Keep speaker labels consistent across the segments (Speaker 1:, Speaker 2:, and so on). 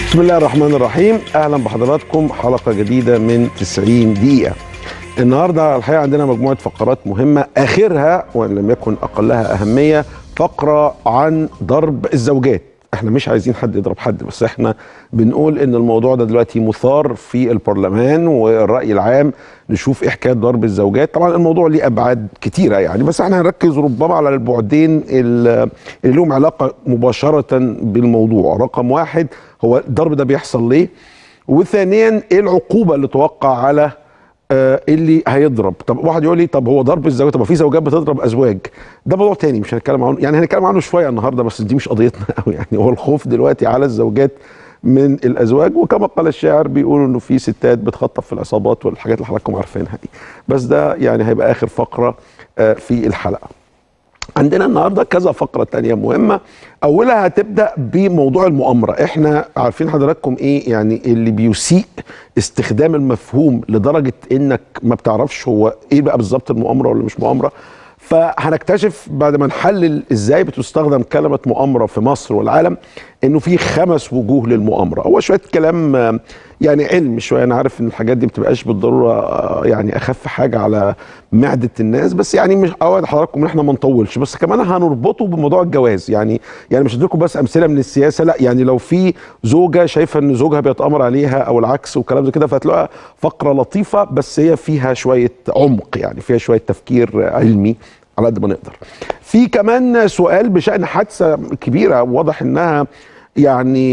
Speaker 1: بسم الله الرحمن الرحيم. اهلا بحضراتكم حلقه جديده من 90 دقيقه. النهارده الحقيقه عندنا مجموعه فقرات مهمه، اخرها وان لم يكن اقلها اهميه فقره عن ضرب الزوجات. احنا مش عايزين حد يضرب حد، بس احنا بنقول ان الموضوع ده دلوقتي مثار في البرلمان والرأي العام، نشوف ايه حكايه ضرب الزوجات. طبعا الموضوع ليه ابعاد كتيره يعني، بس احنا هنركز ربما على البعدين اللي لهم علاقه مباشره بالموضوع. رقم واحد، هو الضرب ده بيحصل ليه؟ وثانيا، ايه العقوبه اللي توقع على اللي هيضرب؟ طب واحد يقول لي طب هو ضرب الزوجات، طب في زوجات بتضرب ازواج، ده موضوع تاني مش هنتكلم عنه، يعني هنتكلم عنه شويه النهارده بس دي مش قضيتنا قوي يعني. هو الخوف دلوقتي على الزوجات من الازواج، وكما قال الشاعر بيقولوا انه في ستات بتخطف في العصابات والحاجات اللي حضراتكم عارفينها دي. بس ده يعني هيبقى اخر فقره في الحلقه. عندنا النهارده كذا فقره تانية مهمه. اولها هتبدا بموضوع المؤامره. احنا عارفين حضراتكم ايه يعني اللي بيسيء استخدام المفهوم لدرجه انك ما بتعرفش هو ايه بقى بالظبط، المؤامره ولا مش مؤامره. فهنكتشف بعد ما نحلل ازاي بتستخدم كلمه مؤامره في مصر والعالم انه في 5 وجوه للمؤامره. هو شويه كلام يعني علم شويه، انا عارف ان الحاجات دي ما بتبقاش بالضروره يعني اخف حاجه على معده الناس، بس يعني مش اوعد حضراتكم ان احنا ما نطولش، بس كمان هنربطه بموضوع الجواز. يعني مش هديكم بس امثله من السياسه، لا يعني لو في زوجه شايفه ان زوجها بيتامر عليها او العكس وكلام زي كده، فهتلاقوها فقره لطيفه بس هي فيها شويه عمق، يعني فيها شويه تفكير علمي على قد ما نقدر. في كمان سؤال بشأن حادثة كبيرة واضح انها يعني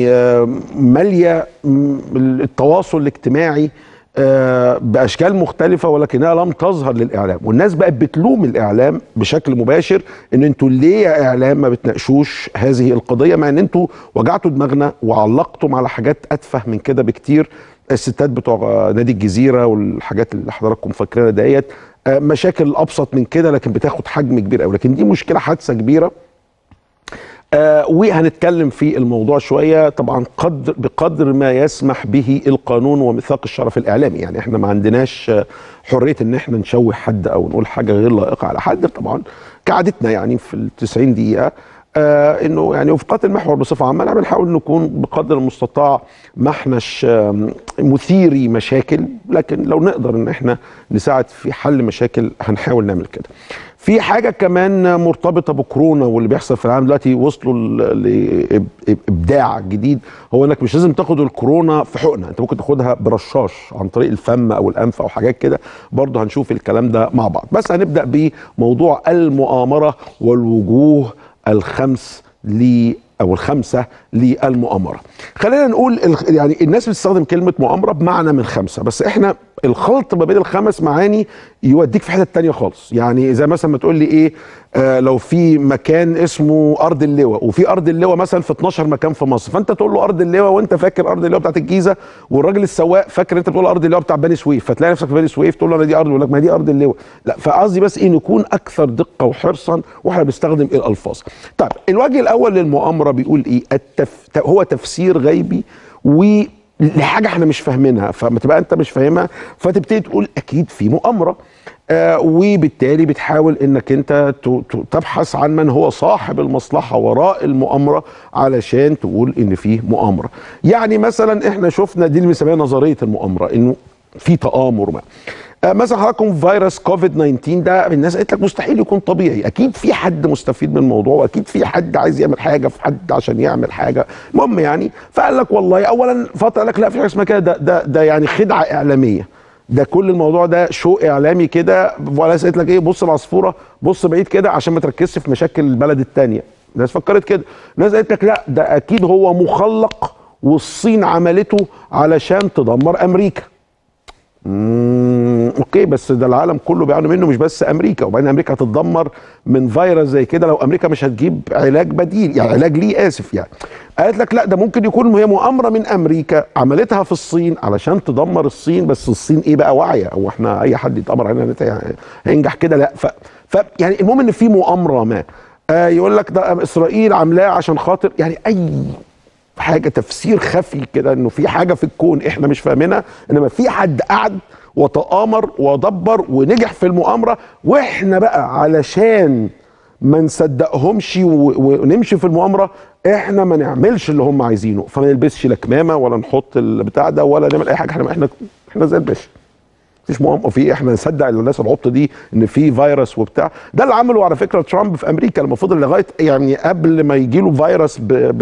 Speaker 1: مالية التواصل الاجتماعي بأشكال مختلفة، ولكنها لم تظهر للإعلام، والناس بقت بتلوم الإعلام بشكل مباشر ان انتوا ليه يا إعلام ما بتناقشوش هذه القضية، مع ان انتوا وجعتوا دماغنا وعلقتم على حاجات أتفه من كده بكتير. الستات بتوع نادي الجزيرة والحاجات اللي حضراتكم فاكرينها ديت مشاكل ابسط من كده لكن بتاخد حجم كبير قوي، لكن دي مشكله حادثه كبيره. وهنتكلم في الموضوع شويه طبعا بقدر ما يسمح به القانون وميثاق الشرف الاعلامي. يعني احنا ما عندناش حريه ان احنا نشوه حد او نقول حاجه غير لائقه على حد، طبعا كعادتنا يعني في ال90 دقيقه. انه يعني وفقات المحور بصفه عامه احنا بنحاول نكون بقدر المستطاع ما احناش مثيري مشاكل، لكن لو نقدر ان احنا نساعد في حل مشاكل هنحاول نعمل كده. في حاجه كمان مرتبطه بكورونا واللي بيحصل في العالم دلوقتي، وصلوا لابداع جديد، هو انك مش لازم تاخد الكورونا في حقنه، انت ممكن تاخدها برشاش عن طريق الفم او الانف او حاجات كده. برضه هنشوف الكلام ده مع بعض، بس هنبدا بموضوع المؤامره والوجوه الخمس او الخمسه للمؤامره. خلينا نقول يعني الناس بتستخدم كلمه مؤامره بمعنى من 5، بس احنا الخلط ما بين ال5 معاني يوديك في حته تانية خالص. يعني زي مثلا ما تقول لي ايه، لو في مكان اسمه ارض اللواء، وفي ارض اللواء مثلا في 12 مكان في مصر، فانت تقول له ارض اللواء وانت فاكر ارض اللواء بتاعت الجيزه، والراجل السواق فاكر انت بتقول ارض اللواء بتاع بني سويف، فتلاقي نفسك في بني سويف تقول له انا دي ارض، يقول لك ما دي ارض اللواء. لا، فقصدي بس ايه، نكون اكثر دقه وحرصا واحنا بنستخدم الالفاظ. طيب الوجه الاول للمؤامره بيقول ايه؟ هو تفسير غيبي لحاجه احنا مش فاهمينها، فما تبقى انت مش فاهمها فتبتدي تقول اكيد في مؤامره، وبالتالي بتحاول انك انت تبحث عن من هو صاحب المصلحه وراء المؤامره علشان تقول ان فيه مؤامره. يعني مثلا احنا شفنا دي اللي بنسميها نظريه المؤامره، انه في تآمر ما. مثلا حضراتكم فيروس كوفيد 19 ده الناس قالت لك مستحيل يكون طبيعي، اكيد في حد مستفيد من الموضوع واكيد في حد عايز يعمل حاجه في حد عشان يعمل حاجه، المهم يعني. فقال لك والله اولا فتره قال لك لا في حاجه اسمها كده، ده يعني خدعه اعلاميه، ده كل الموضوع ده شو اعلامي كده. وناس قالت لك ايه، بص العصفوره بص بعيد كده عشان ما تركزش في مشاكل البلد الثانيه، ناس فكرت كده. ناس قالت لك لا ده اكيد هو مخلق والصين عملته علشان تدمر امريكا. اوكي، بس ده العالم كله بيعاني منه مش بس امريكا، وبعدين امريكا هتتدمر من فيروس زي كده لو امريكا مش هتجيب علاج بديل، يعني علاج ليه، اسف يعني. قالت لك لا ده ممكن يكون هي مؤامره من امريكا عملتها في الصين علشان تدمر الصين، بس الصين ايه بقى واعيه، هو احنا اي حد يتامر علينا هينجح كده؟ لا. يعني المهم ان في مؤامره ما. يقول لك ده اسرائيل عاملاه عشان خاطر، يعني اي حاجه تفسير خفي كده انه في حاجه في الكون احنا مش فاهمينها، انما في حد قعد وتآمر ودبر ونجح في المؤامره، واحنا بقى علشان ما نصدقهمش ونمشي في المؤامره، احنا ما نعملش اللي هم عايزينه، فما نلبسش لا كمامه ولا نحط البتاع ده ولا نعمل اي حاجه. احنا زي الباشا، مفيش مؤامره في احنا نصدق الناس العبط دي ان في فيروس وبتاع. ده اللي عمله على فكره ترامب في امريكا لما فضل لغايه يعني قبل ما يجي له فيروس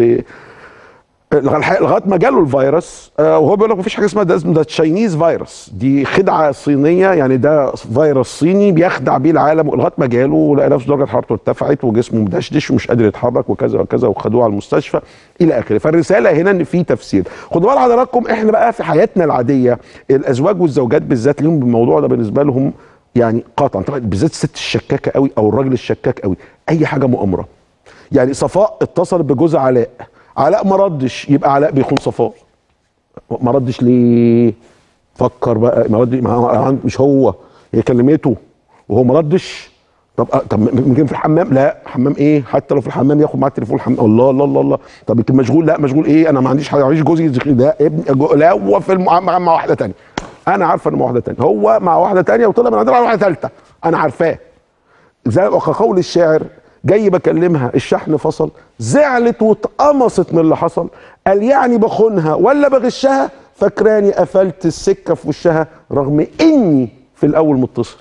Speaker 1: لغايه ما جاله الفيروس، وهو بيقول لك مفيش حاجه اسمها ده تشاينيز فيروس، دي خدعه صينيه، يعني ده فيروس صيني بيخدع بيه العالم، لغايه ما جاله لقى نفسه درجه حرارته ارتفعت وجسمه مدشدش ومش قادر يتحرك وكذا وكذا، وخدوه على المستشفى الى اخره. فالرساله هنا ان في تفسير. خدوا بال حضراتكم، احنا بقى في حياتنا العاديه الازواج والزوجات بالذات ليهم بالموضوع ده بالنسبه لهم يعني قاطعا، طبعا بالذات الست الشكاكه قوي او الراجل الشكاك قوي، اي حاجه مؤامره. يعني صفاء اتصلت بجوز علاء، علاء ما ردش، يبقى علاء بيخون صفاء. ما ردش ليه؟ فكر بقى، ما ردش مش هو، هي كلمته وهو ما ردش. طب يمكن في الحمام، لا حمام ايه؟ حتى لو في الحمام ياخد معاه التليفون الحمام، الله الله الله الله. طب يمكن مشغول، لا مشغول ايه؟ انا ما عنديش حاجه، معيش جوزي ده ابن، لا هو في مع واحده ثانيه، انا عارفه انه مع واحده ثانيه، هو مع واحده ثانيه وطلع من عندنا على واحده ثالثه، انا عارفاه. زي قول الشاعر، جاي بكلمها الشحن فصل، زعلت واتقمصت من اللي حصل، قال يعني بخونها ولا بغشها، فاكراني قفلت السكه في وشها رغم اني في الاول متصل.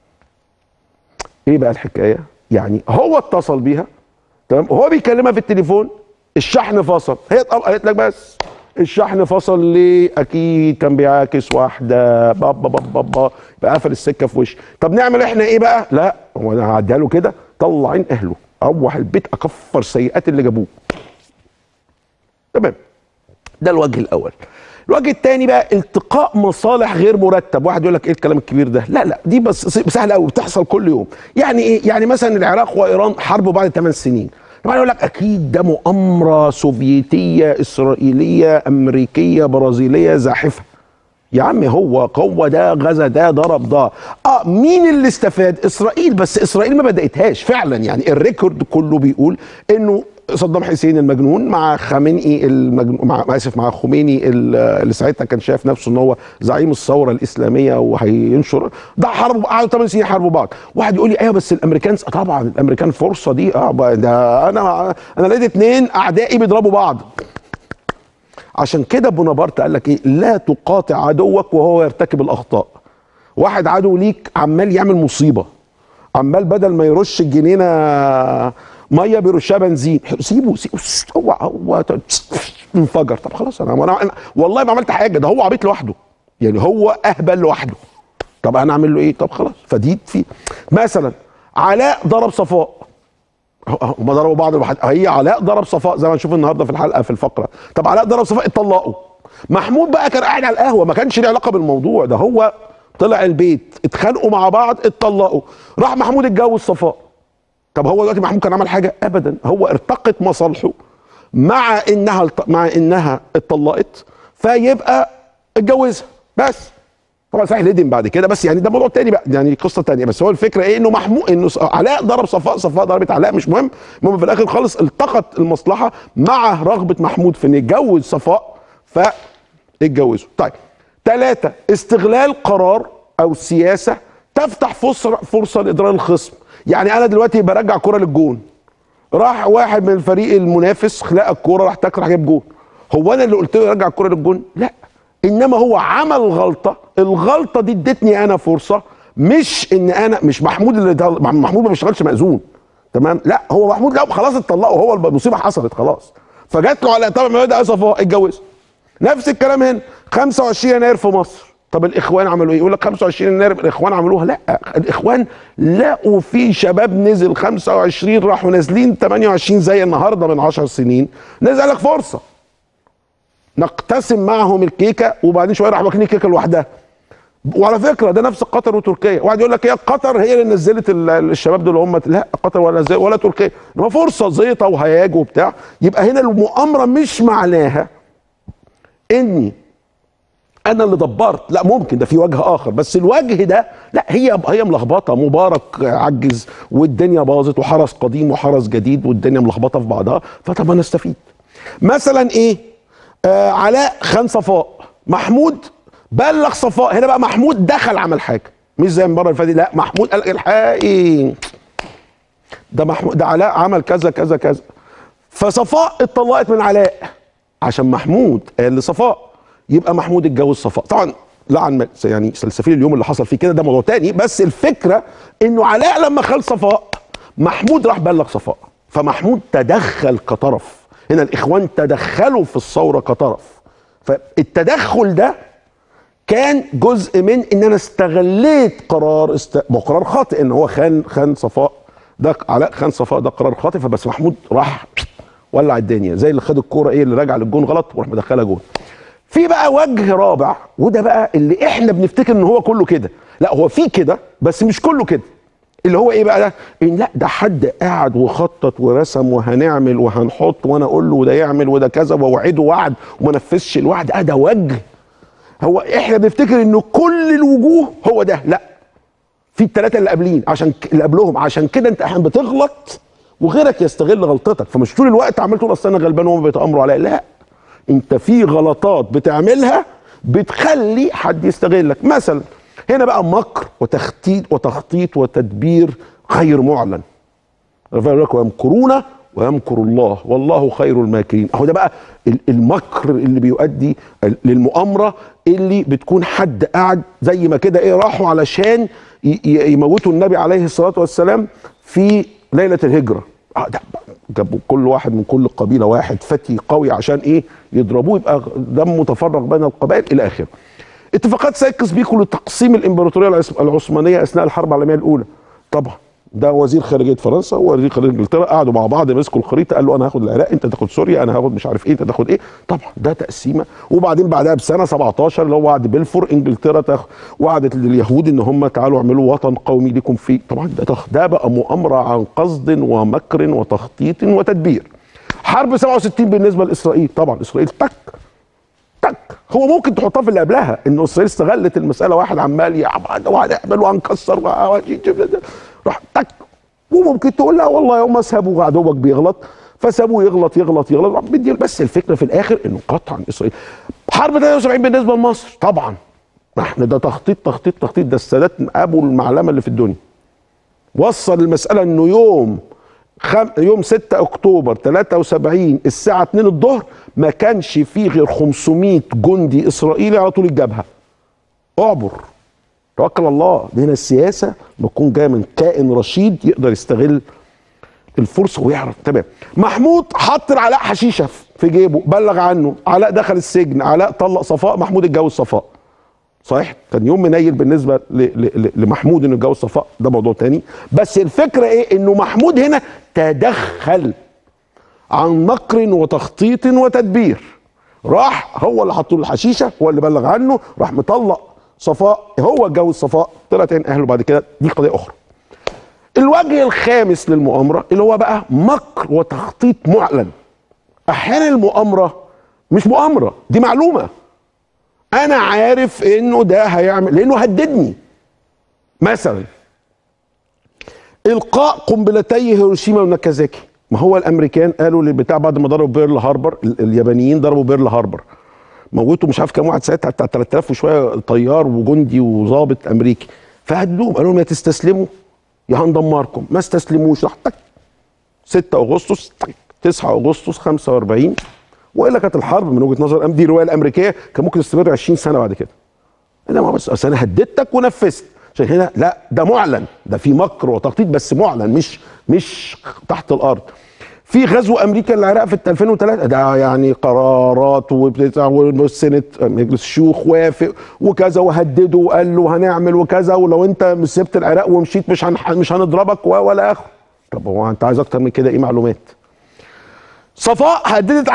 Speaker 1: ايه بقى الحكايه؟ يعني هو اتصل بيها تمام وهو بيكلمها في التليفون، الشحن فصل، هي قالت لك بس الشحن فصل ليه؟ اكيد كان بيعاكس واحده بابا بابا بابا، يبقى قفل السكه في وشي. طب نعمل احنا ايه بقى؟ لا هو انا هعديها له كده، طلعين اهله، روح البيت اكفر سيئات اللي جابوه. تمام، ده الوجه الاول. الوجه الثاني بقى التقاء مصالح غير مرتب. واحد يقول لك ايه الكلام الكبير ده؟ لا لا، دي بس سهله قوي، بتحصل كل يوم. يعني ايه؟ يعني مثلا العراق وايران حربوا بعد 8 سنين، طبعا يقول لك اكيد ده مؤامره سوفيتيه اسرائيليه امريكيه برازيليه زاحفه. يا عم هو ده غزا، ده ضرب ده. مين اللي استفاد؟ اسرائيل، بس اسرائيل ما بداتهاش فعلا. يعني الريكورد كله بيقول انه صدام حسين المجنون مع خامنئي المجنون، مع خميني اللي ساعتها كان شايف نفسه ان هو زعيم الثوره الاسلاميه وهينشر، ده حربوا، قعدوا 8 سنين يحاربوا بعض. واحد يقول لي ايوه بس الامريكان، طبعا الامريكان فرصه دي، ده انا لقيت 2 اعدائي بيضربوا بعض. عشان كده بونابرت قال لك ايه؟ لا تقاطع عدوك وهو يرتكب الاخطاء. واحد عدو ليك عمال يعمل مصيبه، عمال بدل ما يرش الجنينه ميه بيرشها بنزين، سيبه هو انفجر. طب خلاص انا والله ما عملت حاجه، ده هو عبيط لوحده، يعني هو اهبل لوحده. طب انا اعمل له ايه؟ طب خلاص. فدي في مثلا علاء ضرب صفاء، هما ضربوا بعض الواحد، هي علاء ضرب صفاء زي ما نشوف النهارده في الحلقه في الفقره. طب علاء ضرب صفاء، اتطلقوا. محمود بقى كان قاعد على القهوه، ما كانش له علاقه بالموضوع ده، هو طلع البيت اتخانقوا مع بعض اتطلقوا، راح محمود اتجوز صفاء. طب هو دلوقتي محمود كان عمل حاجه؟ ابدا، هو ارتقت مصالحه مع انها اتطلقت، فيبقى اتجوزها بس. طبعا صحيح ندم بعد كده، بس يعني ده موضوع تاني بقى، يعني قصه تانيه. بس هو الفكره ايه؟ انه محمود، انه علاء ضرب صفاء، صفاء ضربت علاء، مش مهم. المهم في الاخر خالص التقت المصلحه مع رغبه محمود في انه يتجوز صفاء، فاتجوزوا. طيب 3 استغلال قرار او سياسه تفتح فرصه لاضرار الخصم. يعني انا دلوقتي برجع كرة للجون، راح واحد من الفريق المنافس لقى الكوره راح راح جاب جون، هو انا اللي قلت له يرجع الكوره للجون؟ لا، انما هو عمل غلطه، الغلطه دي ادتني انا فرصه، مش ان انا مش محمود محمود ما بيشتغلش مأذون، تمام؟ لا هو محمود لا خلاص اتطلقوا، هو المصيبه حصلت خلاص، فجات له على طبعا ده صفاء اتجوز. نفس الكلام هنا 25 يناير في مصر. طب الاخوان عملوا ايه؟ يقول لك 25 يناير الاخوان عملوها، لا الاخوان لقوا في شباب نزل 25 راحوا نازلين 28 زي النهارده من 10 سنين، نزل لك فرصه نقتسم معهم الكيكه، وبعدين شويه راحوا واكلين الكيكه لوحدها. وعلى فكره ده نفس قطر وتركيا، واحد يقول لك هي قطر هي اللي نزلت الشباب دول، هم لا قطر ولا تركيا، انما فرصه زيطه وهياج وبتاع. يبقى هنا المؤامره مش معناها اني انا اللي دبرت، لا ممكن ده في وجه اخر، بس الوجه ده لا، هي ملخبطه. مبارك عجز والدنيا باظت، وحرس قديم وحرس جديد والدنيا ملخبطه في بعضها، فطب انا استفيد. مثلا ايه؟ علاء خان صفاء، محمود بلغ صفاء، هنا بقى محمود دخل عمل حاجه، مش زي المره اللي فاتت، لا محمود قال الحقي ده محمود، ده علاء عمل كذا كذا كذا. فصفاء اتطلقت من علاء عشان محمود قال لصفاء، يبقى محمود اتجوز صفاء. طبعا لعن يعني سلسفيل اليوم اللي حصل فيه كده ده موضوع تاني، بس الفكره انه علاء لما خال صفاء محمود راح بلغ صفاء، فمحمود تدخل كطرف. هنا الاخوان تدخلوا في الثوره كطرف، فالتدخل ده كان جزء من ان انا استغليت قرار قرار خاطئ، ان هو خان صفاء، ده علاء خان صفاء، ده قرار خاطئ. فبس محمود راح ولع الدنيا، زي اللي خد الكوره اللي راجع للجون غلط وراح مدخلها جون. في بقى وجه رابع، وده بقى اللي احنا بنفتكر ان هو كله كده، لا هو في كده بس مش كله كده. اللي هو ايه بقى ده؟ ان لا ده حد قاعد وخطط ورسم وهنعمل وهنحط، وانا اقول له وده يعمل وده كذا واوعده وعد وما نفذش الوعد. ده وجه. هو احنا بنفتكر انه كل الوجوه هو ده، لا في الثلاثه اللي قابلين اللي قبلهم. عشان كده انت احيانا بتغلط وغيرك يستغل غلطتك، فمش طول الوقت عمال تقول اصل انا غلبان وهم بيتامروا عليا، لا انت في غلطات بتعملها بتخلي حد يستغلك. مثلا هنا بقى مكر وتخطيط وتدبير غير معلن. ويمكرون ويمكر الله والله خير الماكرين. اهو ده بقى المكر اللي بيؤدي للمؤامره، اللي بتكون حد قاعد زي ما كده ايه، راحوا علشان يموتوا النبي عليه الصلاه والسلام في ليله الهجره. ده جابوا كل واحد من كل قبيله واحد فتي قوي عشان ايه؟ يضربوه، يبقى دم متفرق بين القبائل الى اخره. اتفاقات سايكس بيكو لتقسيم الامبراطوريه العثمانيه اثناء الحرب العالميه الاولى. طبعا ده وزير خارجيه فرنسا ووزير خارجيه انجلترا قعدوا مع بعض مسكوا الخريطه، قال له انا هاخد العراق، انت تاخد سوريا، انا هاخد مش عارف ايه، انت تاخد ايه. طبعا ده تقسيمه. وبعدين بعدها بسنه 17 اللي هو وعد بلفور، انجلترا وعدت لليهود ان هم تعالوا اعملوا وطن قومي لكم فيه. طبعا ده بقى مؤامره عن قصد ومكر وتخطيط وتدبير. حرب 67 بالنسبه لاسرائيل، طبعا اسرائيل تك هو ممكن تحطها في اللي قبلها، انه اسرائيل استغلت المساله، واحد عمال يعمل وهنعمل وهنكسر راح تك. وممكن تقول لا والله هم سابوا عدوك بيغلط فسابوه يغلط بس الفكره في الاخر انه قطعا اسرائيل. حرب 73 بالنسبه لمصر، طبعا احنا ده تخطيط. ده السادات ابو المعلمه اللي في الدنيا وصل المساله انه يوم 6 اكتوبر 73 الساعه 2 الظهر ما كانش فيه غير 500 جندي اسرائيلي على طول الجبهه. اعبر توكل على الله. هنا السياسه بتكون جايه من كائن رشيد يقدر يستغل الفرصه ويعرف. تمام. محمود حط علاء حشيشه في جيبه، بلغ عنه، علاء دخل السجن، علاء طلق صفاء، محمود اتجوز صفاء. صحيح كان يوم منيل بالنسبه لمحمود انه يتجوز صفاء، ده موضوع تاني. بس الفكره ايه؟ انه محمود هنا تدخل عن مكر وتخطيط وتدبير. راح هو اللي حط له الحشيشه، هو اللي بلغ عنه، راح مطلق صفاء، هو اتجوز صفاء، طلعت عين اهله بعد كده، دي قضيه اخرى. الوجه الخامس للمؤامره اللي هو بقى مكر وتخطيط معلن. احيانا المؤامره مش مؤامره، دي معلومه. انا عارف انه ده هيعمل لانه هددني. مثلا القاء قنبلتي هيروشيما وناكازاكي. ما هو الامريكان قالوا للبتاع بعد ما ضربوا بيرل هاربر، اليابانيين ضربوا بيرل هاربر، موتوا مش عارف كام واحد ساعتها، بتاع 3000 وشويه طيار وجندي وظابط امريكي. فهددوهم قالوا لهم يا تستسلموا يا هندمركم. ما استسلموش، راح تك 6 اغسطس 9 اغسطس 45. والا كانت الحرب من وجهه نظر دي الروايه الامريكيه كان ممكن تستمر 20 سنه بعد كده. انما بس انا هددتك ونفذت. عشان هنا لا، ده معلن، ده في مكر وتخطيط بس معلن، مش تحت الارض. في غزو امريكا للعراق في 2003 ده يعني قرارات والسنت مجلس الشيوخ وافق وكذا، وهدده وقال له هنعمل وكذا، ولو انت سبت العراق ومشيت مش هنضربك ولا اخر. طب هو انت عايز اكتر من كده ايه معلومات؟ صفاء هددت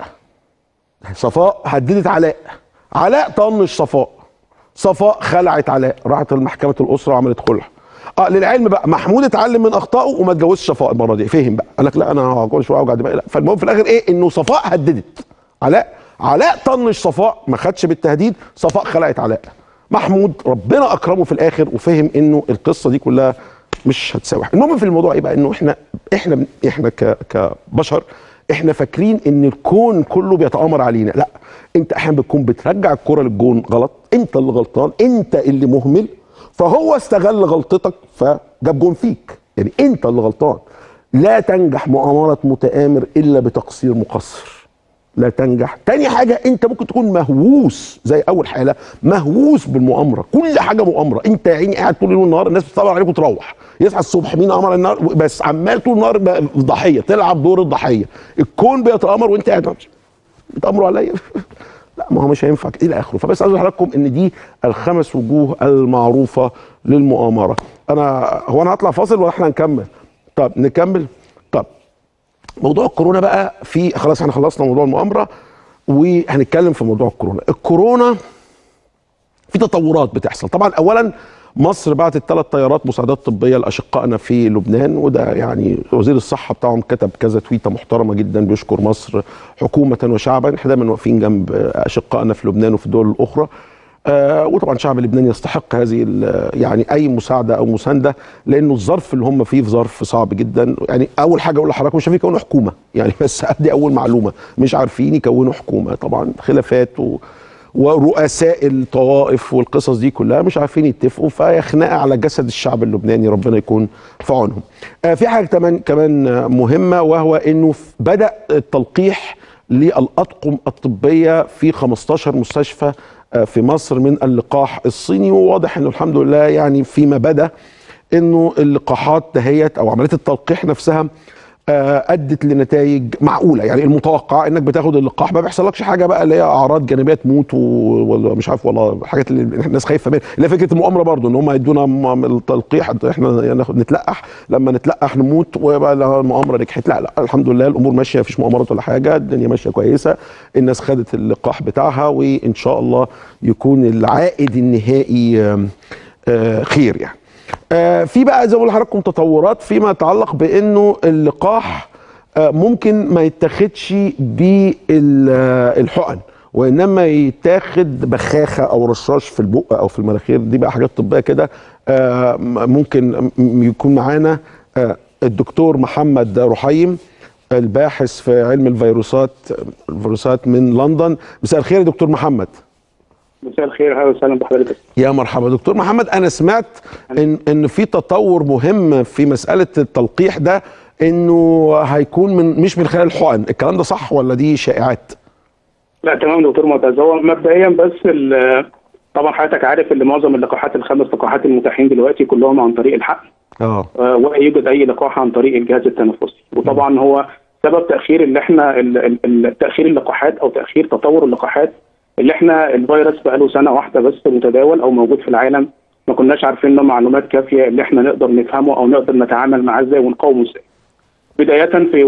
Speaker 1: علاء، علاء طنش صفاء خلعت علاء، راحت لمحكمه الاسره وعملت خلع. للعلم بقى محمود اتعلم من اخطائه وما اتجوزش صفاء المره دي، فهم بقى، قال لك لا انا كل شويه اوجع دماغي، لا. فالمهم في الاخر ايه؟ انه صفاء هددت علاء طنش صفاء، ما خدش بالتهديد، صفاء خلعت علاء. محمود ربنا اكرمه في الاخر وفهم انه القصه دي كلها مش هتساوي. المهم في الموضوع ايه بقى؟ انه احنا كبشر احنا فاكرين ان الكون كله بيتآمر علينا. لا، انت احيانا بتكون بترجع الكرة للجون غلط، انت اللي غلطان، انت اللي مهمل، فهو استغل غلطتك فجاب جون فيك، يعني انت اللي غلطان. لا تنجح مؤامره متآمر الا بتقصير مقصر. لا تنجح. تاني حاجه، انت ممكن تكون مهووس زي اول حاله، مهووس بالمؤامره، كل حاجه مؤامره، انت يا عيني قاعد طول اليوم النهار الناس بتطلع عليك وتروح، يصحى الصبح مين امر النهار، بس عمال طول النهار ضحيه، تلعب دور الضحيه، الكون بيتآمر وانت قاعد بتأمروا عليا. لا، ما هو مش هينفع الى اخره. فبس عايز اقول لحضراتكم ان دي الخمس وجوه المعروفه للمؤامره. انا هطلع فاصل ولا احنا نكمل؟ طب نكمل. طب موضوع الكورونا بقى، خلاص احنا خلصنا موضوع المؤامره وهنتكلم في موضوع الكورونا في تطورات بتحصل. طبعا اولا مصر بعتت 3 طيارات مساعدات طبيه لاشقائنا في لبنان، وده يعني وزير الصحه بتاعهم كتب كذا تويته محترمه جدا بيشكر مصر حكومه وشعبا. احنا دايما واقفين جنب اشقائنا في لبنان وفي الدول الاخرى. وطبعا شعب لبنان يستحق هذه يعني اي مساعده او مسانده، لانه الظرف اللي هم فيه في ظرف صعب جدا. يعني اول حاجه اقول لحضراتكم مش عارفين يكونوا حكومه، يعني بس دي اول معلومه، مش عارفين يكونوا حكومه. طبعا خلافات ورؤساء الطوائف والقصص دي كلها مش عارفين يتفقوا، فهي خناقه على جسد الشعب اللبناني، ربنا يكون في عونهم. في حاجه كمان مهمه، وهو انه بدا التلقيح للاطقم الطبيه في 15 مستشفى في مصر من اللقاح الصيني، وواضح انه الحمد لله يعني فيما بدا انه اللقاحات دهيت او عمليه التلقيح نفسها ادت لنتائج معقوله. يعني المتوقع انك بتاخد اللقاح ما بيحصلكش حاجه بقى اللي هي اعراض جانبيه تموت ولا مش عارف، ولا الحاجات اللي الناس خايفه منها، اللي هي فكره المؤامره برضو ان هم يدونا التلقيح احنا ناخد نتلقح، لما نتلقح نموت ويبقى المؤامره نجحت. لا الحمد لله الامور ماشيه، مفيش مؤامرات ولا حاجه، الدنيا ماشيه كويسه، الناس خدت اللقاح بتاعها، وان شاء الله يكون العائد النهائي خير يعني. في بقى زي ما بقول لحضراتكم تطورات فيما يتعلق بانه اللقاح ممكن ما يتاخدش بالحقن، وانما يتاخد بخاخه او رشاش في البق او في المناخير. دي بقى حاجات طبيه كده. ممكن يكون معانا الدكتور محمد رحيم، الباحث في علم الفيروسات من لندن. مساء الخير يا دكتور محمد.
Speaker 2: مساء الخير، اهلا وسهلا بحضرتك.
Speaker 1: يا مرحبا دكتور محمد. انا سمعت ان في تطور مهم في مساله التلقيح ده، انه هيكون مش من خلال الحقن، الكلام ده صح ولا دي شائعات؟
Speaker 2: لا تمام دكتور معتز، هو مبدئيا بس طبعا حضرتك عارف ان معظم اللقاحات ال5 لقاحات المتاحين دلوقتي كلهم عن طريق الحقن. ولا يوجد اي لقاح عن طريق الجهاز التنفسي. وطبعا هو سبب تاخير اللي احنا تاخير اللقاحات او تاخير تطور اللقاحات اللي احنا الفيروس بقاله سنه واحده بس متداول او موجود في العالم، ما كناش عارفين له معلومات كافيه اللي احنا نقدر نفهمه او نقدر نتعامل معاه ازاي ونقاومه ازاي. بدايه في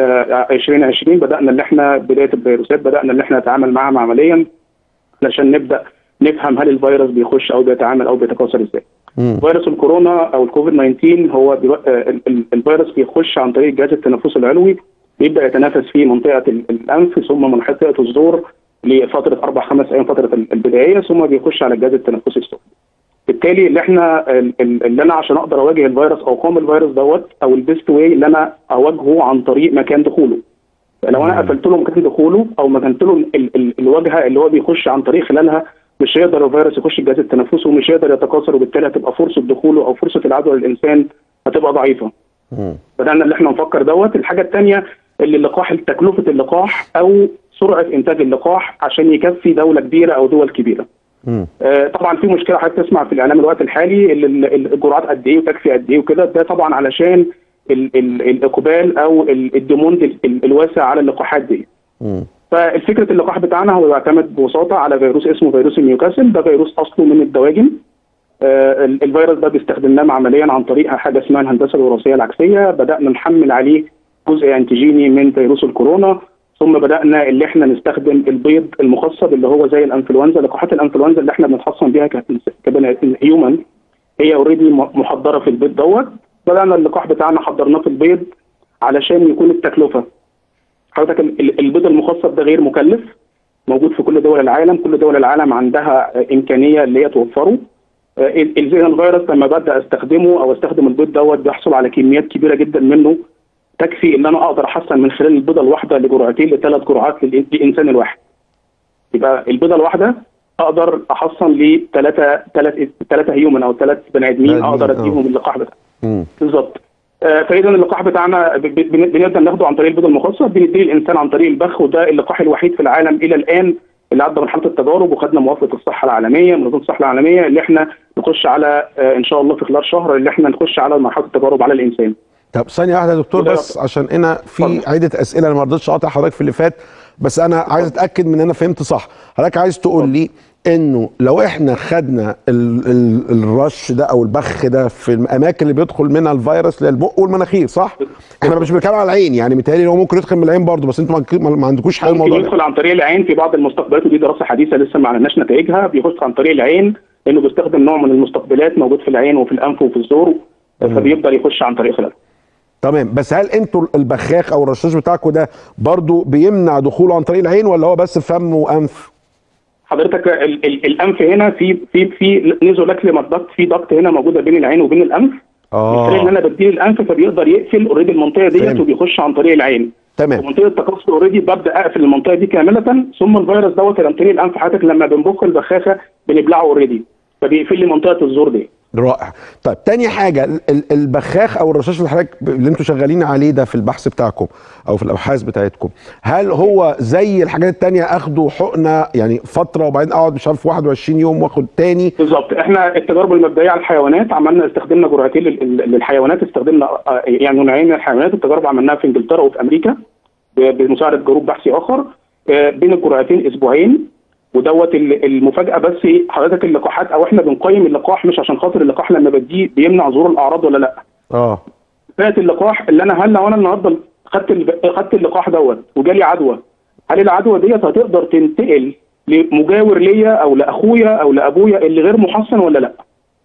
Speaker 2: 1/2020 بدانا اللي احنا بدايه الفيروسات بدانا اللي احنا نتعامل معها عمليا علشان نبدا نفهم هل الفيروس بيخش او بيتعامل او بيتكاثر ازاي. فيروس الكورونا او الكوفيد 19 هو الفيروس بيخش عن طريق الجهاز التنفسي العلوي، بيبدا يتنافس في منطقه الانف ثم منطقه الزور لفتره 4-5 ايام فتره البدايه، ثم بيخش على الجهاز التنفسي السفلي. بالتالي اللي انا عشان اقدر اواجه الفيروس او اقاوم الفيروس دوت او البيست واي اللي انا اواجهه عن طريق مكان دخوله. لو انا قفلت له مكان دخوله او مكنت له الواجهه اللي هو بيخش عن طريق خلالها، مش هيقدر الفيروس يخش الجهاز التنفسي ومش هيقدر يتكاثر، وبالتالي هتبقى فرصه دخوله او فرصه العدوى للانسان هتبقى ضعيفه. بدانا اللي احنا نفكر دوت. الحاجه الثانيه اللي اللقاح، تكلفه اللقاح او سرعه انتاج اللقاح عشان يكفي دوله كبيره او دول كبيره. طبعا في مشكله حضرتك تسمع في الاعلام الوقت الحالي الجرعات قد ايه وتكفي قد ايه وكده، ده طبعا علشان الاقبال او الديموند الواسع على اللقاحات دي. فالفكره اللقاح بتاعنا هو بيعتمد ببساطه على فيروس اسمه فيروس النيوكاسل، ده فيروس اصله من الدواجن. الفيروس ده بيستخدمناه عمليا عن طريق حاجه اسمها الهندسه الوراثيه العكسيه. بدانا نحمل عليه جزء انتيجيني من فيروس الكورونا، ثم بدانا اللي احنا نستخدم البيض المخصب اللي هو زي الانفلونزا. لقاحات الانفلونزا اللي احنا بنتحصن بيها كبني هيومن هي اوريدي محضره في البيض دوت. بدانا اللقاح بتاعنا حضرناه في البيض علشان يكون التكلفه. حضرتك البيض المخصب ده غير مكلف، موجود في كل دول العالم، كل دول العالم عندها امكانيه اللي هي توفره. الفيروس لما ببدا استخدمه او استخدم البيض دوت بيحصل على كميات كبيره جدا منه، تكفي ان انا اقدر احسن من خلال البيضه الواحده لجرعتين ل3 جرعات للانسان الواحد. يبقى البيضه الواحده اقدر احصن ل3 هيومن او 3 بني ادمين اقدر اديهم اللقاح بتاعي. بالظبط. فاذا اللقاح بتاعنا بنبدا ناخده عن طريق البيض المخصص، بنديه للانسان عن طريق البخ، وده اللقاح الوحيد في العالم الى الان اللي عدى مرحله التجارب وخدنا موافقه الصحه العالميه، منظمه الصحه العالميه، اللي احنا نخش على ان شاء الله في خلال شهر اللي احنا نخش على مرحله التجارب على الانسان.
Speaker 1: طب ثانيه واحده يا دكتور، بس عشان هنا في عده اسئله، انا ما رضيتش اقاطع حضرتك في اللي فات، بس انا عايز اتاكد من ان انا فهمت صح. حضرتك عايز تقول لي انه لو احنا خدنا الرش ده او البخ ده في الاماكن اللي بيدخل منها الفيروس للبق والمناخير، صح؟ احنا مش بنتكلم على العين، يعني متهيألي هو ممكن يدخل من العين برضه، بس انتوا ما عندكوش حل الموضوع ده.
Speaker 2: ممكن يدخل عن طريق العين في بعض المستقبلات، ودي دراسه حديثه لسه ما عرفناش نتائجها، بيخش عن طريق العين لانه بيستخدم نوع من المستقبلات موجود في العين وفي الانف وفي الزور، فبيقدر يخش عن طريق خلالها.
Speaker 1: تمام، بس هل انتوا البخاخ او الرشاش بتاعكم ده برضه بيمنع دخوله عن طريق العين ولا هو بس فم وانف؟
Speaker 2: حضرتك الانف هنا في نيزولاكريمال داكت، في ضغط هنا موجوده بين العين وبين الانف. ان انا بديه الانف فبيقدر يقفل اوريدي المنطقه ديت وبيخش عن طريق العين.
Speaker 1: تمام.
Speaker 2: منطقه التكاثر اوريدي ببدا اقفل المنطقه دي كامله، ثم الفيروس دوت عن طريق الانف حضرتك لما بنبخ البخاخه بنبلعه اوريدي، فبيقفل لي منطقه الزور دي.
Speaker 1: رائع. طيب تاني حاجه، البخاخ او الرشاش اللي حضرتك اللي انتوا شغالين عليه ده في البحث بتاعكم او في الابحاث بتاعتكم، هل هو زي الحاجات التانيه اخده حقنه يعني فتره وبعدين اقعد مش عارف 21 يوم واخد تاني؟
Speaker 2: بالظبط. احنا التجارب المبدئيه على الحيوانات عملنا استخدمنا جرعتين للحيوانات، استخدمنا يعني نوعين من الحيوانات. التجارب عملناها في انجلترا وفي امريكا بمساعده جروب بحثي اخر، بين الجرعتين اسبوعين. ودوت المفاجاه بس حضرتك اللقاحات او احنا بنقيم اللقاح مش عشان خاطر اللقاح لما بديه بيمنع ظهور الاعراض ولا لا. فات اللقاح اللي انا لو انا النهارده خدت اللقاح دوت وجالي عدوى، هل العدوى ديت هتقدر تنتقل لمجاور ليا او لاخويا او لابويا اللي غير محصن ولا لا؟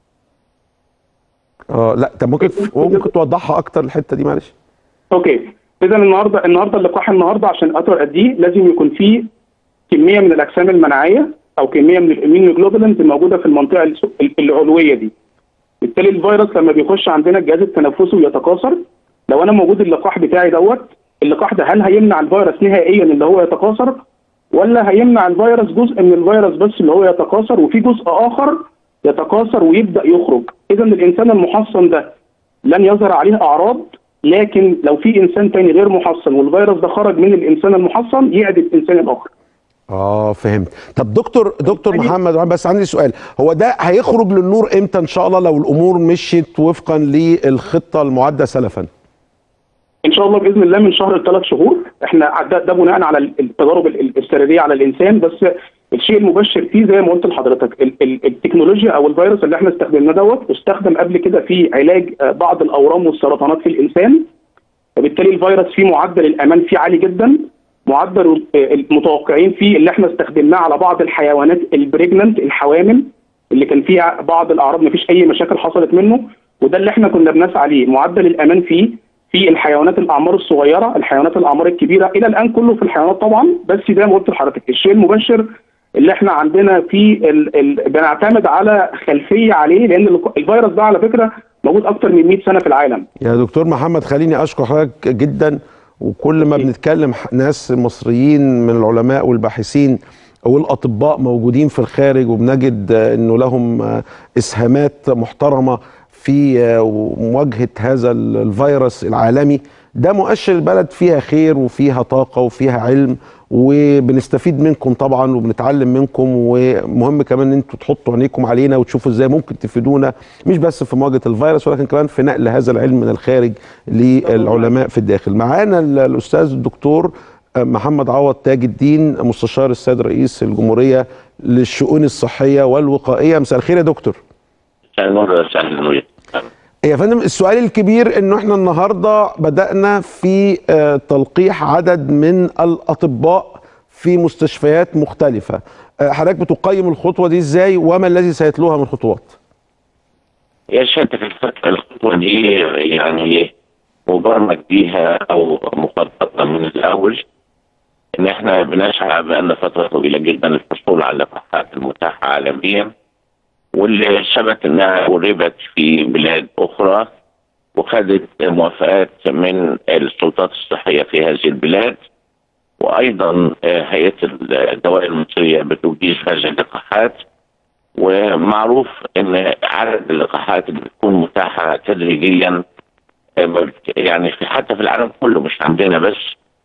Speaker 1: لا. طب ممكن توضحها اكتر الحته دي معلش؟
Speaker 2: اوكي. اذا النهارده اللقاح عشان اقدر اديه لازم يكون فيه كميه من الاجسام المناعيه او كميه من الاميونوجلوبولينز الموجوده في المنطقه العلويه دي. بالتالي الفيروس لما بيخش عندنا الجهاز التنفسي ويتكاثر، لو انا موجود اللقاح بتاعي دوت، اللقاح ده هل هيمنع الفيروس نهائيا اللي هو يتكاثر، ولا هيمنع الفيروس جزء من الفيروس بس اللي هو يتكاثر وفي جزء اخر يتكاثر ويبدا يخرج؟ اذا الانسان المحصن ده لن يظهر عليه اعراض، لكن لو في انسان تاني غير محصن والفيروس ده خرج من الانسان المحصن يعدي الانسان الاخر.
Speaker 1: فهمت. طب دكتور محمد، بس عندي سؤال، هو ده هيخرج للنور امتى ان شاء الله لو الامور مشيت وفقا للخطه المعده سلفا؟
Speaker 2: ان شاء الله باذن الله من شهر ل3 شهور. احنا ده بناء على التجارب السريريه على الانسان، بس الشيء المبشر فيه زي ما قلت لحضرتك التكنولوجيا او الفيروس اللي احنا استخدمناه دوت استخدم قبل كده في علاج بعض الاورام والسرطانات في الانسان، فبالتالي الفيروس فيه معدل الامان فيه عالي جدا. معدل المتوقعين فيه اللي احنا استخدمناه على بعض الحيوانات البريجننت الحوامل اللي كان فيها بعض الاعراض مفيش اي مشاكل حصلت منه، وده اللي احنا كنا بنسعى عليه. معدل الامان فيه في الحيوانات الاعمار الصغيره، الحيوانات الاعمار الكبيره، الى الان كله في الحيوانات طبعا، بس زي ما قلت لحضرتك الشيء المبشر اللي احنا عندنا فيه بنعتمد على خلفيه عليه، لان الفيروس ده على فكره موجود اكتر من 100 سنه في العالم.
Speaker 1: يا دكتور محمد خليني اشكر حضرتك جدا، وكل ما بنتكلم ناس مصريين من العلماء والباحثين والاطباء موجودين في الخارج وبنجد انه لهم اسهامات محترمه في مواجهه هذا الفيروس العالمي، ده مؤشر البلد فيها خير وفيها طاقه وفيها علم، وبنستفيد منكم طبعا وبنتعلم منكم، ومهم كمان ان انتوا تحطوا عينيكم علينا وتشوفوا ازاي ممكن تفيدونا مش بس في مواجهه الفيروس ولكن كمان في نقل هذا العلم من الخارج للعلماء في الداخل. معانا الاستاذ الدكتور محمد عوض تاج الدين، مستشار السيد رئيس الجمهوريه للشؤون الصحيه والوقائيه. مساء الخير يا دكتور.
Speaker 3: مساء النور. مساء النور
Speaker 1: يا فندم. السؤال الكبير انه احنا النهارده بدأنا في تلقيح عدد من الاطباء في مستشفيات مختلفة، حضرتك بتقيم الخطوة دي ازاي وما الذي سيتلوها من خطوات؟
Speaker 3: يا شاطر، الخطوة دي يعني مبرمج بيها او مخططة من الاول، ان احنا بنسعى بقالنا فترة طويلة جدا للحصول على اللقاحات المتاحة عالميا، واللي ثبت انها قربت في بلاد اخرى وخدت موافقات من السلطات الصحيه في هذه البلاد، وايضا هيئه الدواء المصريه بتجيز هذه اللقاحات. ومعروف ان عدد اللقاحات اللي بتكون متاحه تدريجيا يعني حتى في العالم كله مش عندنا بس،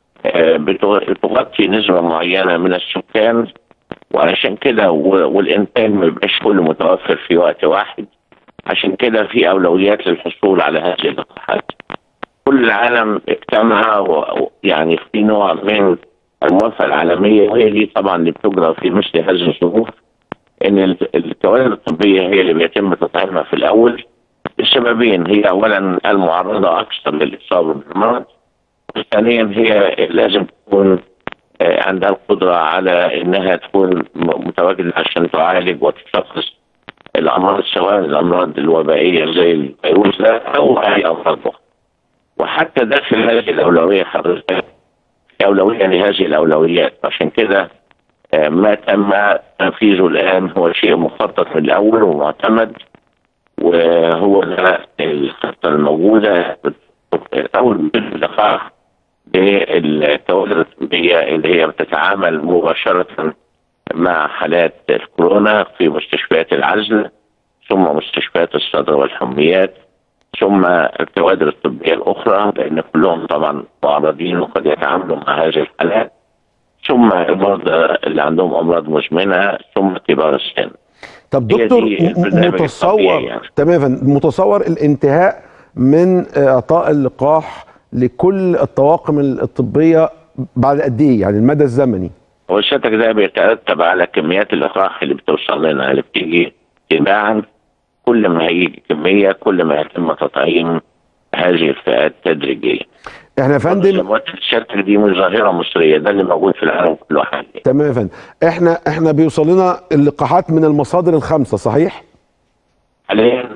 Speaker 3: بتغطي نسبة معينة من السكان، وعشان كده والإنتاج ما بيبقاش كله متوفر في وقت واحد. عشان كده في أولويات للحصول على هذه اللقاحات. كل العالم اجتمع يعني في نوع من الموافقة العالمية، وهي دي طبعا اللي بتجرى في مثل هذه الظروف، إن الكوادر الطبية هي اللي بيتم تطعيمها في الأول لسببين: هي أولا المعرضة أكثر للإصابة بالمرض، وثانيا هي لازم تكون عندها القدرة على إنها تكون متواجدة عشان تعالج وتشخص الأمراض، سواء الأمراض الوبائية زي الفيروس ده أو أي أمراض أخرى. وحتى داخل هذه الأولوية حضرتك في أولوية لهذه الأولويات، عشان كده ما تم تنفيذه الآن هو شيء مخطط من الأول ومعتمد، وهو ده الخطة الموجودة. أول اللقاح بالكوادر الطبية اللي هي بتتعامل مباشرة مع حالات الكورونا في مستشفيات العزل، ثم مستشفيات الصدر والحميات، ثم الكوادر الطبية الأخرى، لأن كلهم طبعا معرضين وقد يتعاملوا مع هذه الحالات، ثم المرضى اللي عندهم أمراض مزمنة، ثم كبار السن.
Speaker 1: طب دكتور، متصور يعني. تماما متصور الانتهاء من إعطاء اللقاح لكل الطواقم الطبية بعد قد إيه؟ يعني المدى الزمني؟
Speaker 3: هو سيادتك ده بيترتب على كميات اللقاح اللي بتوصل لنا، اللي بتيجي تباعا. كل ما هيجي كمية كل ما يتم تطعيم هذه الفئات تدريجيا.
Speaker 1: احنا يا فندم
Speaker 3: سيادتك دي مش ظاهرة مصرية، ده اللي موجود في العالم كله حاليا.
Speaker 1: تمام يا فندم. احنا بيوصل لنا اللقاحات من المصادر الخمسة صحيح؟
Speaker 3: حاليا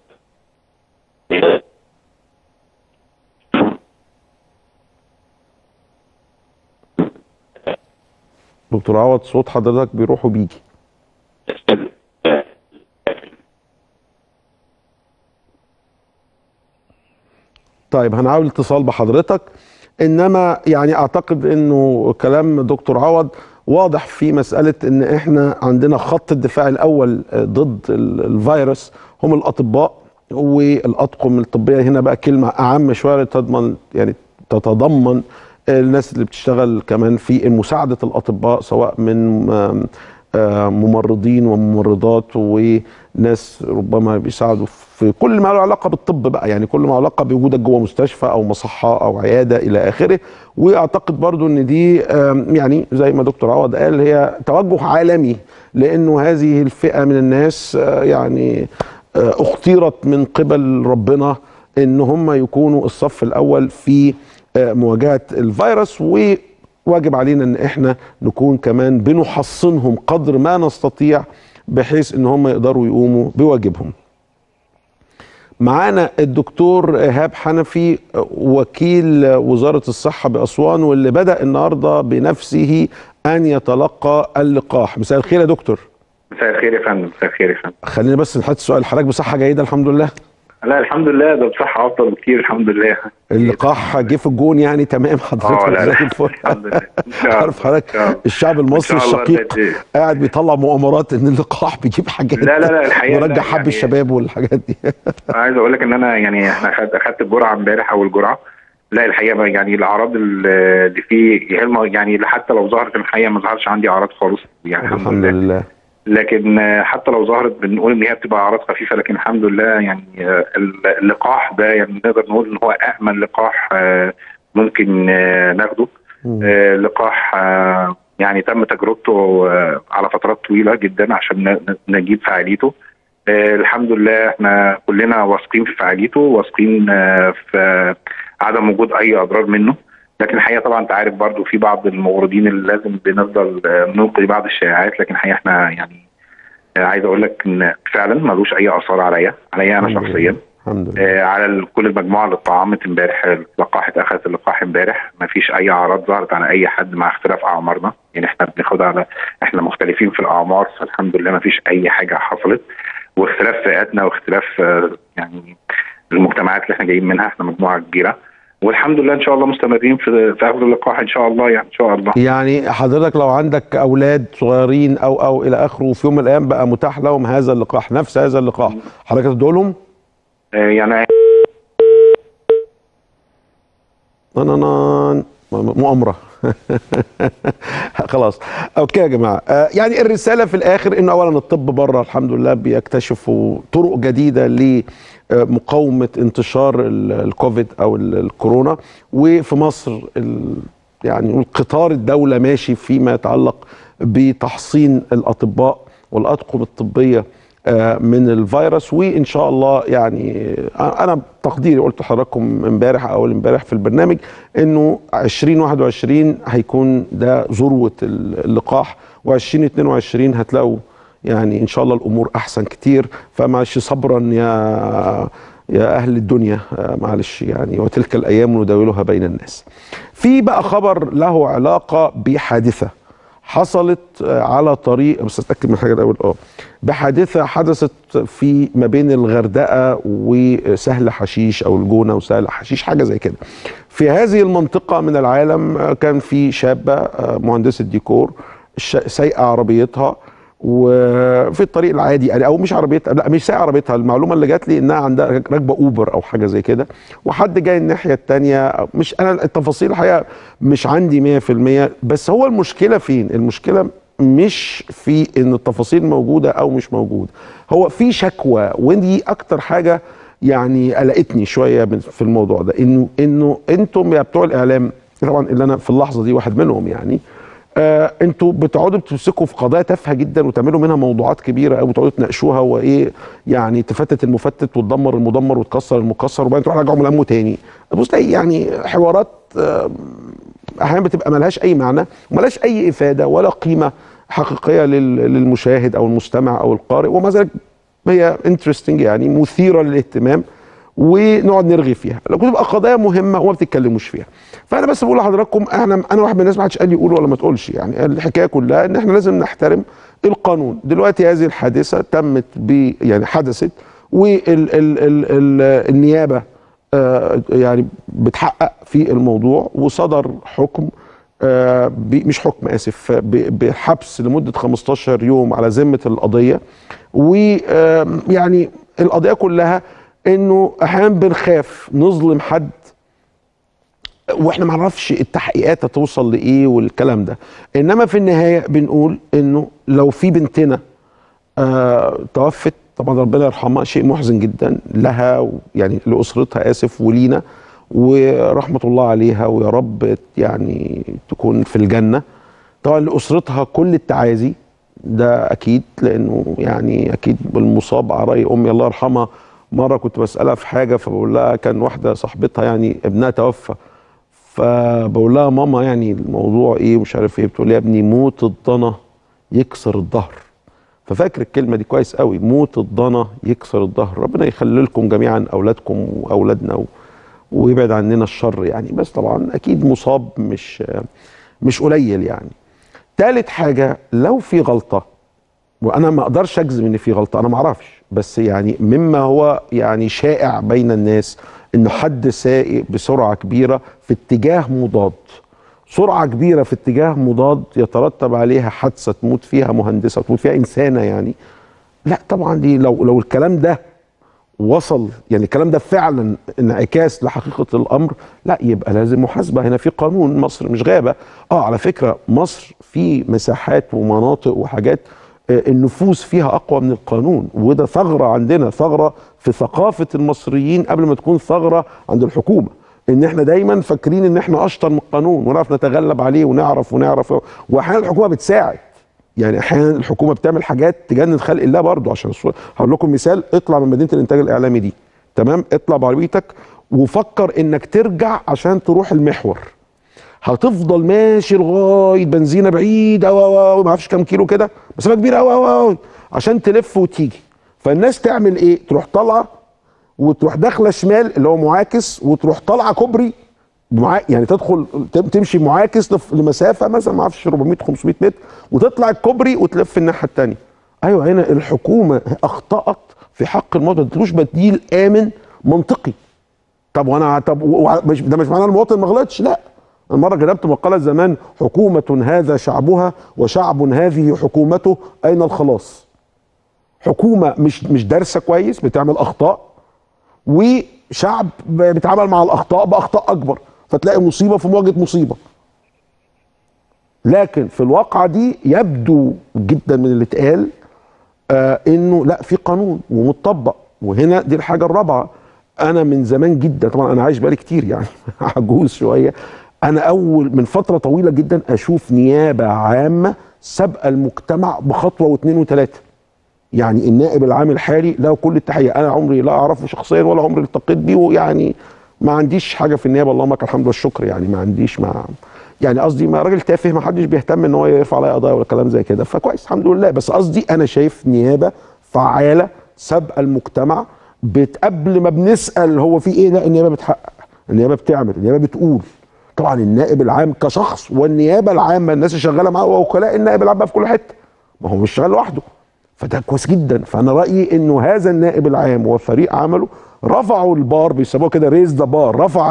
Speaker 1: دكتور عوض، صوت حضرتك بيروح وبيجي. طيب هنحاول اتصال بحضرتك، انما يعني اعتقد انه كلام دكتور عوض واضح في مسألة ان احنا عندنا خط الدفاع الاول ضد الفيروس هم الاطباء والاطقم الطبية. هنا بقى كلمة اعم شوية تضمن يعني تتضمن الناس اللي بتشتغل كمان في مساعدة الأطباء، سواء من ممرضين وممرضات وناس ربما بيساعدوا في كل ما له علاقة بالطب بقى، يعني كل ما له علاقة بوجودك جوه مستشفى أو مصحة أو عيادة إلى آخره. وأعتقد برضو أن دي يعني زي ما دكتور عوض قال هي توجه عالمي، لأنه هذه الفئة من الناس يعني اختيرت من قبل ربنا أن هم يكونوا الصف الأول في مواجهة الفيروس، وواجب علينا ان احنا نكون كمان بنحصنهم قدر ما نستطيع بحيث ان هم يقدروا يقوموا بواجبهم. معانا الدكتور إيهاب حنفي وكيل وزارة الصحة بأسوان، واللي بدأ النهاردة بنفسه أن يتلقى اللقاح. مساء الخير يا دكتور.
Speaker 4: مساء الخير يا فندم. مساء الخير يا فندم.
Speaker 1: خلينا بس نحط السؤال، حضرتك بصحة جيدة الحمد لله؟
Speaker 4: لا الحمد لله، ده بصحة أفضل بكتير الحمد لله.
Speaker 1: اللقاح جه في الجون يعني تمام حضرتك زي الفل.
Speaker 4: الحمد لله.
Speaker 1: عارف حضرتك الشعب المصري الشقيق قاعد بيطلع مؤامرات ان اللقاح بيجيب حاجات
Speaker 4: لا الحقيقة
Speaker 1: ورجع حب يعني الشباب والحاجات دي.
Speaker 4: عايز اقول لك ان انا يعني احنا اخدت الجرعة امبارح اول جرعة. لا الحقيقة يعني الاعراض اللي فيه يعني حتى لو ظهرت الحقيقة ما ظهرش عندي اعراض خالص يعني
Speaker 1: الحمد لله.
Speaker 4: لكن حتى لو ظهرت بنقول ان هي بتبقى اعراض خفيفه، لكن الحمد لله يعني اللقاح ده يعني نقدر نقول ان هو امن لقاح ممكن ناخده. لقاح يعني تم تجربته على فترات طويله جدا عشان نجيب فعاليته. الحمد لله احنا كلنا واثقين في فعاليته، واثقين في عدم وجود اي اضرار منه. لكن الحقيقه طبعا انت عارف برضو في بعض الموردين اللي لازم بنفضل نلقي بعض الشائعات، لكن الحقيقه احنا يعني عايز اقول لك ان فعلا ملوش اي اثار عليا انا شخصيا.
Speaker 1: الحمد لله.
Speaker 4: على كل المجموعه اللي اتطعمت امبارح اخذت اللقاح امبارح، ما فيش اي اعراض ظهرت على اي حد مع اختلاف اعمارنا، يعني احنا بناخدها احنا مختلفين في الاعمار، فالحمد لله ما فيش اي حاجه حصلت. واختلاف فئاتنا واختلاف يعني المجتمعات اللي احنا جايين منها، احنا مجموعه كبيره والحمد لله ان شاء الله مستمرين في اخذ اللقاح ان شاء الله. يعني ان شاء الله.
Speaker 1: يعني حضرتك لو عندك اولاد صغيرين او الى اخره وفي يوم من الايام بقى متاح لهم هذا اللقاح، نفس هذا اللقاح، حضرتك هتدوا لهم؟
Speaker 4: يعني
Speaker 1: مؤامره. خلاص اوكي يا جماعه. يعني الرساله في الاخر انه اولا الطب بره الحمد لله بيكتشفوا طرق جديده لمقاومه انتشار الكوفيد او الكورونا، وفي مصر يعني القطار الدوله ماشي فيما يتعلق بتحصين الاطباء والاطقم الطبيه من الفيروس. وان شاء الله يعني انا تقديري قلت لحضراتكم امبارح او اول امبارح في البرنامج انه 2021 هيكون ده ذروه اللقاح، و2022 هتلاقوا يعني ان شاء الله الامور احسن كتير. فمعلش صبرا يا اهل الدنيا، معلش يعني، وتلك الايام نداولها بين الناس. في بقى خبر له علاقه بحادثه حصلت على طريق، بس اتاكد من حاجه الاول. بحادثه حدثت في ما بين الغردقه وسهل حشيش او الجونه وسهل حشيش، حاجه زي كده. في هذه المنطقه من العالم كان في شابه مهندسه ديكور سايقه عربيتها وفي الطريق العادي يعني، او مش عربيتها، لا مش سايقه عربيتها، المعلومه اللي جات لي انها عندها راكبه اوبر او حاجه زي كده، وحد جاي الناحيه الثانيه. مش انا التفاصيل الحقيقه مش عندي 100%، بس هو المشكله فين؟ المشكله مش في ان التفاصيل موجوده او مش موجوده، هو في شكوى. ودي اكتر حاجه يعني قلقتني شويه في الموضوع ده، انه انتم يا بتوع الاعلام، طبعا اللي انا في اللحظه دي واحد منهم يعني، انتوا بتقعدوا بتمسكوا في قضايا تافهه جدا وتعملوا منها موضوعات كبيره قوي وتقعدوا تناقشوها، وايه يعني تفتت المفتت وتدمر المدمر وتكسر المكسر وبعدين تروح راجعوا ملامه تاني. بص يعني حوارات احيانا بتبقى ملهاش اي معنى وملهاش اي افاده ولا قيمه حقيقيه للمشاهد او المستمع او القارئ، ومع ذلك هي انترستنج يعني مثيره للاهتمام ونقعد نرغي فيها. لو كنت تبقى قضايا مهمه وما بتتكلموش فيها. فانا بس بقول لحضراتكم انا واحد من الناس ما حدش قال لي قول ولا ما تقولش، يعني الحكايه كلها ان احنا لازم نحترم القانون. دلوقتي هذه الحادثه تمت يعني حدثت، والنيابه يعني بتحقق في الموضوع، وصدر حكم مش حكم اسف بحبس لمده 15 يوم على ذمه القضيه. ويعني القضيه كلها انه احيانا بنخاف نظلم حد واحنا ما نعرفش التحقيقات هتوصل لايه والكلام ده، انما في النهايه بنقول انه لو في بنتنا توفت، طبعا ربنا يرحمها، شيء محزن جدا لها يعني لاسرتها اسف ولينا، ورحمه الله عليها ويا رب يعني تكون في الجنه. طبعا لاسرتها كل التعازي ده اكيد، لانه يعني اكيد بالمصاب على راي امي الله يرحمها، مره كنت بسالها في حاجه فبقول لها كان واحده صاحبتها يعني ابنها توفى، فبقول لها ماما يعني الموضوع ايه ومش عارف ايه، بتقول لي يا ابني موت الضنا يكسر الظهر. ففاكر الكلمه دي كويس قوي، موت الضنا يكسر الظهر. ربنا يخلي لكم جميعا اولادكم واولادنا ويبعد عننا الشر يعني، بس طبعا اكيد مصاب مش قليل يعني. ثالث حاجه، لو في غلطه، وانا ما اقدرش اجزم ان في غلطه، انا ما اعرفش، بس يعني مما هو يعني شائع بين الناس انه حد سائق بسرعه كبيره في اتجاه مضاد، سرعه كبيره في اتجاه مضاد يترتب عليها حادثه تموت فيها مهندسه وتموت فيها انسانه يعني. لا طبعا دي لو الكلام ده وصل، يعني الكلام ده فعلا انعكاس لحقيقه الامر، لا يبقى لازم محاسبه. هنا في قانون، مصر مش غابه. على فكره مصر في مساحات ومناطق وحاجات النفوذ فيها اقوى من القانون، وده ثغره عندنا، ثغره في ثقافه المصريين قبل ما تكون ثغره عند الحكومه، ان احنا دايما فاكرين ان احنا اشطر من القانون ونعرف نتغلب عليه ونعرف واحيانا الحكومه بتساعد، يعني احيانا الحكومه بتعمل حاجات تجنن خلق الله برضه. عشان هقول لكم مثال، اطلع من مدينه الانتاج الاعلامي دي، تمام، اطلع بعربيتك وفكر انك ترجع عشان تروح المحور، هتفضل ماشي لغايه بنزينه بعيد او ما اعرفش كام كيلو كده، مسافه كبيره قوي عشان تلف وتيجي. فالناس تعمل ايه؟ تروح طالعه وتروح داخله شمال اللي هو معاكس، وتروح طالعه كوبري يعني تدخل تمشي معاكس لمسافه مثلا ما اعرفش 400 500 متر، وتطلع الكوبري وتلف الناحيه الثانيه. ايوه هنا الحكومه اخطات في حق المواطن، ما ادتلوش بديل امن منطقي. طب ده مش معناه المواطن ما غلطش، لا. المره كتبت مقاله زمان، حكومه هذا شعبها وشعب هذه حكومته، اين الخلاص؟ حكومه مش دارسه كويس، بتعمل اخطاء، وشعب بيتعامل مع الاخطاء باخطاء اكبر. فتلاقي مصيبه في مواجهه مصيبه. لكن في الواقعه دي يبدو جدا من اللي اتقال انه لا، في قانون ومتطبق. وهنا دي الحاجه الرابعه. انا من زمان جدا، طبعا انا عايش بقالي كتير يعني عجوز شويه، انا اول من فتره طويله جدا اشوف نيابه عامه سابقه المجتمع بخطوه واثنين وثلاثه. يعني النائب العام الحالي له كل التحيه، انا عمري لا اعرفه شخصيا ولا عمري التقيت بيه، ويعني ما عنديش حاجه في النيابه، اللهم لك الحمد والشكر، يعني ما عنديش يعني قصدي ما راجل تافه، ما حدش بيهتم ان هو يرفع عليا قضايا ولا كلام زي كده، فكويس الحمد لله. بس قصدي انا شايف نيابه فعاله سابقه المجتمع، قبل ما بنسال هو في ايه، لا النيابه بتحقق، النيابه بتعمل، النيابه بتقول. طبعا النائب العام كشخص والنيابه العامه الناس اللي شغاله معاه ووكلاء النائب العام في كل حته، ما هو مش شغال لوحده، فده كويس جدا. فانا رايي انه هذا النائب العام وفريق عمله رفعوا البار، بيسموه كده ريز ذا بار، رفع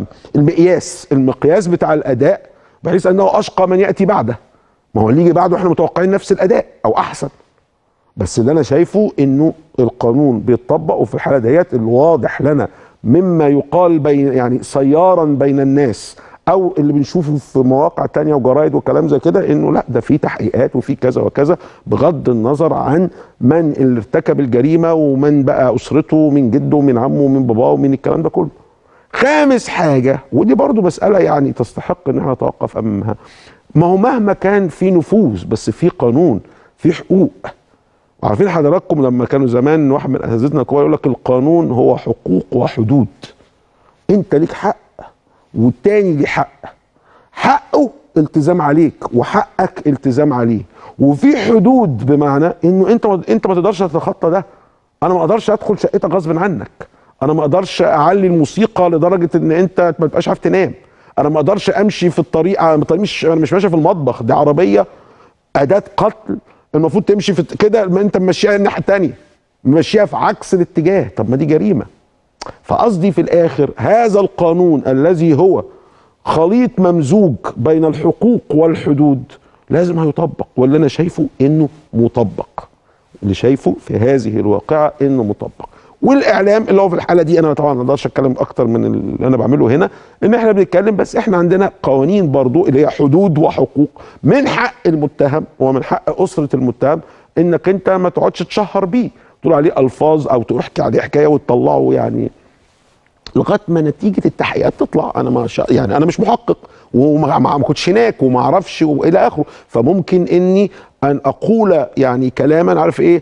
Speaker 1: المقياس بتاع الاداء، بحيث انه اشقى من ياتي بعده. ما هو اللي يجي بعده احنا متوقعين نفس الاداء او احسن، بس اللي انا شايفه انه القانون بيتطبق. وفي الحاله ديت الواضح لنا مما يقال بين يعني سيارا بين الناس او اللي بنشوفه في مواقع تانية وجرايد وكلام زي كده، انه لا ده في تحقيقات وفي كذا وكذا، بغض النظر عن من اللي ارتكب الجريمه ومن بقى اسرته، ومن جده ومن عمه ومن باباه ومن الكلام ده كله. خامس حاجه، ودي برضو مساله يعني تستحق ان احنا نتوقف امامها، ما هو مهما كان في نفوذ بس في قانون، في حقوق. عارفين حضراتكم لما كانوا زمان واحد من اساتذتنا الكبار يقول لك القانون هو حقوق وحدود. انت ليك حق والتاني ليه حق، حقه التزام عليك وحقك التزام عليه، وفي حدود بمعنى انه انت ما تقدرش تتخطى ده. انا ما اقدرش ادخل شقتك غصب عنك، انا ما اقدرش اعلي الموسيقى لدرجه ان انت ما تبقاش عارف تنام، انا ما اقدرش امشي في الطريق، انا مش ماشي في المطبخ، دي عربيه اداه قتل المفروض تمشي في كده، انت ماشيها الناحيه الثانيه، ماشيها في عكس الاتجاه، طب ما دي جريمه. فقصدي في الاخر هذا القانون الذي هو خليط ممزوج بين الحقوق والحدود لازم هيطبق، واللي انا شايفه انه مطبق، اللي شايفه في هذه الواقعه انه مطبق. والاعلام اللي هو في الحاله دي انا طبعا ما اقدرش اتكلم اكتر من اللي انا بعمله هنا، ان احنا بنتكلم بس احنا عندنا قوانين برضو اللي هي حدود وحقوق، من حق المتهم ومن حق اسره المتهم انك انت ما تقعدش تشهر بيه، تقول عليه الفاظ او تحكي عليه حكايه وتطلعه يعني لغايه ما نتيجه التحقيقات تطلع. انا يعني انا مش محقق وما كنتش هناك وما اعرفش والى اخره، فممكن اني ان اقول يعني كلاما عارف ايه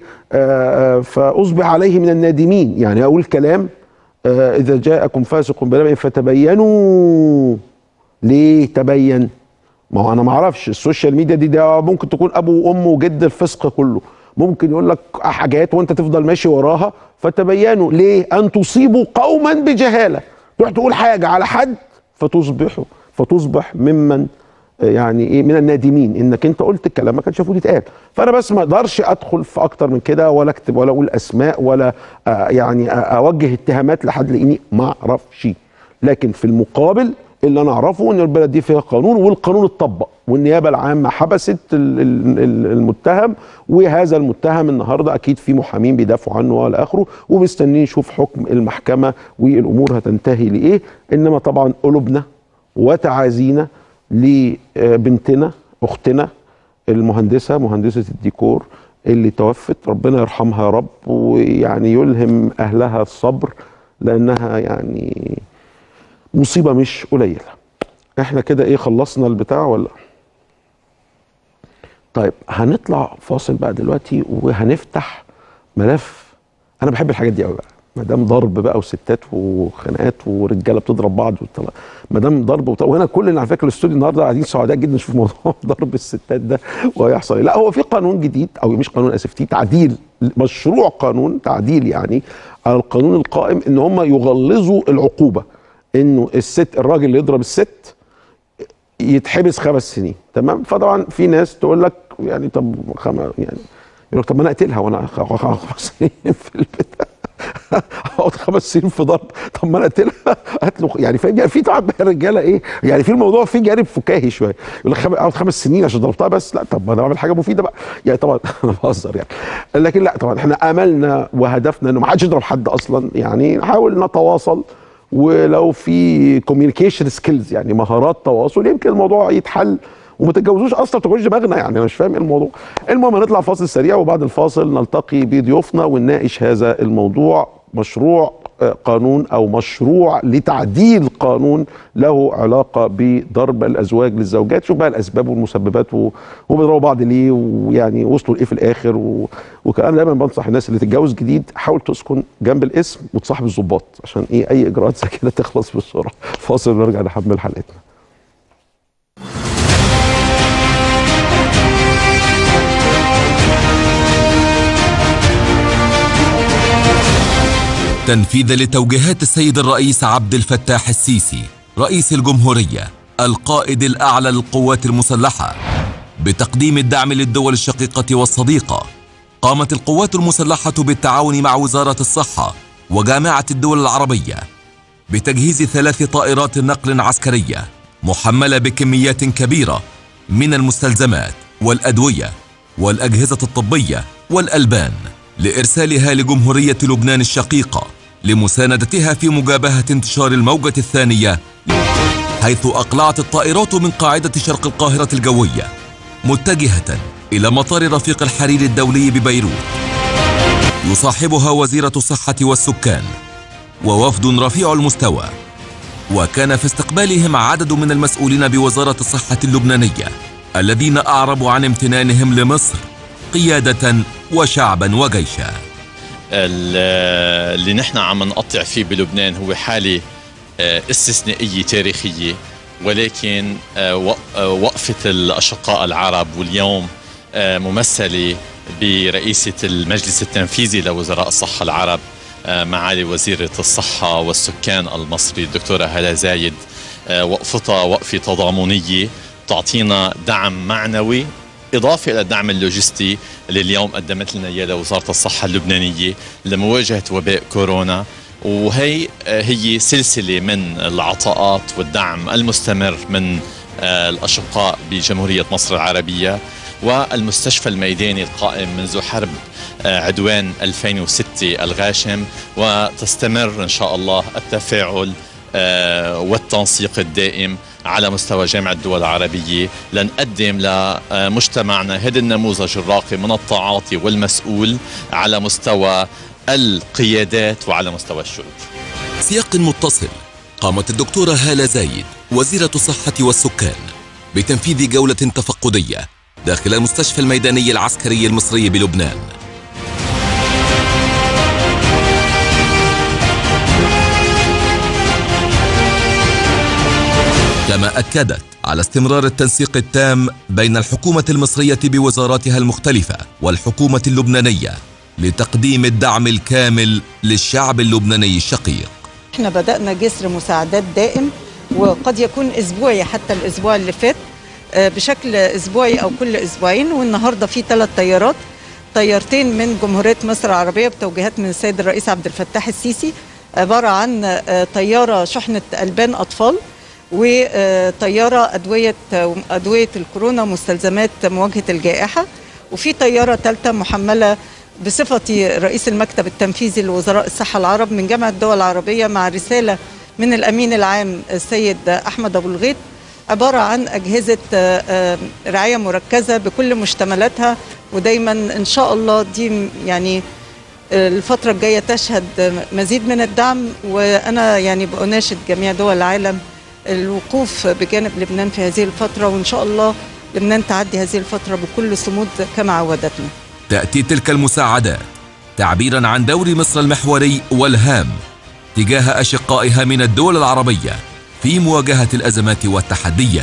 Speaker 1: فاصبح عليه من النادمين، يعني اقول كلام اذا جاءكم فاسق بنبأ فتبينوا. ليه تبين؟ ما هو انا ما اعرفش، السوشيال ميديا دي ممكن تكون ابو وام وجد الفسق كله، ممكن يقول لك حاجات وانت تفضل ماشي وراها، فتبينوا ليه ان تصيبوا قوما بجهاله، تروح تقول حاجه على حد فتصبح ممن يعني ايه من النادمين انك انت قلت الكلام ما كانش المفروض يتقال. فانا بس ما اقدرش ادخل في اكتر من كده ولا اكتب ولا اقول اسماء ولا يعني اوجه اتهامات لحد لاني ما اعرفش، لكن في المقابل اللي انا اعرفه ان البلد دي فيها قانون والقانون اتطبق، والنيابه العامه حبست المتهم، وهذا المتهم النهارده اكيد في محامين بيدافعوا عنه والى اخره، ومستنيين نشوف حكم المحكمه والامور هتنتهي لايه. انما طبعا قلوبنا وتعازينا لبنتنا اختنا المهندسه مهندسه الديكور اللي توفت، ربنا يرحمها يا رب ويعني يلهم اهلها الصبر، لانها يعني مصيبه مش قليله. احنا كده ايه خلصنا البتاع ولا؟ طيب هنطلع فاصل بقى دلوقتي وهنفتح ملف. انا بحب الحاجات دي قوي بقى، ما دام ضرب بقى وستات وخناقات ورجاله بتضرب بعض ما دام ضرب وهنا كل على فكره الاستوديو النهارده قاعدين سعداء جدا نشوف موضوع ضرب الستات ده وهيحصل ايه. لا هو في قانون جديد او مش قانون، اسف، في تعديل، مشروع قانون تعديل يعني على القانون القائم، ان هم يغلظوا العقوبه، انه الراجل اللي يضرب الست يتحبس 5 سنين، تمام؟ فطبعا في ناس تقول لك يعني طب يعني يقول لك طب ما انا اقتلها وانا 5 سنين في البتاع اقعد 5 سنين في ضرب، طب ما انا اقتلها قتله يعني، فاهم؟ يعني في طبعا رجاله ايه يعني في الموضوع في جانب فكاهي شويه، يقول لك اقعد 5 سنين عشان ضربتها بس، لا طب ما انا بعمل حاجه مفيده بقى يعني. طبعا انا بهزر يعني، لكن لا طبعا احنا املنا وهدفنا انه ما حدش يضرب حد اصلا، يعني نحاول نتواصل ولو في كوميونيكيشن سكيلز يعني مهارات تواصل يمكن الموضوع يتحل، وما تتجوزوش اصلا، ما تاخدوش دماغنا يعني، انا مش فاهم ايه الموضوع. المهم هنطلع فاصل سريع، وبعد الفاصل نلتقي بضيوفنا ونناقش هذا الموضوع، مشروع قانون او مشروع لتعديل قانون له علاقه بضرب الازواج للزوجات. شوف بقى الاسباب والمسببات وبيضربوا بعض ليه، ويعني وصلوا لايه في الاخر. وكان دايما بنصح الناس اللي تتجوز جديد حاول تسكن جنب الاسم وتصاحب الضباط عشان ايه اي اجراءات زي كده تخلص بسرعه. فاصل ونرجع نحمل حلقتنا.
Speaker 5: تنفيذا لتوجيهات السيد الرئيس عبد الفتاح السيسي رئيس الجمهورية القائد الأعلى للقوات المسلحة بتقديم الدعم للدول الشقيقة والصديقة، قامت القوات المسلحة بالتعاون مع وزارة الصحة وجامعة الدول العربية بتجهيز 3 طائرات نقل عسكرية محملة بكميات كبيرة من المستلزمات والأدوية والأجهزة الطبية والألبان لإرسالها لجمهورية لبنان الشقيقة لمساندتها في مجابهة انتشار الموجة الثانية، حيث أقلعت الطائرات من قاعدة شرق القاهرة الجوية متجهة إلى مطار رفيق الحرير الدولي ببيروت، يصاحبها وزيرة الصحة والسكان ووفد رفيع المستوى. وكان في استقبالهم عدد من المسؤولين بوزارة الصحة اللبنانية الذين أعربوا عن امتنانهم لمصر قيادة وشعبا وجيشا.
Speaker 6: اللي نحن عم نقطع فيه بلبنان هو حالة استثنائية تاريخية، ولكن وقفة الأشقاء العرب واليوم ممثلة برئيسة المجلس التنفيذي لوزراء الصحة العرب معالي وزيرة الصحة والسكان المصري الدكتورة هالة زايد، وقفتها وقفة تضامنية تعطينا دعم معنوي إضافة إلى الدعم اللوجستي اللي اليوم قدمت لنا إياه وزارة الصحة اللبنانية لمواجهة وباء كورونا. وهي سلسلة من العطاءات والدعم المستمر من الأشقاء بجمهورية مصر العربية والمستشفى الميداني القائم منذ حرب عدوان 2006 الغاشم، وتستمر إن شاء الله التفاعل والتنسيق الدائم على مستوى جامعة الدول العربية لنقدم لمجتمعنا هذا النموذج الراقي من التعاطي والمسؤول على مستوى القيادات وعلى مستوى الشعوب.
Speaker 5: سياق متصل، قامت الدكتورة هالة زايد وزيرة الصحة والسكان بتنفيذ جولة تفقدية داخل المستشفى الميداني العسكري المصري بلبنان. كما أكدت على استمرار التنسيق التام بين الحكومة المصرية بوزاراتها المختلفة والحكومة اللبنانية لتقديم الدعم الكامل للشعب اللبناني الشقيق.
Speaker 7: احنا بدأنا جسر مساعدات دائم، وقد يكون أسبوعي حتى الأسبوع اللي فات بشكل أسبوعي أو كل أسبوعين، والنهاردة في 3 طيارات، طيارتين من جمهورية مصر العربية بتوجيهات من السيد الرئيس عبد الفتاح السيسي، عبارة عن طيارة شحنة ألبان أطفال وطيارة أدوية الكورونا ومستلزمات مواجهة الجائحة، وفي طيارة ثالثة محملة بصفتي رئيس المكتب التنفيذي لوزراء الصحة العرب من جامعة الدول العربية مع رسالة من الأمين العام السيد أحمد أبو الغيط، عبارة عن أجهزة رعاية مركزة بكل مشتملاتها. ودايما إن شاء الله دي يعني الفترة الجاية تشهد مزيد من الدعم، وأنا يعني بأناشد جميع دول العالم الوقوف بجانب لبنان في هذه الفترة، وإن شاء الله لبنان تعدي هذه الفترة بكل صمود كما عودتنا.
Speaker 5: تأتي تلك المساعدات تعبيرا عن دور مصر المحوري والهام تجاه أشقائها من الدول العربية في مواجهة الأزمات والتحديات.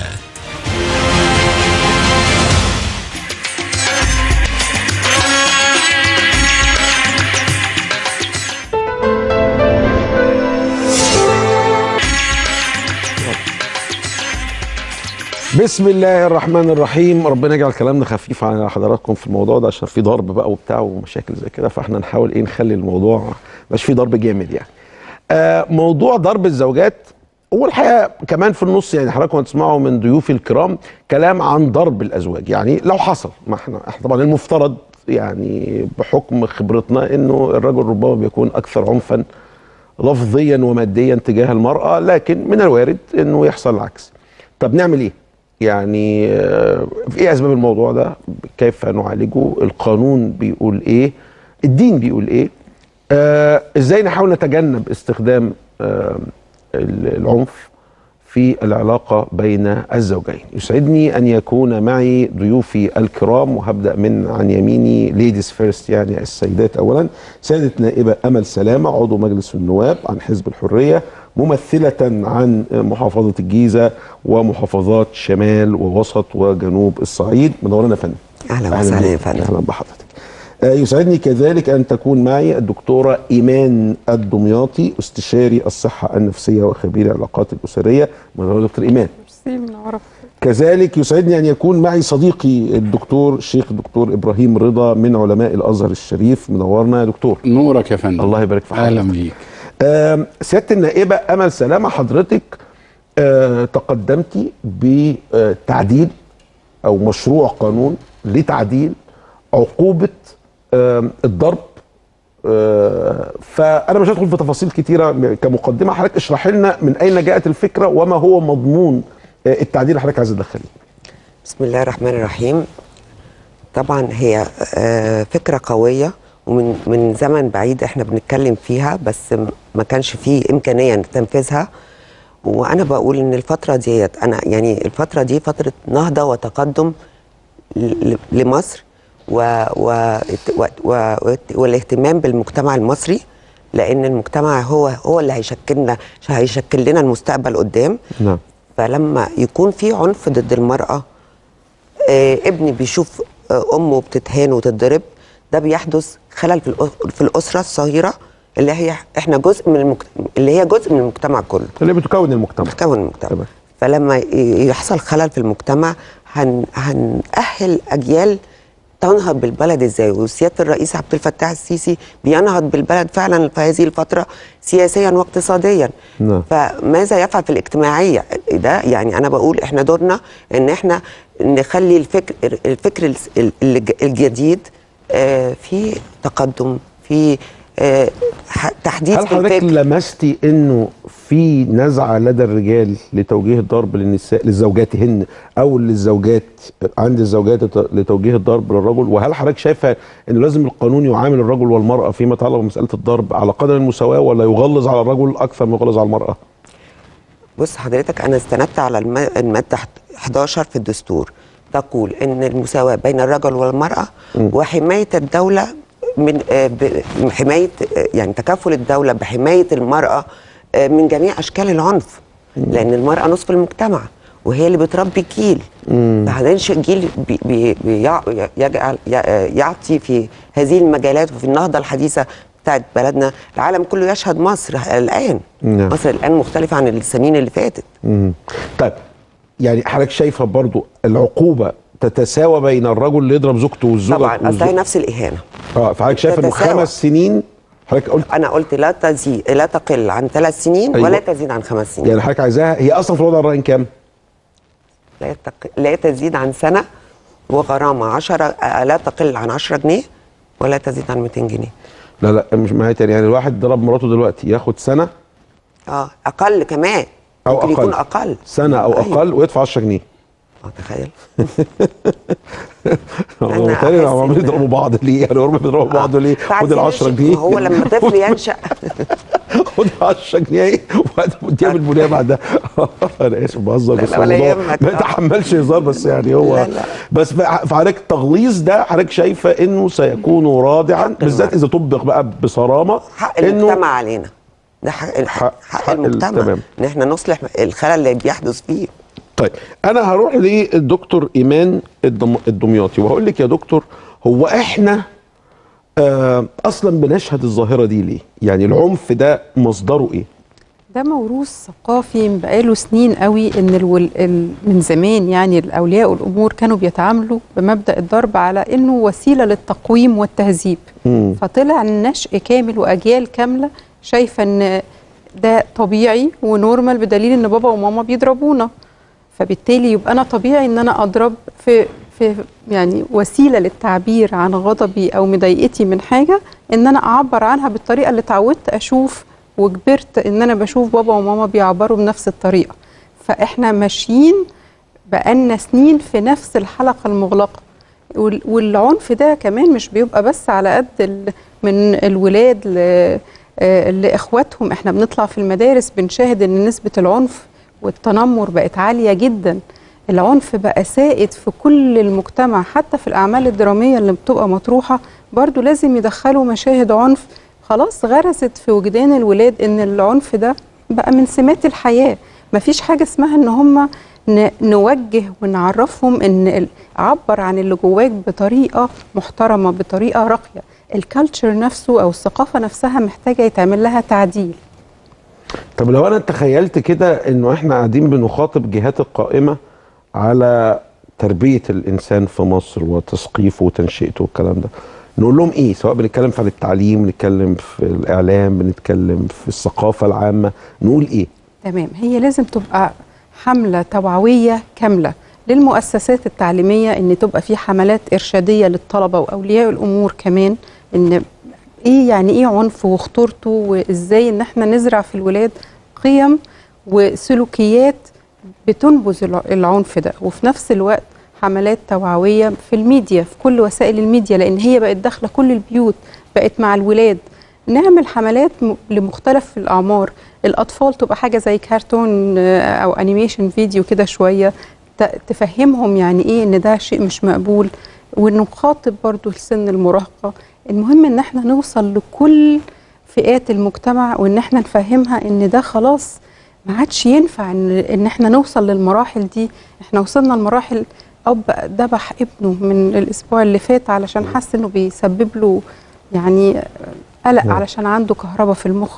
Speaker 1: بسم الله الرحمن الرحيم. ربنا يجعل كلامنا خفيف على حضراتكم في الموضوع ده، عشان في ضرب بقى وبتاع ومشاكل زي كده، فاحنا نحاول ايه نخلي الموضوع مش في ضرب جامد يعني. موضوع ضرب الزوجات هو الحقيقه كمان في النص، يعني حضراتكم هتسمعوا من ضيوفي الكرام كلام عن ضرب الازواج، يعني لو حصل، ما احنا طبعا المفترض يعني بحكم خبرتنا انه الرجل ربما بيكون اكثر عنفا لفظيا وماديا تجاه المرأة، لكن من الوارد انه يحصل العكس. طب نعمل ايه؟ يعني ايه اسباب الموضوع ده؟ كيف نعالجه؟ القانون بيقول ايه؟ الدين بيقول ايه؟ ازاي نحاول نتجنب استخدام العنف في العلاقة بين الزوجين؟ يسعدني أن يكون معي ضيوفي الكرام، وهبدأ من عن يميني ليديز فيرست، يعني السيدات أولا. سيدة نائبة أمل سلامة، عضو مجلس النواب عن حزب الحرية، ممثلة عن محافظة الجيزة ومحافظات شمال ووسط وجنوب الصعيد. منورانا يا فندم.
Speaker 8: أهلا وسهلا يا فندم.
Speaker 1: أهلا بحضرتك. يسعدني كذلك أن تكون معي الدكتورة إيمان الدمياطي، استشاري الصحة النفسية وخبير العلاقات الأسرية. منورة دكتور إيمان. كذلك يسعدني أن يكون معي صديقي الدكتور الشيخ الدكتور إبراهيم رضا من علماء الأزهر الشريف. منورنا يا دكتور.
Speaker 9: نورك يا فندم.
Speaker 1: الله يبارك في حضرتك.
Speaker 9: أهلا بيك.
Speaker 1: سيادة النائبة أمل سلامة، حضرتك تقدمتي بتعديل أو مشروع قانون لتعديل عقوبة الضرب. فأنا مش هدخل في تفاصيل كتيرة كمقدمة، حضرتك اشرح لنا من أين جاءت الفكرة وما هو مضمون التعديل اللي حضرتك عايز تدخليه.
Speaker 8: بسم الله الرحمن الرحيم. طبعا هي فكرة قوية ومن زمن بعيد احنا بنتكلم فيها، بس ما كانش فيه إمكانية لتنفيذها. وأنا بقول إن الفترة ديت يعني الفترة دي فترة نهضة وتقدم لمصر والاهتمام بالمجتمع المصري، لأن المجتمع هو اللي هيشكل لنا المستقبل قدام.
Speaker 1: نعم.
Speaker 8: فلما يكون في عنف ضد المرأة، ابني بيشوف أمه بتتهان وتتضرب، ده بيحدث خلل في الأسرة الصغيرة اللي هي احنا جزء من اللي هي جزء من المجتمع كله،
Speaker 1: اللي بتكون المجتمع.
Speaker 8: طبعا. فلما يحصل خلل في المجتمع هنأهل أجيال تنهض بالبلد ازاي. وسياده الرئيس عبد الفتاح السيسي بينهض بالبلد فعلا في هذه الفتره سياسيا واقتصاديا.
Speaker 1: نعم.
Speaker 8: فماذا يفعل في الاجتماعيه؟ ده يعني انا بقول احنا دورنا ان احنا نخلي الفكر الجديد في تقدم، في تحديث.
Speaker 1: هل حضرتك لمستي انه في نزعه لدى الرجال لتوجيه الضرب للنساء لزوجاتهن، او للزوجات عند الزوجات لتوجيه الضرب للرجل؟ وهل حضرتك شايفه انه لازم القانون يعامل الرجل والمراه فيما يتعلق بمساله الضرب على قدر المساواه، ولا يغلظ على الرجل اكثر ما يغلظ على المراه؟
Speaker 8: بص حضرتك، انا استندت على الماده 11 في الدستور، تقول ان المساواه بين الرجل والمراه وحمايه الدوله من حمايه، يعني تكافل الدوله بحمايه المراه من جميع اشكال العنف، لان المراه نصف المجتمع وهي اللي بتربي جيل. فهننشئ جيل يعطي في هذه المجالات وفي النهضه الحديثه بتاعت بلدنا. العالم كله يشهد مصر الان. مصر الان مختلفه عن السنين اللي فاتت.
Speaker 1: طيب يعني حضرتك شايفه برضو العقوبه تتساوى بين الرجل اللي يضرب زوجته والزوجه؟
Speaker 8: طبعا، اصل هي نفس الاهانه.
Speaker 1: فحضرتك شايف انه 5 سنين؟ حضرتك قلت،
Speaker 8: انا قلت لا تقل عن 3 سنين. أيوة. ولا تزيد عن 5 سنين.
Speaker 1: يعني حضرتك عايزاها هي اصلا في الوضع الراهن كام؟
Speaker 8: لا تزيد عن سنه، وغرامه 10 لا تقل عن 10 جنيه، ولا تزيد عن 200 جنيه.
Speaker 1: لا مش معايا تاني. يعني الواحد ضرب مراته دلوقتي ياخد سنه،
Speaker 8: اقل كمان، ممكن يكون اقل
Speaker 1: سنه او أيوة. اقل، ويدفع 10 جنيه.
Speaker 8: تخيل.
Speaker 1: هم تاني عمالين يضربوا بعض ليه؟ يعني هم بيضربوا بعض ليه؟ خد ال 10 جنيه.
Speaker 8: هو لما طفل ينشأ
Speaker 1: خد 10 جنيه وتعمل بنيه بعدها. انا اسف بهزر، بس
Speaker 8: الموضوع
Speaker 1: ما يتحملش هزار، بس يعني هو لا. بس فحضرتك التغليظ ده حضرتك شايفه انه سيكون رادعا، بالذات اذا طبق بقى بصرامه.
Speaker 8: حق المجتمع علينا، ده حق المجتمع ان احنا نصلح الخلل اللي بيحدث فيه.
Speaker 1: طيب انا هروح للدكتور ايمان الدمياطي وهقول لك يا دكتور، هو احنا اصلا بنشهد الظاهره دي ليه؟ يعني العنف ده مصدره ايه؟
Speaker 10: ده موروث ثقافي بقاله سنين قوي، ان من زمان يعني الاولياء والامور كانوا بيتعاملوا بمبدا الضرب على انه وسيله للتقويم والتهذيب. فطلع النشء كامل واجيال كامله شايفه ان ده طبيعي ونورمال، بدليل ان بابا وماما بيضربونا، فبالتالي يبقى انا طبيعي ان انا اضرب في يعني وسيله للتعبير عن غضبي او مضايقتي من حاجه، ان انا اعبر عنها بالطريقه اللي اتعودت اشوف وكبرت ان انا بشوف بابا وماما بيعبروا بنفس الطريقه، فاحنا ماشيين بقالنا سنين في نفس الحلقه المغلقه. والعنف ده كمان مش بيبقى بس على قد من الولاد لاخواتهم، احنا بنطلع في المدارس بنشاهد ان نسبه العنف والتنمر بقت عاليه جدا. العنف بقى سائد في كل المجتمع، حتى في الاعمال الدراميه اللي بتبقى مطروحه برضو لازم يدخلوا مشاهد عنف. خلاص غرست في وجدان الولاد ان العنف ده بقى من سمات الحياه، مفيش حاجه اسمها ان هم نوجه ونعرفهم ان عبر عن اللي جواك بطريقه محترمه، بطريقه راقيه. الكالتشر نفسه او الثقافه نفسها محتاجه يتعمل لها تعديل.
Speaker 1: طب لو انا تخيلت كده انه احنا قاعدين بنخاطب جهات القائمه على تربيه الانسان في مصر وتثقيفه وتنشئته والكلام ده، نقول لهم ايه؟ سواء بنتكلم في التعليم، بنتكلم في الاعلام، بنتكلم في الثقافه العامه، نقول ايه؟
Speaker 10: تمام، هي لازم تبقى حمله توعويه كامله للمؤسسات التعليميه، ان تبقى في حملات ارشاديه للطلبه واولياء الامور كمان، ان ايه يعني ايه عنف وخطورته، وازاي ان احنا نزرع في الولاد قيم وسلوكيات بتنبذ العنف ده. وفي نفس الوقت حملات توعويه في الميديا، في كل وسائل الميديا، لان هي بقت داخله كل البيوت، بقت مع الولاد. نعمل حملات لمختلف الاعمار، الاطفال تبقى حاجه زي كرتون او انيميشن فيديو كده شويه تفهمهم يعني ايه ان ده شيء مش مقبول، ونخاطب برضو السن المراهقه. المهم ان احنا نوصل لكل فئات المجتمع، وان احنا نفهمها ان ده خلاص ما عادش ينفع ان احنا نوصل للمراحل دي. احنا وصلنا لمراحل اب ذبح ابنه من الاسبوع اللي فات علشان حس انه بيسبب له يعني قلق علشان عنده كهرباء في المخ،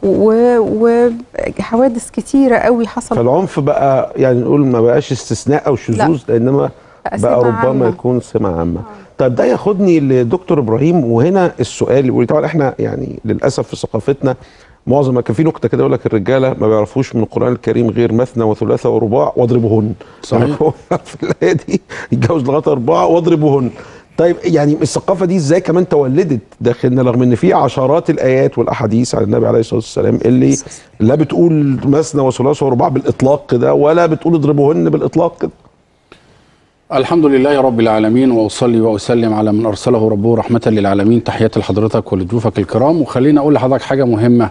Speaker 10: وحوادث كتيره قوي حصلت.
Speaker 1: فالعنف بقى يعني نقول ما بقاش استثناء او شذوذ، انما بقى ربما يكون سمة عامة. طيب ده ياخدني لدكتور ابراهيم، وهنا السؤال يقول طبعا احنا يعني للاسف في ثقافتنا معظم كان في نكته كده يقول لك الرجاله ما بيعرفوش من القران الكريم غير مثنى وثلاثه ورباع واضربوهن.
Speaker 9: صحيح.
Speaker 1: في الايه دي يتجوز لغايه 4 واضربوهن. طيب يعني الثقافه دي ازاي كمان تولدت داخلنا، رغم ان في عشرات الايات والاحاديث عن النبي عليه الصلاه والسلام اللي لا بتقول مثنى وثلاثه ورباع بالاطلاق كده، ولا بتقول اضربوهن بالاطلاق كده.
Speaker 9: الحمد لله رب العالمين، واصلي واسلم على من ارسله ربه رحمه للعالمين. تحياتي لحضرتك ولضيوفك الكرام. وخليني اقول لحضرتك حاجه مهمه.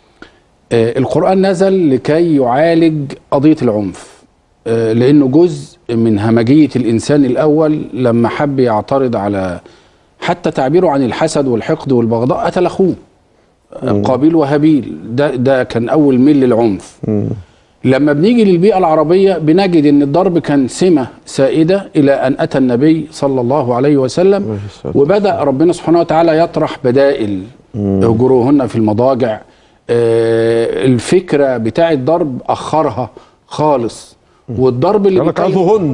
Speaker 9: القرآن نزل لكي يعالج قضية العنف، لأنه جزء من همجية الإنسان الأول لما حب يعترض على حتى تعبيره عن الحسد والحقد والبغضاء، قتل أخوه قابيل وهابيل. ده كان أول ميل للعنف. لما بنيجي للبيئة العربية بنجد أن الضرب كان سمة سائدة إلى أن أتى النبي صلى الله عليه وسلم، وبدأ ربنا سبحانه وتعالى يطرح بدائل. اهجروهن في المضاجع. الفكرة بتاع الضرب أخرها خالص، والضرب اللي
Speaker 1: عظوهن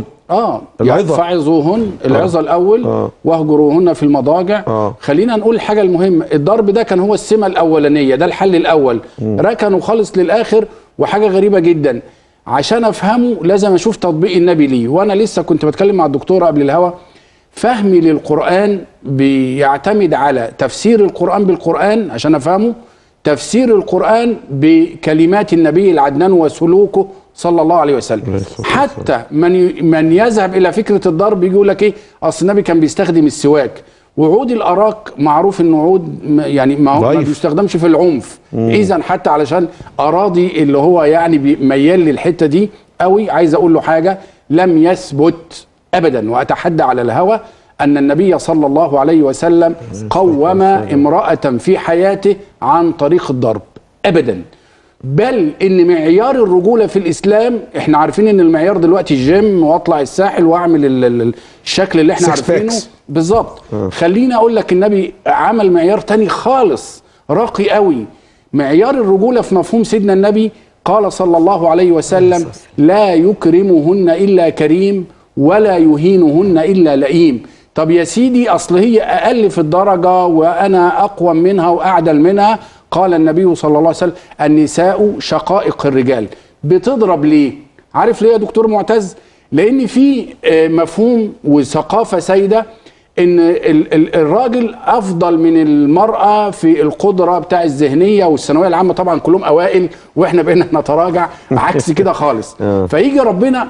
Speaker 9: فعظوهن العظة الأول واهجروهن في المضاجع. خلينا نقول الحاجة المهمة، الضرب ده كان هو السمة الأولانية، ده الحل الأول. ركنوا خالص للآخر. وحاجة غريبة جدا، عشان أفهمه لازم أشوف تطبيق النبي ليه. وأنا لسه كنت بتكلم مع الدكتورة قبل الهوا، فهمي للقرآن بيعتمد على تفسير القرآن بالقرآن عشان أفهمه، تفسير القرآن بكلمات النبي العدنان وسلوكه صلى الله عليه وسلم. حتى من يذهب إلى فكرة الضرب يقول لك إيه، أصل النبي كان بيستخدم السواك، وعود الأراك معروف إنه عود يعني ما بيستخدمش في العنف. إذا حتى علشان أراضي اللي هو يعني ميال للحتة دي قوي، عايز أقول له حاجة، لم يثبت أبدا وأتحدى على الهوى أن النبي صلى الله عليه وسلم قوم امرأة في حياته عن طريق الضرب أبدا. بل إن معيار الرجولة في الإسلام، إحنا عارفين إن المعيار دلوقتي الجيم وأطلع الساحل وأعمل الشكل اللي إحنا عارفينه بالظبط. خليني أقول لك النبي عمل معيار تاني خالص راقي قوي. معيار الرجولة في مفهوم سيدنا النبي قال صلى الله عليه وسلم: لا يكرمهن إلا كريم ولا يهينهن إلا لئيم. طب يا سيدي أصل هي أقل في الدرجة وأنا أقوى منها وأعدل منها. قال النبي صلى الله عليه وسلم: النساء شقائق الرجال. بتضرب ليه؟ عارف ليه يا دكتور معتز؟ لأن في مفهوم وثقافة سيدة ان الراجل افضل من المراه في القدره بتاع الذهنيه، والثانويه العامه طبعا كلهم اوائل واحنا بقينا نتراجع عكس كده خالص. فيجي ربنا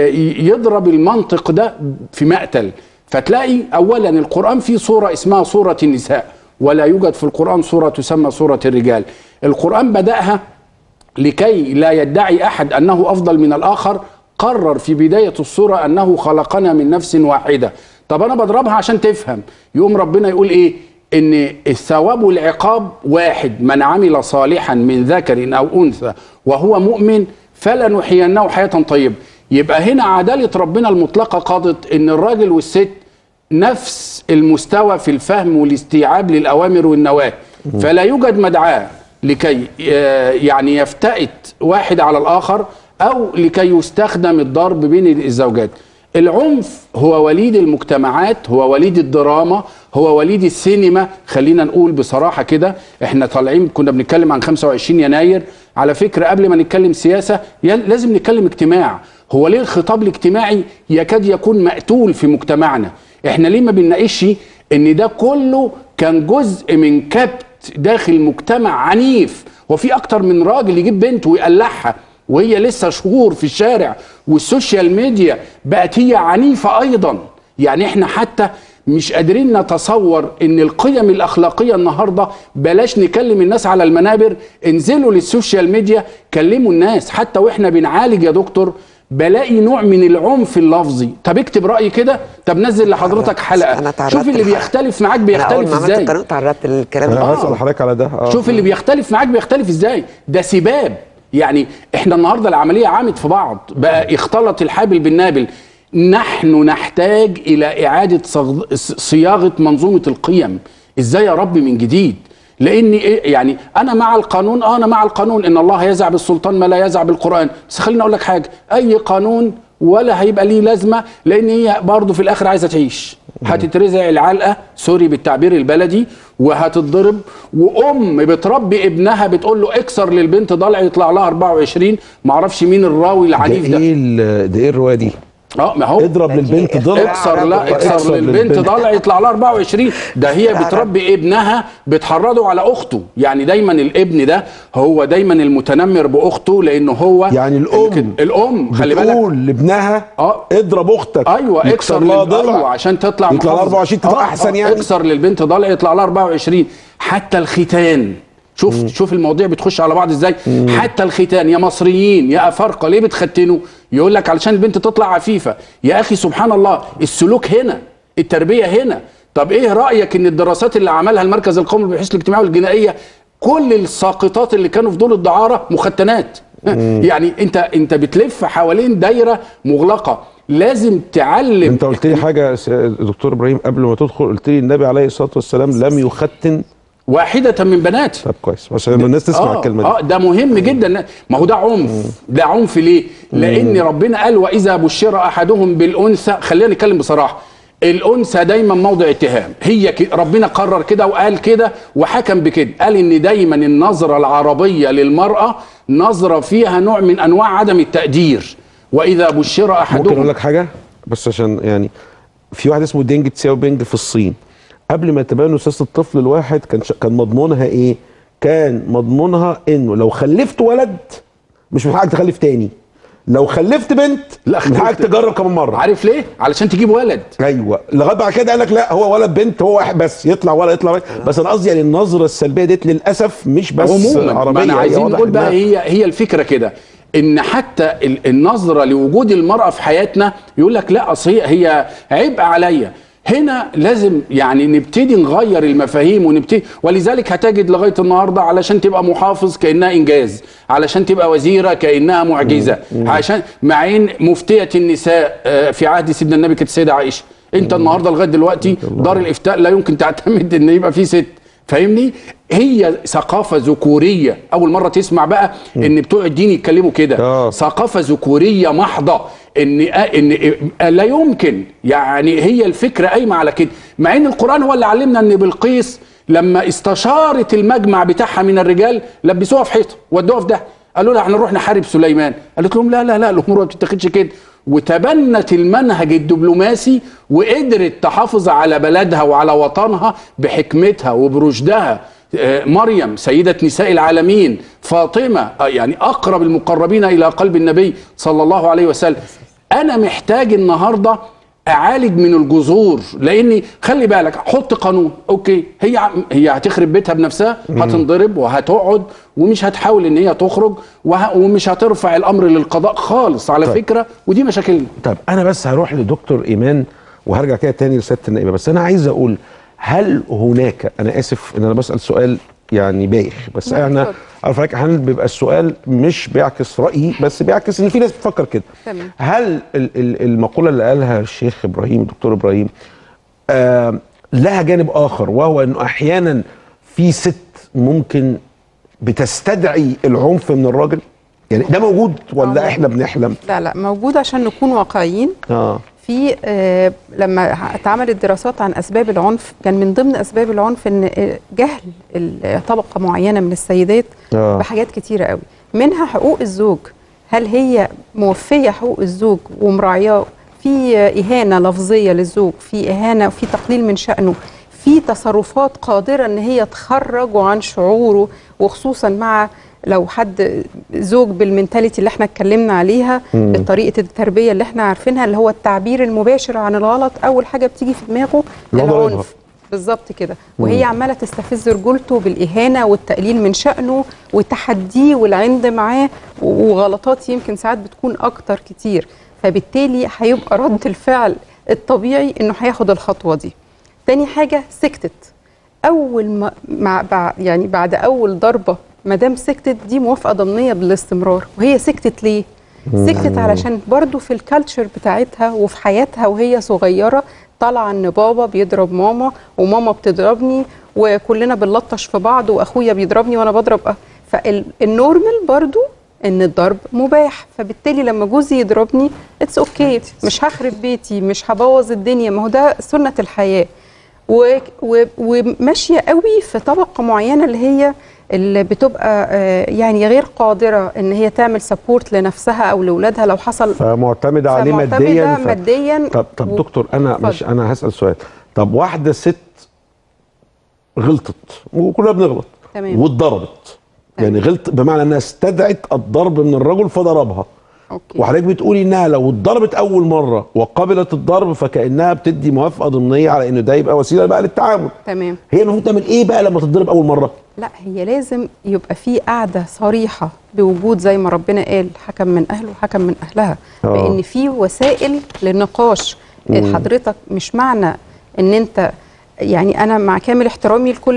Speaker 9: يضرب المنطق ده في مقتل. فتلاقي اولا القران فيه سوره اسمها سوره النساء، ولا يوجد في القران سوره تسمى سوره الرجال. القران بداها لكي لا يدعي احد انه افضل من الاخر، قرر في بدايه السوره انه خلقنا من نفس واحده. طب انا بضربها عشان تفهم. يقوم ربنا يقول ايه؟ ان الثواب والعقاب واحد، من عمل صالحا من ذكر او انثى وهو مؤمن فلنحيينه حياه طيبه. يبقى هنا عداله ربنا المطلقه قضت ان الراجل والست نفس المستوى في الفهم والاستيعاب للاوامر والنواهي، فلا يوجد مدعاه لكي يعني يفتئت واحد على الاخر او لكي يستخدم الضرب بين الزوجات. العنف هو وليد المجتمعات، هو وليد الدراما، هو وليد السينما. خلينا نقول بصراحة كده، احنا طالعين كنا بنتكلم عن 25 يناير. على فكرة قبل ما نتكلم سياسة لازم نتكلم اجتماع. هو ليه الخطاب الاجتماعي يكاد يكون مقتول في مجتمعنا؟ احنا ليه ما بنناقش ان ده كله كان جزء من كبت داخل مجتمع عنيف؟ وفي اكتر من راجل يجيب بنت ويقلعها وهي لسه شهور في الشارع، والسوشيال ميديا بقت هي عنيفة أيضا. يعني احنا حتى مش قادرين نتصور ان القيم الأخلاقية النهاردة، بلاش نكلم الناس على المنابر، انزلوا للسوشيال ميديا كلموا الناس. حتى واحنا بنعالج يا دكتور بلاقي نوع من العنف اللفظي. طب اكتب رأي كده، طب نزل لحضرتك حلقة، شوف اللي بيختلف معاك بيختلف ازاي.
Speaker 8: انا تعرضت للكلام
Speaker 1: ده. هسأل حضرتك على ده.
Speaker 9: شوف اللي بيختلف معاك بيختلف ازاي. ده سباب. يعني احنا النهارده العمليه عامت في بعض، بقى اختلط الحابل بالنابل. نحن نحتاج الى اعاده صياغه منظومه القيم. ازاي يا رب من جديد؟ لان يعني انا مع القانون، انا مع القانون ان الله يزع بالسلطان ما لا يزع بالقران، بس خليني اقول لك حاجه، اي قانون ولا هيبقى ليه لازمه، لان هي برضه في الاخر عايزه تعيش. هتترزع العلقه، سوري بالتعبير البلدي، وهتتضرب. وام بتربي ابنها بتقول له اكسر للبنت ضلع يطلع لها 24. معرفش مين الراوي العنيف ده.
Speaker 1: ده ايه الروايه دي؟
Speaker 9: ما هو
Speaker 1: اضرب للبنت ضلع،
Speaker 9: اكسر للبنت ضلع يطلع لها 24. ده هي بتربي ابنها بتحرضه على اخته. يعني دايما الابن ده هو دايما المتنمر باخته، لانه هو
Speaker 1: يعني
Speaker 9: الام خلي بالك
Speaker 1: بتقول لابنها اضرب اختك.
Speaker 9: ايوه اكسر لها ضلع عشان تطلع
Speaker 1: 24 تطلع احسن. يعني
Speaker 9: اكسر للبنت ضلع يطلع لها 24. حتى الختان، شوف المواضيع بتخش على بعض ازاي. حتى الختان يا مصريين يا افارقه ليه بتختنوا؟ يقول لك علشان البنت تطلع عفيفه. يا اخي سبحان الله، السلوك هنا، التربيه هنا. طب ايه رايك ان الدراسات اللي عملها المركز القومي للبحوث الاجتماعيه والجنائيه، كل الساقطات اللي كانوا في دول الدعاره مختنات؟ يعني انت بتلف حوالين دايره مغلقه. لازم تعلم.
Speaker 1: انت قلت لي حاجه دكتور ابراهيم قبل ما تدخل، قلت لي النبي عليه الصلاه والسلام لم يختن
Speaker 9: واحدة من بناته.
Speaker 1: طب كويس عشان الناس تسمع الكلمه دي.
Speaker 9: ده مهم جدا. ما هو ده عنف. ده عنف ليه؟ لان ربنا قال واذا بشر احدهم بالانثى. خلينا نتكلم بصراحه، الانثى دايما موضع اتهام. هي ربنا قرر كده وقال كده وحكم بكده. قال ان دايما النظره العربيه للمراه نظره فيها نوع من انواع عدم التقدير. واذا بشر احدهم.
Speaker 1: ممكن اقول لك حاجه بس عشان يعني في واحد اسمه دينج تساو بينج في الصين، قبل ما تبان سياسه الطفل الواحد كان مضمونها ايه؟ كان مضمونها انه لو خلفت ولد مش من حقك تخلف تاني، لو خلفت بنت لا من حقك تجرب كمان مره.
Speaker 9: عارف ليه؟ علشان تجيب ولد.
Speaker 1: ايوه، لغايه بعد كده قال لك لا هو ولد بنت، هو واحد بس، يطلع ولا يطلع بنت. بس انا قصدي يعني النظره السلبيه ديت للاسف مش بس عربيه.
Speaker 9: انا عايزين نقول بقى هي الفكره كده، ان حتى النظره لوجود المراه في حياتنا يقول لك لا اصل هي عبء عليا. هنا لازم يعني نبتدي نغير المفاهيم ونبتدي. ولذلك هتجد لغايه النهارده علشان تبقى محافظ كانها انجاز، علشان تبقى وزيره كانها معجزه، عشان مع ان مفتيه النساء في عهد سيدنا النبي كانت السيده عائشه. انت النهارده لغايه دلوقتي دار الافتاء لا يمكن تعتمد ان يبقى في ست. فاهمني؟ هي ثقافه ذكوريه. اول مره تسمع بقى ان بتوع الدين يتكلموا كده. ثقافه ذكوريه محضه. ان لا يمكن، يعني هي الفكره قايمه على كده. مع ان القران هو اللي علمنا ان بلقيس لما استشارت المجمع بتاعها من الرجال لبسوها في حيطه ودوها في ده. قالوا لها احنا نروح نحارب سليمان، قالت لهم لا لا لا الامور ما بتتاخدش كده، وتبنت المنهج الدبلوماسي وقدرت تحافظ على بلدها وعلى وطنها بحكمتها وبرشدها. مريم سيدة نساء العالمين، فاطمة يعني أقرب المقربين إلى قلب النبي صلى الله عليه وسلم. أنا محتاج النهاردة أعالج من الجذور، لأني خلي بالك حط قانون أوكي، هي هتخرب بيتها بنفسها، هتنضرب وهتقعد ومش هتحاول إن هي تخرج ومش هترفع الأمر للقضاء خالص على فكرة، ودي مشاكلنا.
Speaker 1: طب أنا بس هروح لدكتور إيمان وهرجع كده تاني لسيادة النائبة، بس أنا عايز أقول هل هناك، أنا آسف إن أنا بسأل سؤال يعني بايخ، بس احنا عارف حضرتك احيانا بيبقى السؤال مش بيعكس رأيي بس بيعكس ان في ناس بتفكر كده. هل المقولة اللي قالها الشيخ ابراهيم دكتور ابراهيم لها جانب اخر، وهو انه احيانا في ست ممكن بتستدعي العنف من الراجل؟ يعني ده موجود ولا احنا بنحلم؟
Speaker 10: لا لا موجود، عشان نكون واقعيين. في لما اتعملت دراسات عن اسباب العنف، كان من ضمن اسباب العنف ان جهل طبقه معينه من السيدات بحاجات كتيره قوي، منها حقوق الزوج. هل هي موفيه حقوق الزوج ومراعياه؟ في اهانه لفظيه للزوج، في اهانه، في تقليل من شأنه، في تصرفات قادره ان هي تخرجه عن شعوره، وخصوصا مع لو حد زوج بالمنتاليتي اللي احنا اتكلمنا عليها، طريقه التربيه اللي احنا عارفينها، اللي هو التعبير المباشر عن الغلط، اول حاجه بتيجي في دماغه العنف. بالظبط كده. وهي عماله تستفز رجولته بالاهانه والتقليل من شأنه وتحديه والعند معاه، وغلطات يمكن ساعات بتكون اكتر كتير. فبالتالي هيبقى رد الفعل الطبيعي انه هياخد الخطوه دي. تاني حاجه سكتت، اول ما يعني بعد اول ضربه مدام سكتت، دي موافقه ضمنيه بالاستمرار. وهي سكتت ليه؟ سكتت علشان برضو في الكالتشر بتاعتها وفي حياتها وهي صغيره طالعه ان بابا بيضرب ماما وماما بتضربني وكلنا بنلطش في بعض واخويا بيضربني وانا بضرب فالنورمال برضو ان الضرب مباح. فبالتالي لما جوزي يضربني اتس اوكي، مش هخرب بيتي، مش هبوظ الدنيا، ما هو ده سنه الحياه. وماشيه قوي في طبقه معينه اللي بتبقى يعني غير قادره ان هي تعمل سبورت لنفسها او لاولادها لو حصل،
Speaker 1: فمعتمده عليه ماديا.
Speaker 10: ماديا.
Speaker 1: طب دكتور انا هسال سؤال. طب واحده ست غلطت وكلنا بنغلط واتضربت، يعني غلط بمعنى انها استدعت الضرب من الرجل فضربها. وحضرتك بتقولي انها لو اتضربت اول مره وقبلت الضرب فكانها بتدي موافقه ضمنيه على انه ده يبقى وسيله بقى للتعامل.
Speaker 10: تمام.
Speaker 1: هي المفروض تعمل ايه بقى لما تتضرب اول مره؟
Speaker 10: لا هي لازم يبقى في قاعده صريحه بوجود زي ما ربنا قال حكم من اهله وحكم من اهلها، بان في وسائل للنقاش. حضرتك مش معنى ان انت، يعني انا مع كامل احترامي لكل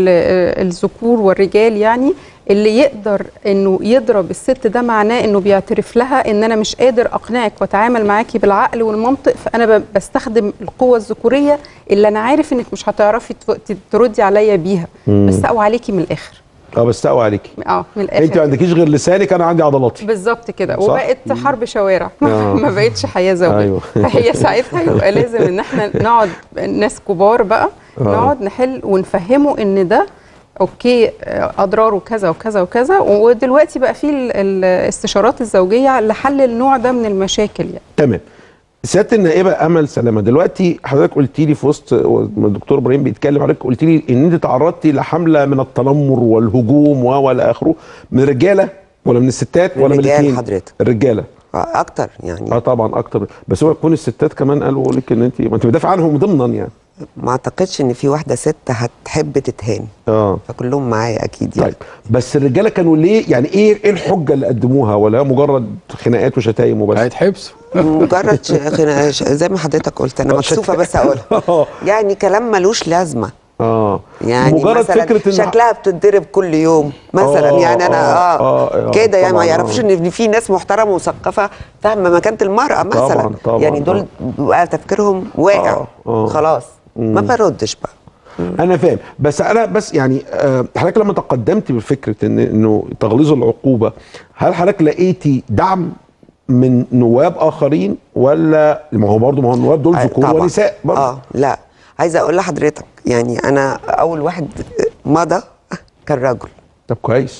Speaker 10: الذكور والرجال، يعني اللي يقدر انه يضرب الست ده معناه انه بيعترف لها ان انا مش قادر اقنعك واتعامل معاكي بالعقل والمنطق، فانا بستخدم القوه الذكوريه اللي انا عارف انك مش هتعرفي تردي عليا بيها، بستقوى عليكي من الاخر.
Speaker 1: بستقوى عليكي
Speaker 10: من الاخر.
Speaker 1: انت ما عندكيش غير لسانك، انا عندي عضلاتي.
Speaker 10: بالظبط كده. وبقت حرب شوارع ما بقتش حياه زوجيه. فهي ساعتها يبقى لازم ان احنا نقعد ناس كبار بقى نقعد نحل ونفهمه ان ده اوكي اضراره كذا وكذا وكذا. ودلوقتي بقى في الاستشارات الزوجيه لحل النوع ده من المشاكل يعني.
Speaker 1: تمام. سياده النائبه امل سلامه، دلوقتي حضرتك قلتي لي في وسط الدكتور ابراهيم بيتكلم عليك، قلتي لي ان انت تعرضتي لحمله من التنمر والهجوم والى اخره، من الرجاله ولا من الستات ولا من الاثنين؟
Speaker 8: حضرتك
Speaker 1: الرجاله
Speaker 8: اكتر يعني.
Speaker 1: طبعا اكتر، بس هو يكون الستات كمان قالوا لك ان انت، ما انت بتدافع عنهم ضمنا يعني.
Speaker 8: ما اعتقدش ان في واحده ست هتحب تتهان. فكلهم معايا اكيد يعني.
Speaker 1: طيب بس الرجاله كانوا ليه يعني ايه الحجه اللي قدموها، ولا مجرد خناقات وشتايم وبس؟
Speaker 9: هيتحبسوا.
Speaker 8: مجرد زي ما حضرتك قلت، انا مكسوفه بس اقولها. يعني كلام ملوش لازمه. يعني
Speaker 1: مجرد فكره
Speaker 8: ان شكلها بتتضرب كل يوم مثلا. يعني انا كده يعني ما يعرفوش ان في ناس محترمه ومثقفه فاهمه مكانه المراه مثلا.
Speaker 1: طبعا
Speaker 8: يعني دول تفكيرهم واقع. خلاص ما بردش بقى.
Speaker 1: انا فاهم، بس انا يعني حضرتك لما تقدمتي بفكره انه تغليظ العقوبه، هل حضرتك لقيتي دعم من نواب اخرين، ولا ما هو برضه النواب دول ذكور ونساء برضه؟
Speaker 8: لا عايزه اقول لحضرتك، يعني انا اول واحد مضى كان رجل.
Speaker 1: طب كويس.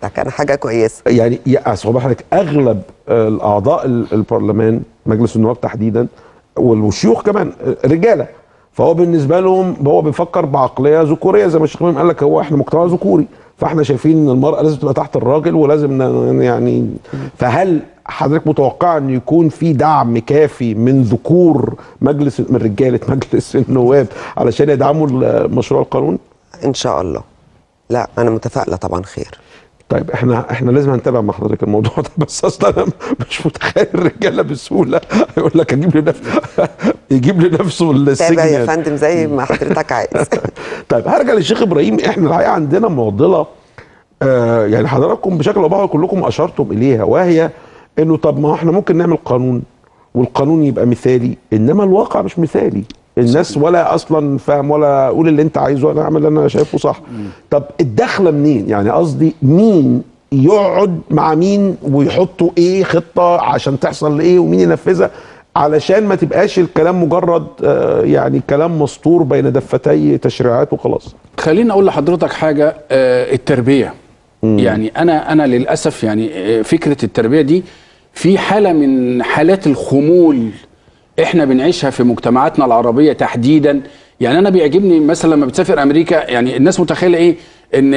Speaker 8: حضرتك انا حاجه كويسه.
Speaker 1: يعني اصل حضرتك اغلب الاعضاء البرلمان مجلس النواب تحديدا والشيوخ كمان رجاله، فهو بالنسبه لهم هو بيفكر بعقليه ذكوريه زي ما الشيخ امام قال لك، هو احنا مجتمع ذكوري فاحنا شايفين ان المراه لازم تبقى تحت الراجل ولازم يعني. فهل حضرتك متوقع ان يكون في دعم كافي من ذكور من رجاله مجلس النواب علشان يدعموا مشروع القانون؟
Speaker 8: ان شاء الله. لا انا متفائله طبعا خير.
Speaker 1: طيب احنا لازم هنتابع مع حضرتك الموضوع ده، بس اصلا انا مش متخيل الرجاله بسهوله يقول لك يجيب لنفسه السجن.
Speaker 8: تابع يا فندم زي ما حضرتك عايز.
Speaker 1: طيب هرجع للشيخ ابراهيم. احنا الحقيقه عندنا معضله يعني حضراتكم بشكل او باخر كلكم اشرتم اليها، وهي انه طب ما احنا ممكن نعمل قانون والقانون يبقى مثالي، انما الواقع مش مثالي. الناس ولا اصلا فاهم ولا قول اللي انت عايزه انا اعمل اللي انا شايفه صح. طب الدخله منين؟ يعني قصدي مين يقعد مع مين ويحطوا ايه خطه عشان تحصل ايه ومين ينفذها، علشان ما تبقاش الكلام مجرد يعني كلام مسطور بين دفتي تشريعات وخلاص.
Speaker 9: خليني اقول لحضرتك حاجه. التربيه يعني انا للاسف يعني فكره التربيه دي في حاله من حالات الخمول احنا بنعيشها في مجتمعاتنا العربيه تحديدا. يعني انا بيعجبني مثلا لما بتسافر امريكا، يعني الناس متخيله ايه ان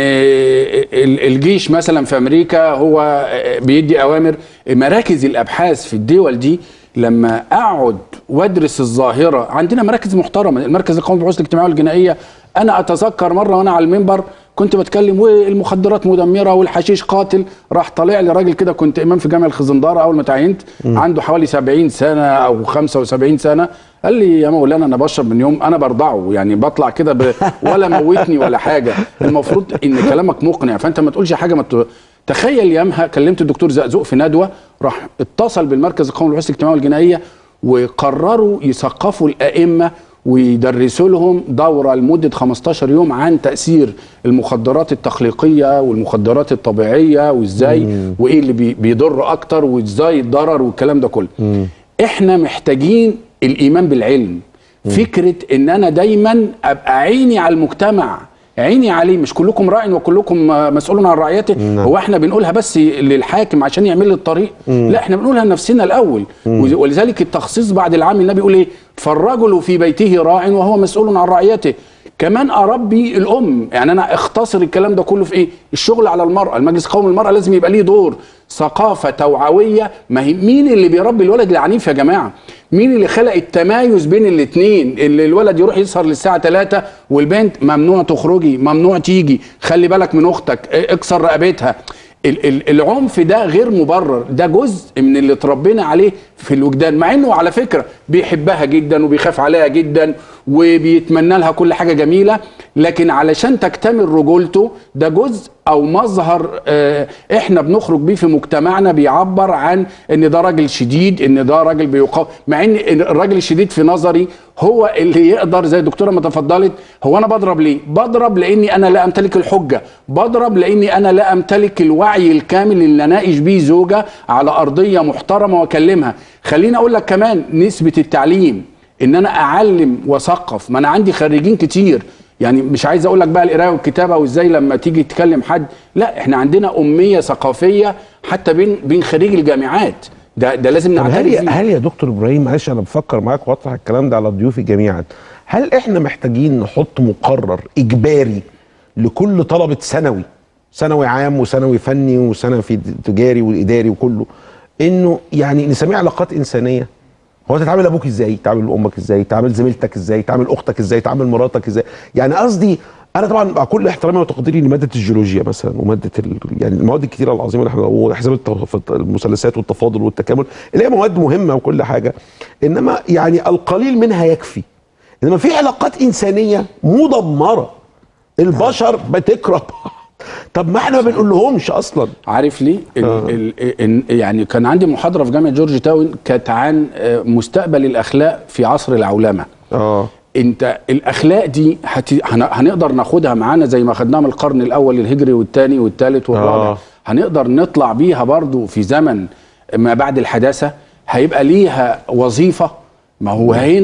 Speaker 9: الجيش مثلا في امريكا هو بيدي اوامر. مراكز الابحاث في الدول دي لما اقعد وادرس الظاهره، عندنا مراكز محترمه، المركز القومي للبحوث الاجتماعيه والجنائيه. انا اتذكر مره وانا على المنبر كنت بتكلم والمخدرات مدمره والحشيش قاتل، راح طالع لي راجل كده، كنت امام في جامع الخزنداره اول ما تعينت، عنده حوالي 70 سنه او 75 سنه، قال لي يا مولانا انا بشرب من يوم انا برضعه، يعني بطلع كده ولا موتني ولا حاجه. المفروض ان كلامك مقنع، فانت ما تقولش حاجه تخيل يامها كلمت الدكتور زقزوق في ندوه، راح اتصل بالمركز القومي للبحوث الاجتماعيه والجنائيه وقرروا يثقفوا الائمه ويدرسوا لهم دوره لمده 15 يوم عن تاثير المخدرات التخليقيه والمخدرات الطبيعيه وازاي وايه اللي بيضر اكتر وازاي الضرر والكلام ده كله. احنا محتاجين الايمان بالعلم. فكره ان انا دايما ابقى عيني على المجتمع، عيني عليه، مش كلكم راع وكلكم مسؤول عن رعيته. هو احنا بنقولها بس للحاكم عشان يعمل لي الطريق؟ لا، احنا بنقولها لنفسنا الاول. ولذلك التخصيص بعد العام النبي يقول ايه؟ فالرجل في بيته راع وهو مسؤول عن رعيته. كمان اربي الام، يعني انا اختصر الكلام ده كله في ايه؟ الشغل على المراه. المجلس القومي للمراه لازم يبقى ليه دور ثقافه توعويه. ما هي مين اللي بيربي الولد العنيف يا جماعه؟ مين اللي خلق التمايز بين الاثنين؟ اللي الولد يروح يسهر للساعه 3 والبنت ممنوع تخرجي، ممنوع تيجي، خلي بالك من اختك، اكسر رقبتها. العنف ده غير مبرر، ده جزء من اللي اتربينا عليه في الوجدان، مع انه على فكره بيحبها جدا وبيخاف عليها جدا وبيتمنى لها كل حاجه جميله، لكن علشان تكتمل رجولته ده جزء او مظهر احنا بنخرج بيه في مجتمعنا، بيعبر عن ان ده راجل شديد، ان ده راجل بيقاوم. مع ان الراجل الشديد في نظري هو اللي يقدر، زي الدكتوره ما تفضلت، هو انا بضرب ليه؟ بضرب لاني انا لا امتلك الحجه، بضرب لاني انا لا امتلك الوعي الكامل اللي اناقش بيه زوجه على ارضيه محترمه واكلمها. خليني اقول لك كمان نسبه التعليم، ان انا اعلم واثقف. ما انا عندي خريجين كتير، يعني مش عايز اقول لك بقى القرايه والكتابه وازاي لما تيجي تكلم حد، لا احنا عندنا اميه ثقافيه حتى بين خريج الجامعات. ده لازم نعترف بيه.
Speaker 1: هل يا دكتور ابراهيم، معلش انا بفكر معاك واطرح الكلام ده على ضيوفي جميعا، هل احنا محتاجين نحط مقرر اجباري لكل طلبه ثانوي عام وثانوي فني وثانوي تجاري والاداري وكله، انه يعني نسميه علاقات انسانيه؟ هو تعامل ابوك ازاي؟ تعامل امك ازاي؟ تعامل زميلتك ازاي؟ تعامل اختك ازاي؟ تعامل مراتك ازاي؟ يعني قصدي انا طبعا مع كل احترامي وتقديري لماده الجيولوجيا مثلا وماده يعني المواد الكتيره العظيمه اللي احنا وحساب المثلثات والتفاضل والتكامل اللي هي مواد مهمه وكل حاجه، انما يعني القليل منها يكفي. انما في علاقات انسانيه مدمره، البشر بتكره. طب ما احنا ما بنقول لهمش اصلا.
Speaker 9: عارف ليه؟ يعني كان عندي محاضره في جامعه جورج تاون كانت عن مستقبل الاخلاق في عصر العولمه. انت الاخلاق دي هنقدر ناخدها معانا زي ما خدناها من القرن الاول الهجري والثاني والثالث والرابع. هنقدر نطلع بيها برضو في زمن ما بعد الحداثه، هيبقى ليها وظيفه. ما هو هنا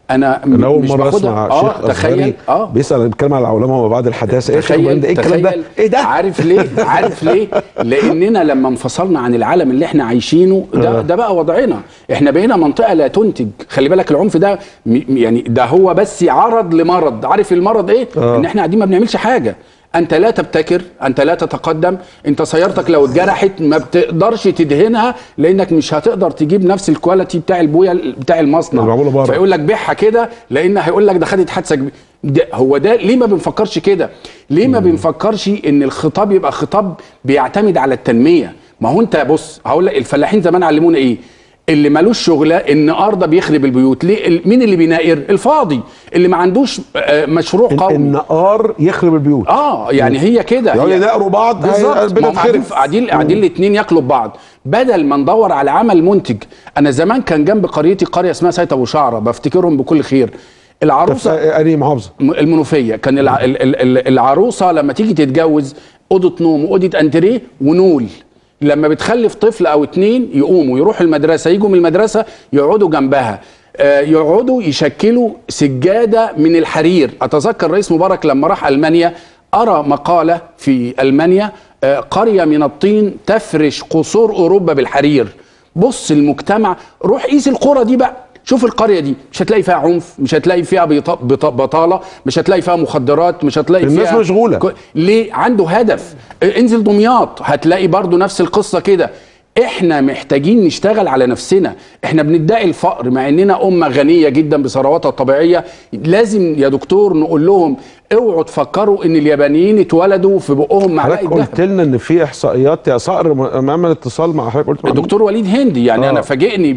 Speaker 9: انا
Speaker 1: اول مره اسمع شيخ
Speaker 9: تخيل
Speaker 1: بيسال بيتكلم على العلماء وبعد الحداثه.
Speaker 9: تخيل ايه الكلام ده؟ ايه ده؟ عارف ليه؟ لاننا لما انفصلنا عن العالم اللي احنا عايشينه ده بقى وضعنا. احنا بقينا منطقه لا تنتج. خلي بالك العنف ده يعني ده هو بس عرض لمرض. عارف المرض ايه؟ ان احنا قاعدين ما بنعملش حاجه. انت لا تبتكر، انت لا تتقدم، انت سيارتك لو اتجرحت ما بتقدرش تدهنها لانك مش هتقدر تجيب نفس الكواليتي بتاع البويه بتاع المصنع، فيقول لك بيعها كده لان هيقول لك ده خدت حادثه هو ده. ليه ما بنفكرش كده؟ ليه ما بنفكرش ان الخطاب يبقى خطاب بيعتمد على التنميه؟ ما هو انت بص هقول لك الفلاحين زمان علمونا ايه؟ اللي مالوش شغله النقار ده بيخرب البيوت. ليه؟ مين اللي بيناقر؟ الفاضي اللي ما عندوش مشروع قومي.
Speaker 1: النقار يخرب البيوت.
Speaker 9: يعني هي كده
Speaker 1: يعني ينقروا بعض
Speaker 9: بتتخرب. قاعدين الاثنين ياكلوا ببعض بدل ما ندور على عمل منتج. انا زمان كان جنب قريتي قريه اسمها سيد ابو شعره، بفتكرهم بكل خير. العروسه
Speaker 1: انهي محافظه؟
Speaker 9: المنوفيه. كان العروسه لما تيجي تتجوز اوضه نوم واوضه انتريه ونول. لما بتخلف طفل او اتنين يقوموا يروحوا المدرسه، يجوا من المدرسه يقعدوا جنبها، يقعدوا يشكلوا سجاده من الحرير. اتذكر رئيس مبارك لما راح المانيا ارى مقاله في المانيا قريه من الطين تفرش قصور اوروبا بالحرير. بص المجتمع، روح قيس القرى دي بقى، شوف القريه دي مش هتلاقي فيها عنف، مش هتلاقي فيها بطاله، مش هتلاقي فيها مخدرات، مش هتلاقي
Speaker 1: الناس
Speaker 9: فيها
Speaker 1: مشغوله.
Speaker 9: ليه؟ عنده هدف. انزل دمياط هتلاقي برضو نفس القصه كده. احنا محتاجين نشتغل على نفسنا. احنا بندعي الفقر مع اننا امه غنيه جدا بثرواتها الطبيعيه. لازم يا دكتور نقول لهم اوعوا تفكروا ان اليابانيين اتولدوا في بقهم معلقه دهب.
Speaker 1: قلت لنا ان في احصائيات يا صقر معمل اتصال مع حضرتك، قلت
Speaker 9: الدكتور وليد هندي يعني انا فاجئني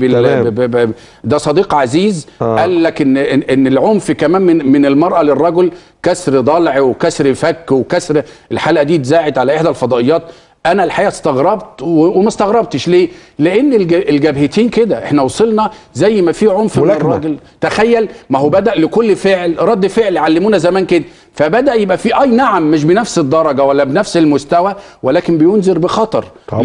Speaker 9: ده صديق عزيز قال لك ان العنف كمان من المراه للرجل، كسر ضلع وكسر فك وكسر. الحلقه دي اتذاعت على احدى الفضائيات. انا الحقيقه استغربت وما استغربتش. ليه؟ لان الجبهتين كده. احنا وصلنا زي ما في عنف من الراجل. تخيل، ما هو بدا لكل فعل رد فعل. علمونا زمان كده. فبدا يبقى في نعم مش بنفس الدرجه ولا بنفس المستوى، ولكن بينذر بخطر.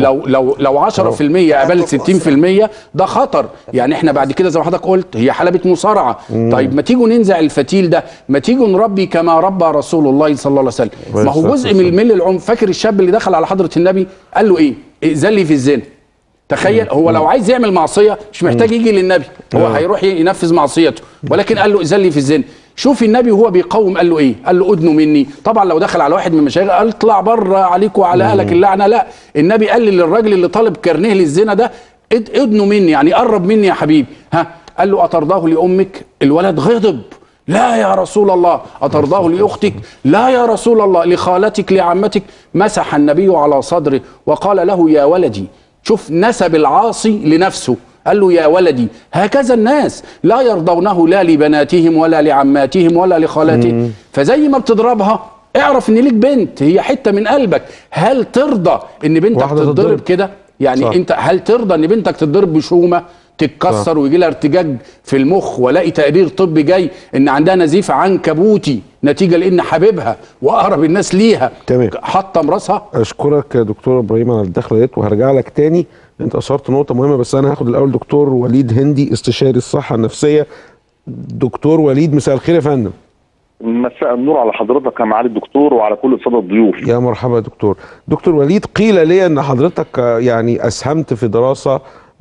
Speaker 9: لو 10% قابلت 60% ده خطر. يعني احنا بعد كده زي ما حضرتك قلت هي حلبة مصارعه. طيب ما تيجوا ننزع الفتيل ده، ما تيجوا نربي كما ربى رسول الله صلى الله عليه وسلم. ما هو جزء من العنف. فاكر الشاب اللي دخل على حضره النبي قال له ايه؟ ائذن لي في الزنا. تخيل، هو لو عايز يعمل معصيه مش محتاج يجي للنبي، هو هيروح ينفذ معصيته، ولكن قال له ائذن لي في الزنا. شوف النبي وهو بيقوم قال له ايه؟ قال له ادنوا مني. طبعا لو دخل على واحد من المشايخ قال اطلع بره عليك وعلى اهلك اللعنه، لا. النبي قال للراجل اللي طالب كرنيه للزنا ده ادنوا مني، يعني قرب مني يا حبيبي. قال له اترضاه لامك؟ الولد غضب. لا يا رسول الله. أترضاه لأختك؟ لا يا رسول الله. لخالتك لعمتك؟ مسح النبي على صدره وقال له يا ولدي. شوف نسب العاصي لنفسه، قال له يا ولدي. هكذا الناس لا يرضونه لا لبناتهم ولا لعماتهم ولا لخالاتهم. فزي ما بتضربها اعرف ان ليك بنت هي حتة من قلبك. هل ترضى ان بنتك تتضرب كده؟ يعني صح. انت هل ترضى ان بنتك تتضرب بشومة تتكسر ويجي لها ارتجاج في المخ، والاقي تقرير طبي جاي ان عندها نزيف عنكبوتي نتيجه لان حبيبها واقرب الناس ليها حطم راسها؟
Speaker 1: اشكرك يا دكتور ابراهيم على الدخله ديت، وهرجع لك تاني. انت اثرت نقطه مهمه، بس انا هاخد الاول دكتور وليد هندي استشاري الصحه النفسيه. دكتور وليد مساء الخير يا فندم.
Speaker 11: مساء النور على حضرتك يا معالي الدكتور وعلى كل الساده الضيوف.
Speaker 1: يا مرحبا يا دكتور. دكتور وليد، قيل لي ان حضرتك يعني اسهمت في دراسه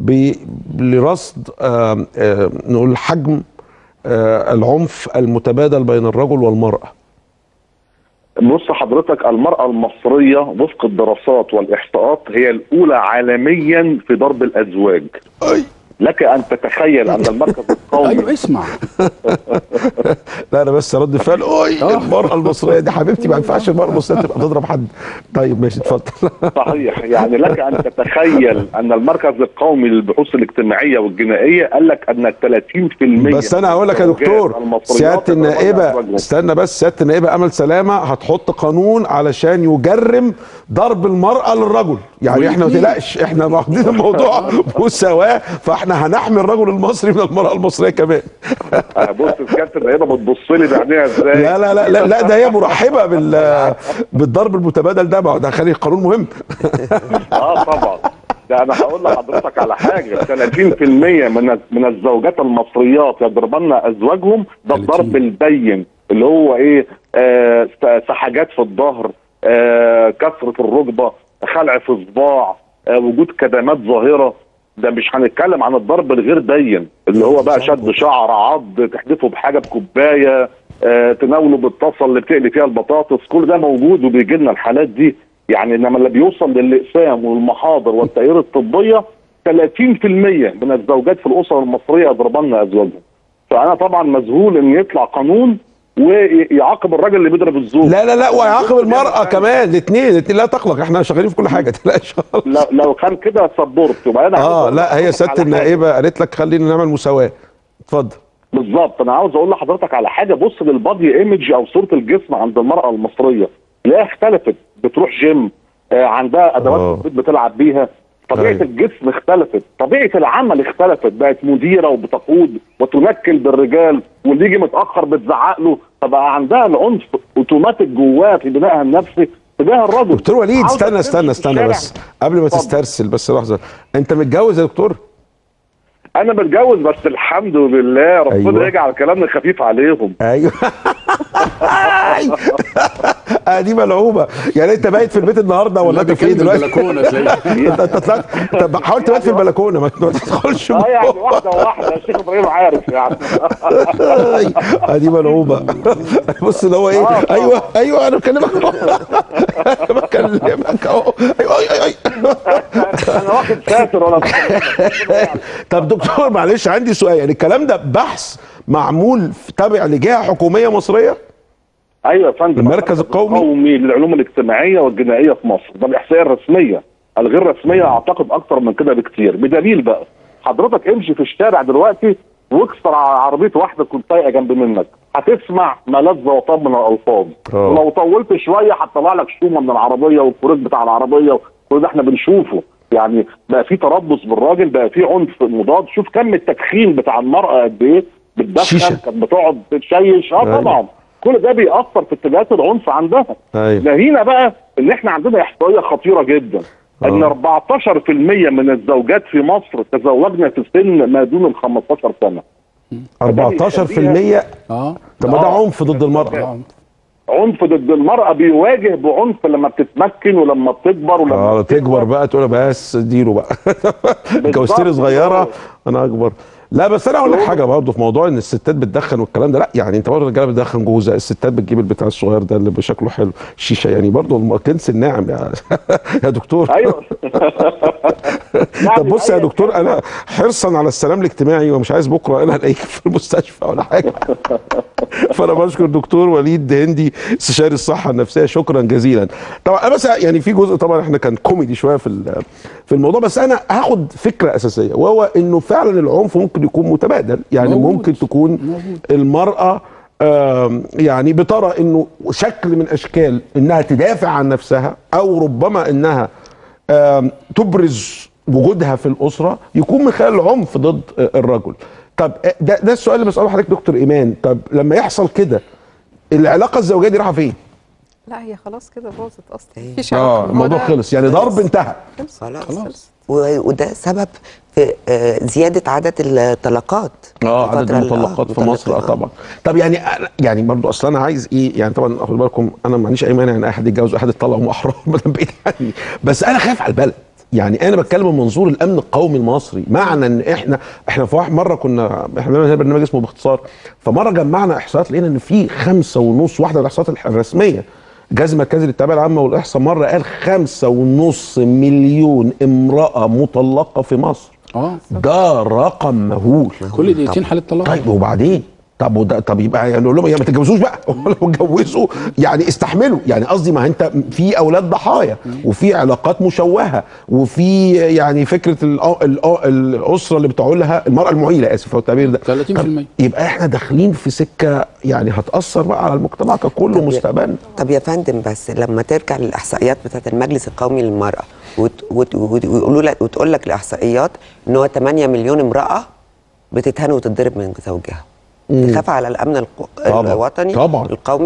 Speaker 1: لرصد نقول حجم العنف المتبادل بين الرجل والمرأة.
Speaker 11: بص حضرتك، المرأة المصرية وفق الدراسات والإحصاءات هي الأولى عالميا في ضرب الأزواج. لك أن تتخيل أن المركز القومي
Speaker 9: أيوة اسمع
Speaker 1: لا أنا بس رد فعل المرأة المصرية دي حبيبتي، ما ينفعش المرأة المصرية تبقى تضرب حد. طيب ماشي اتفضل.
Speaker 11: صحيح، يعني لك أن تتخيل أن المركز القومي للبحوث الاجتماعية والجنائية قال لك أن 30%
Speaker 1: بس أنا هقول لك يا دكتور، سيادة النائبة استنى بس، سيادة النائبة أمل سلامة هتحط قانون علشان يجرم ضرب المرأة للرجل. يعني احنا ما تقلقش، احنا واخدين الموضوع مساواة، فاحنا هنحمي الرجل المصري من المرأة المصرية كمان.
Speaker 11: بص سيادة النائبة بتبص لي بعينيها ازاي؟
Speaker 1: لا لا لا لا, لا ده هي مرحبة بالضرب المتبادل ده، ده خلي القانون مهم.
Speaker 11: طبعا. ده انا هقول لحضرتك على حاجه، 30% من الزوجات المصريات يضربن ازواجهم، ده الضرب البين اللي هو ايه؟ سحاجات في الظهر، كسره الركبه، خلع في صباع، وجود كدمات ظاهره. ده مش هنتكلم عن الضرب الغير بين اللي هو بقى شد شعر، عض، تحدفه بحاجه بكوبايه، تناوله بالطاسه اللي بتقلي فيها البطاطس. كل ده موجود وبيجي لنا الحالات دي يعني. انما اللي بيوصل للاقسام والمحاضر والتقارير الطبيه 30% من الزوجات في الاسر المصريه يضربن ازواجهم. فانا طبعا مذهول ان يطلع قانون ويعاقب الراجل اللي بيضرب الزوج.
Speaker 1: لا ويعاقب المرأة كمان، الاثنين لا تقلق، احنا شغالين في كل حاجة تلاقيش.
Speaker 11: لو كان كده صبرت يبقى انا
Speaker 1: لا هي سيادة النائبة قالت لك خلينا نعمل مساواة. اتفضل.
Speaker 11: بالظبط، انا عاوز اقول لحضرتك على حاجة. بص للبادي ايمج او صورة الجسم عند المرأة المصرية، تلاقيها اختلفت. بتروح جيم، عندها ادوات في البيت بتلعب بيها، طبيعة الجسم اختلفت، طبيعة العمل اختلفت، بقت مديرة وبتقود وتنكل بالرجال، واللي يجي متأخر بتزعق له، فبقى عندها العنف اوتوماتيك جواها في بنائها النفسي تجاه الرجل.
Speaker 1: دكتور وليد استنى بس قبل ما تسترسل، بس لحظة، انت متجوز يا دكتور؟
Speaker 11: انا متجوز بس الحمد لله، ربنا يجعل كلامنا خفيف عليهم.
Speaker 1: ايوه دي ملعوبه. يعني انت بايت في البيت النهارده ولا انت فين دلوقتي؟
Speaker 9: البلكونه تلاقيه.
Speaker 1: انت طلعت. طب حاول تبات في البلكونه، ما تدخلش.
Speaker 11: يعني واحده الشيخ ابراهيم عارف يعني.
Speaker 1: دي ملعوبه. بص ده هو ايه؟ ايوه انا بكلمك اهو. ايوه
Speaker 11: انا واخد ساتر ولا.
Speaker 1: طب دكتور معلش عندي سؤال، يعني الكلام ده بحث معمول تابع لجهه حكوميه مصريه؟
Speaker 11: ايوه يا فندم،
Speaker 1: المركز القومي
Speaker 11: للعلوم الاجتماعيه والجنائيه في مصر. ده الاحصائيه الرسميه. الغير رسميه اعتقد اكتر من كده بكتير. بدليل بقى حضرتك امشي في الشارع دلوقتي واكسر عربيه واحده كنت سايقه جنب منك، هتسمع ملذ وطاب من الالفاظ. ولو طولت شويه هتطلع لك شومه من العربيه والكوريك بتاع العربيه، كل ده احنا بنشوفه. يعني بقى في تربص بالراجل، بقى في عنف مضاد. شوف كم التدخين بتاع المراه قد ايه بتدخن، كانت بتقعد تشيش. طبعا كل ده بيأثر في اتجاهات العنف عندها. ناهينا بقى ان احنا عندنا احصائيه خطيره جدا، ان 14% من الزوجات في مصر تزوجن في سن ما دون ال 15 سنه.
Speaker 1: 14%؟ طب ما ده عنف ضد المرأة.
Speaker 11: عنف ضد المرأة بيواجه بعنف لما بتتمكن ولما بتكبر ولما
Speaker 1: تكبر بقى تقول بس اديله بقى. اتجوزتني صغيرة انا اكبر. لا بس انا اقول لك حاجه برضه في موضوع ان الستات بتدخن والكلام ده. لا يعني انت برضه الرجاله بتدخن جوزها، الستات بتجيب البتاع الصغير ده اللي بشكله حلو، الشيشه، يعني برضه كنس الناعم يا دكتور.
Speaker 11: ايوه.
Speaker 1: طب بص يا دكتور، انا حرصا على السلام الاجتماعي ومش عايز بكره انا الاقيك في المستشفى ولا حاجه. فانا بشكر الدكتور وليد هندي استشاري الصحه النفسيه، شكرا جزيلا. طبعا بس يعني في جزء طبعا احنا كان كوميدي شويه في الموضوع، بس انا هاخد فكره اساسيه وهو انه فعلا العنف ممكن يكون متبادل. يعني ممكن تكون المرأة يعني بترى انه شكل من اشكال انها تدافع عن نفسها، او ربما انها تبرز وجودها في الاسرة يكون من خلال العنف ضد الرجل. طب ده السؤال اللي بسأله حضرتك دكتور ايمان. طب لما يحصل كده العلاقة الزوجية دي رايحة فين؟
Speaker 10: لا هي خلاص كده باظت اصلا، مفيش علاقة.
Speaker 1: الموضوع خلص، يعني ضرب انتهى
Speaker 8: خلاص. وده سبب في زياده عدد الطلاقات.
Speaker 1: عدد المطلقات في مصر. طبعا. طب يعني برضه اصل انا عايز ايه، يعني طبعا خدوا بالكم انا ما عنديش اي مانع ان احد يتجوز واحد يطلق احرار مدام بعيد عني، بس انا خايف على البلد. يعني انا بتكلم من منظور الامن القومي المصري. معنى ان احنا في مره كنا احنا بنعمل برنامج اسمه باختصار، فمره جمعنا احصاءات لقينا ان في 5.5 واحده من الاحصاءات الرسميه، الجهاز المركزي للتعبئه العامه والاحصاء مره قال 5.5 مليون امراه مطلقه في مصر. ده رقم مهول.
Speaker 9: كل دقيقتين حاله طلاق.
Speaker 1: طيب وبعدين؟ طب يبقى يعني نقول لهم ما تتجوزوش بقى، لو اتجوزوا يعني استحملوا. يعني قصدي ما انت في اولاد ضحايا وفي علاقات مشوهه وفي يعني فكره الاسره اللي بتعولها المراه المعيله، اسف هو التعبير ده
Speaker 9: 30%.
Speaker 1: يبقى احنا داخلين في سكه يعني هتاثر بقى على المجتمع ككل ومستقبلنا.
Speaker 8: طب يا فندم بس لما ترجع للاحصائيات بتاعت المجلس القومي للمراه ويقولوا لك وتقول لك الاحصائيات ان هو 8 مليون امراه بتتهان وتتضرب من زوجها، تخاف على الامن الوطني
Speaker 1: طبعا.
Speaker 8: القومي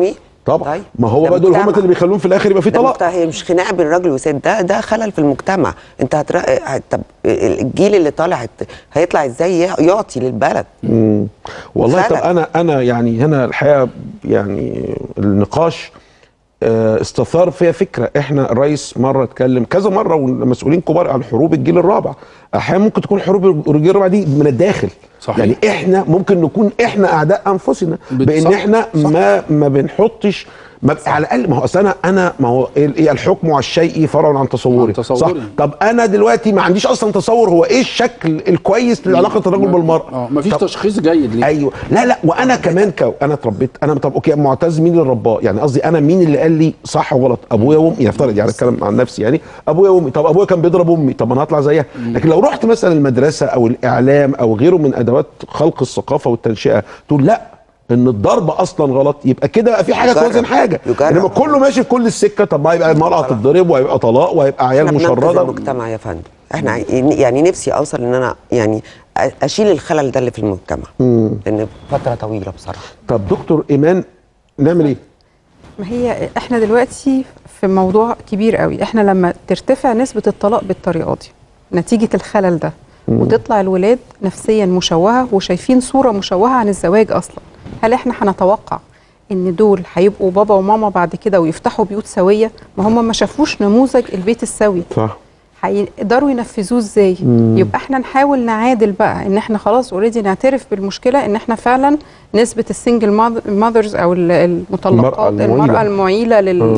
Speaker 1: طبعا
Speaker 8: طيب.
Speaker 1: ما هو بقى دول هم اللي بيخلوهم في الاخر يبقى في طلاق.
Speaker 8: هي مش خناقه بين راجل وست، ده خلل في المجتمع. انت طب الجيل اللي طالع هيطلع ازاي يعطي للبلد؟
Speaker 1: والله خلل. طب انا يعني هنا الحقيقه يعني النقاش استثار فيها فكره. احنا الرئيس مره اتكلم كذا مره والمسؤولين كبار عن حروب الجيل الرابع. احيانا ممكن تكون حروب الجيل الرابع دي من الداخل. صحيح. يعني احنا ممكن نكون احنا اعداء انفسنا بان احنا ما بنحطش على الاقل. ما هو اصل انا ما هو الحكم على الشيء فرع عن تصوري. صح. طب انا دلوقتي ما عنديش اصلا تصور هو ايه الشكل الكويس لعلاقه الرجل بالمراه.
Speaker 9: مفيش تشخيص جيد ليه.
Speaker 1: ايوه لا وانا كمان انا اتربيت انا. طب اوكي معتز مين اللي رباه؟ يعني قصدي انا مين اللي قال لي صح وغلط؟ ابويا وامي. يفترض يعني اتكلم عن نفسي يعني ابويا وامي. طب ابويا كان بيضرب امي، طب انا هطلع زيها. لكن لو رحت مثلا المدرسه او الاعلام او غيره من ادوات خلق الثقافه والتنشئه تقول لا ان الضرب اصلا غلط، يبقى كده بقى في حاجه توازن حاجه. انما كله ماشي في كل السكه. طب ما يبقى المراه تتضرب وهيبقى طلاق وهيبقى عيال مشرده.
Speaker 8: المجتمع يا فندم احنا يعني نفسي اوصل ان انا يعني اشيل الخلل ده اللي في المجتمع لان فتره طويله بصراحه.
Speaker 1: طب دكتور ايمان نعمل ايه؟
Speaker 10: ما هي احنا دلوقتي في موضوع كبير قوي. احنا لما ترتفع نسبه الطلاق بالطريقه دي نتيجه الخلل ده وتطلع الولاد نفسيا مشوهه وشايفين صوره مشوهه عن الزواج اصلا، هل احنا هنتوقع ان دول هيبقوا بابا وماما بعد كده ويفتحوا بيوت سويه؟ ما هم ما شافوش نموذج البيت السوي. صح. هيقدروا ينفذوه ازاي؟ يبقى احنا نحاول نعادل بقى ان احنا خلاص اوريدي نعترف بالمشكله ان احنا فعلا نسبه السنجل ماذرز او المطلقات المراه المعيله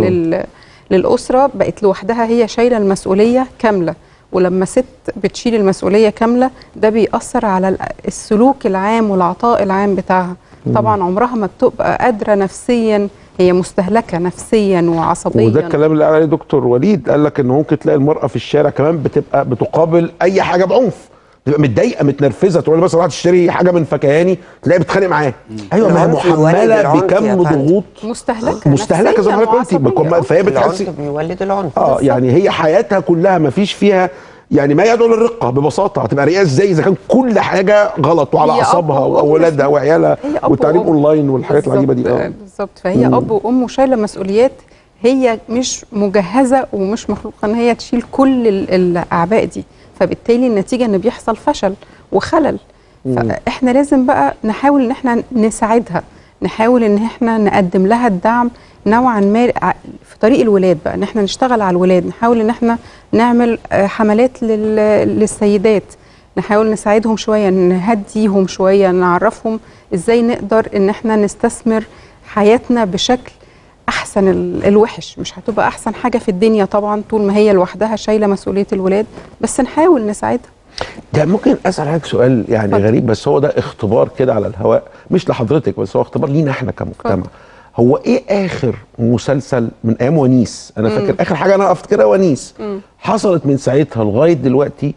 Speaker 10: للاسره بقت لوحدها هي شايله المسؤوليه كامله. ولما ست بتشيل المسؤوليه كامله ده بيأثر على السلوك العام والعطاء العام بتاعها. طبعا عمرها ما بتبقى قادره نفسيا، هي مستهلكه نفسيا وعصبيا.
Speaker 1: وده الكلام اللي قال عليه دكتور وليد، قال لك ان ممكن تلاقي المراه في الشارع كمان بتبقى بتقابل اي حاجه بعنف، تبقى متضايقه متنرفزه، تقول مثلا راح تشتري حاجه من فكهاني تلاقي بتتخانق معاه. ايوه ما هي محمله بكم ضغوط مستهلكه زي ما حضرتك قلتي، فهي بتحس
Speaker 8: بيولد العنف.
Speaker 1: يعني هي حياتها كلها ما فيش فيها يعني ما يدعو للرقه ببساطه. هتبقى رقيقه ازاي اذا كان كل حاجه غلط وعلى اعصابها واولادها وعيالها والتعليم اونلاين والحاجات العجيبه دي.
Speaker 10: بالظبط. فهي اب وام وشايله مسؤوليات هي مش مجهزه ومش مخلوقه ان هي تشيل كل الاعباء دي، فبالتالي النتيجه ان بيحصل فشل وخلل. فاحنا لازم بقى نحاول ان احنا نساعدها، نحاول ان احنا نقدم لها الدعم نوعا ما في طريق الولاد بقى، ان احنا نشتغل على الولاد، نحاول ان احنا نعمل حملات للسيدات، نحاول نساعدهم شويه، نهديهم شويه، نعرفهم ازاي نقدر ان احنا نستثمر حياتنا بشكل احسن. الوحش مش هتبقى احسن حاجه في الدنيا طبعا طول ما هي لوحدها شايله مسؤوليه الولاد، بس نحاول نساعدها.
Speaker 1: ده ممكن اسال حضرتك سؤال يعني غريب، بس هو ده اختبار كده على الهواء، مش لحضرتك بس هو اختبار لينا احنا كمجتمع. هو ايه اخر مسلسل من ايام ونيس؟ انا فاكر اخر حاجه انا افتكرها ونيس حصلت من ساعتها لغايه دلوقتي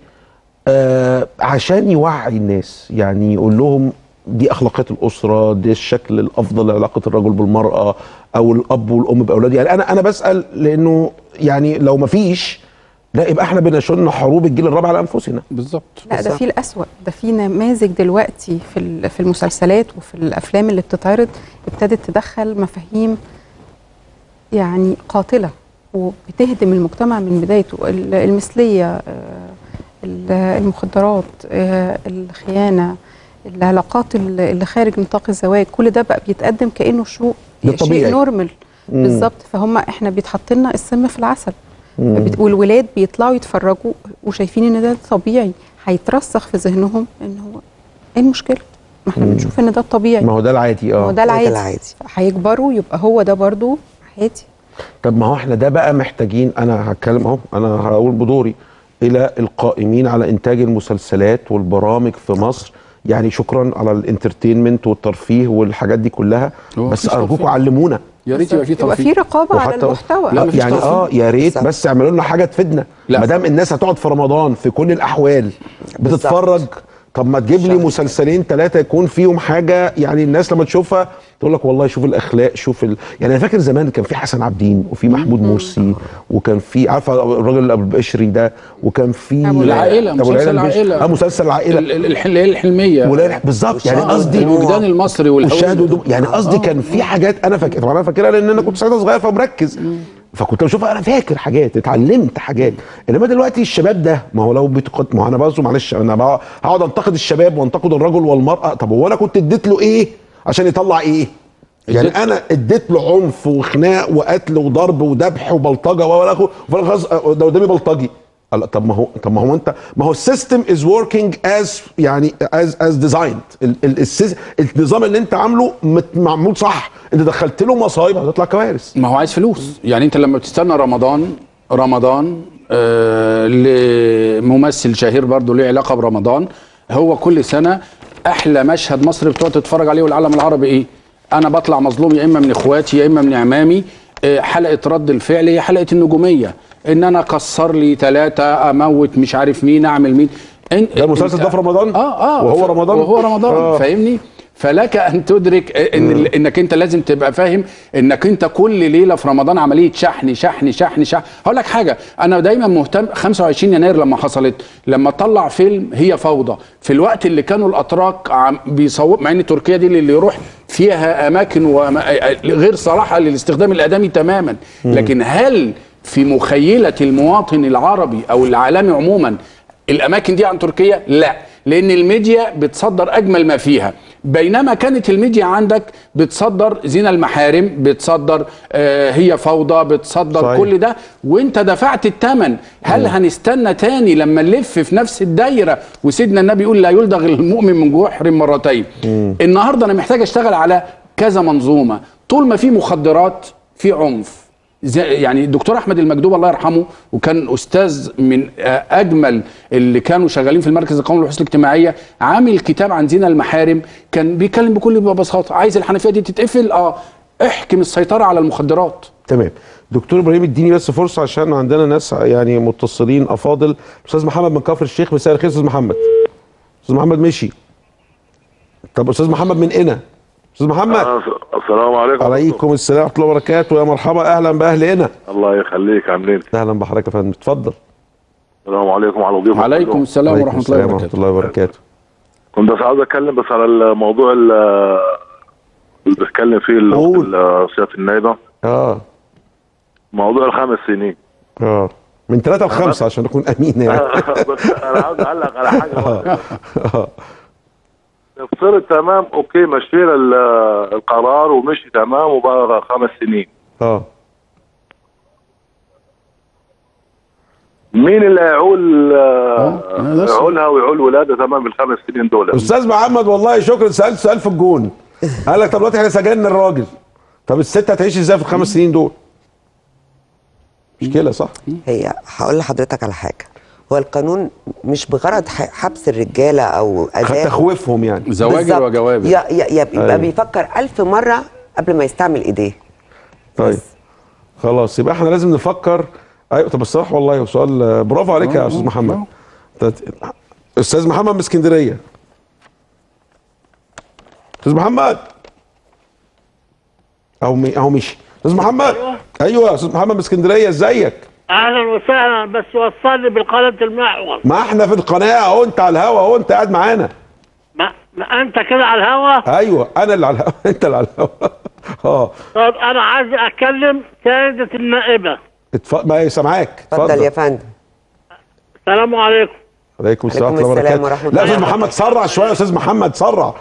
Speaker 1: عشان يوعي الناس، يعني يقول لهم دي اخلاقيات الاسره، دي الشكل الافضل لعلاقه الرجل بالمراه او الاب والام باولاده. يعني انا بسال لانه يعني لو ما فيش لا يبقى احنا بنشن حروب الجيل الرابع على انفسنا.
Speaker 10: بالظبط. لا ده في الاسوأ، ده في نماذج دلوقتي في المسلسلات وفي الافلام اللي بتتعرض ابتدت تدخل مفاهيم يعني قاتله وبتهدم المجتمع من بدايته، المثليه، المخدرات، الخيانه، العلاقات اللي خارج نطاق الزواج، كل ده بقى بيتقدم كانه شيء نورمال. بالظبط. فهم احنا بيتحط لنا السم في العسل، والولاد بيطلعوا يتفرجوا وشايفين ان ده طبيعي، هيترسخ في ذهنهم ان هو ايه المشكله؟ ما احنا بنشوف ان ده الطبيعي،
Speaker 1: ما هو ده العادي.
Speaker 10: ما هو ده العادي. هيكبروا يبقى هو ده برضو عادي.
Speaker 1: طب ما هو احنا ده بقى محتاجين، انا هتكلم اهو، انا هقول بدوري الى القائمين على انتاج المسلسلات والبرامج في مصر، يعني شكرا على الانترتينمنت والترفيه والحاجات دي كلها، بس ارجوكم علمونا.
Speaker 9: يا ريت يبقى في ترفيه،
Speaker 10: يبقى في رقابه على المحتوى.
Speaker 1: لا يعني يا ريت بس اعملوا لنا حاجه تفيدنا. ما دام الناس هتقعد في رمضان في كل الاحوال بتتفرج، طب ما تجيب لي مسلسلين 3 يكون فيهم حاجه يعني الناس لما تشوفها تقول لك والله شوف الاخلاق، شوف يعني انا فاكر زمان كان في حسن عبدين وفي محمود مرسي وكان في عارفه الراجل ابو البشري ده، وكان في
Speaker 9: العائله، مسلسل العائله،
Speaker 1: مسلسل العائله
Speaker 9: الحلميه
Speaker 1: بالظبط. يعني قصدي
Speaker 9: الوجدان المصري
Speaker 1: والشاهد يعني قصدي كان في حاجات انا فاكر، طبعا انا فاكرها لان انا كنت ساعتها صغير فمركز، فكنت بشوفها انا فاكر حاجات، اتعلمت حاجات. انما دلوقتي الشباب ده ما هو لو ما هو انا برضه معلش انا هقعد انتقد الشباب وانتقد الرجل والمراه، طب هو انا كنت اديت له ايه عشان يطلع ايه؟ يعني انا اديت له عنف وخناق وقتل وضرب وذبح وبلطجه وفي الاخر ده قدامي بلطجي. طب ما هو انت ما هو السيستم از وركينج از يعني از ديزايند. النظام اللي انت عامله معمول صح، انت دخلت له مصايب هتطلع كوارث.
Speaker 9: ما هو عايز فلوس. يعني انت لما بتستنى رمضان لممثل شهير برضه ليه علاقه برمضان، هو كل سنه احلى مشهد مصري بتقعد تتفرج عليه والعالم العربي ايه؟ انا بطلع مظلوم يا اما من اخواتي يا اما من اعمامي. حلقه رد الفعل هي حلقه النجوميه، ان انا اكسر لي 3 اموت مش عارف مين اعمل مين.
Speaker 1: ده المسلسل ده في رمضان؟ وهو رمضان
Speaker 9: فاهمني؟ فلك ان تدرك انك انت لازم تبقى فاهم انك انت كل ليله في رمضان عمليه شحن شحن شحن شحن. هقول لك حاجه، انا دايما مهتم 25 يناير لما حصلت، لما طلع فيلم هي فوضى في الوقت اللي كانوا الاتراك بيصور، مع ان تركيا دي اللي يروح فيها اماكن غير صالحه للاستخدام الادمي تماما، لكن هل في مخيله المواطن العربي او العالمي عموما الاماكن دي عن تركيا؟ لا، لان الميديا بتصدر اجمل ما فيها، بينما كانت الميديا عندك بتصدر زنا المحارم، بتصدر هي فوضى، بتصدر صحيح. كل ده وانت دفعت الثمن. هل هنستنى تاني لما نلف في نفس الدايره؟ وسيدنا النبي يقول لا يلدغ المؤمن من جحر مرتين. النهارده انا محتاج اشتغل على كذا منظومه. طول ما في مخدرات في عنف، يعني الدكتور احمد المجدوب الله يرحمه، وكان استاذ من اجمل اللي كانوا شغالين في المركز القومي للبحوث الاجتماعيه، عامل كتاب عن زنا المحارم، كان بيتكلم بكل بساطه، عايز الحنفيه دي تتقفل، احكم السيطره على المخدرات.
Speaker 1: تمام. دكتور ابراهيم اديني بس فرصه عشان عندنا ناس يعني متصلين افاضل. استاذ محمد من كفر الشيخ، مساء الخير استاذ محمد. استاذ محمد مشي. طب استاذ محمد من هنا. استاذ محمد.
Speaker 12: السلام عليكم.
Speaker 1: وعليكم السلام ورحمه الله وبركاته. يا مرحبا، اهلا باهل هنا.
Speaker 12: الله يخليك، عاملين؟
Speaker 1: اهلا بحضرتك يا فندم، اتفضل.
Speaker 12: السلام عليكم وعلى ضيوفك.
Speaker 9: وعليكم السلام ورحمه الله وبركاته.
Speaker 12: كنت بس عاوز اتكلم بس على الموضوع اللي بتكلم فيه سياده النائبه. موضوع ال5 سنين.
Speaker 1: من 3 ل5 عشان نكون امين يعني.
Speaker 12: بس انا عاوز اعلق على حاجه. افترض تمام، اوكي، مشينا القرار ومشي تمام وبقى 5 سنين. مين اللي هيعول يعولها ويعول ولاده تمام ال5 سنين دول؟
Speaker 1: استاذ محمد والله شكرا، سالت سؤال في الجون. قال لك طب دلوقتي احنا سجلنا الراجل، طب الست هتعيش ازاي في ال5 سنين دول؟ مشكله صح؟
Speaker 8: هي هقول لحضرتك على حاجه، هو القانون مش بغرض حبس الرجاله او اذى
Speaker 1: تخويفهم، يعني
Speaker 9: زواجر وجوابر،
Speaker 8: يبقى بيفكر 1000 مره قبل ما يستعمل ايديه.
Speaker 1: طيب خلاص، يبقى احنا لازم نفكر. ايوه طب الصراحه والله سؤال برافو عليك يا استاذ محمد. استاذ محمد من اسكندريه. استاذ محمد اهو مشي. استاذ محمد. ايوه استاذ محمد من اسكندريه، ازيك؟
Speaker 13: اهلا وسهلا، بس وصلني بالقناه المحور.
Speaker 1: ما احنا في القناه اهو، انت على الهوا اهو، انت قاعد معانا.
Speaker 13: ما انت كده على الهوا؟
Speaker 1: ايوه انا اللي على الهوا، انت اللي على الهوا.
Speaker 13: طب انا عايز اتكلم سياده النائبه.
Speaker 1: ما سامعاك،
Speaker 8: اتفضل يا فندم.
Speaker 13: السلام عليكم.
Speaker 1: وعليكم السلام ورحمه الله وبركاته. لا استاذ محمد سرع شويه يا استاذ محمد، سرع.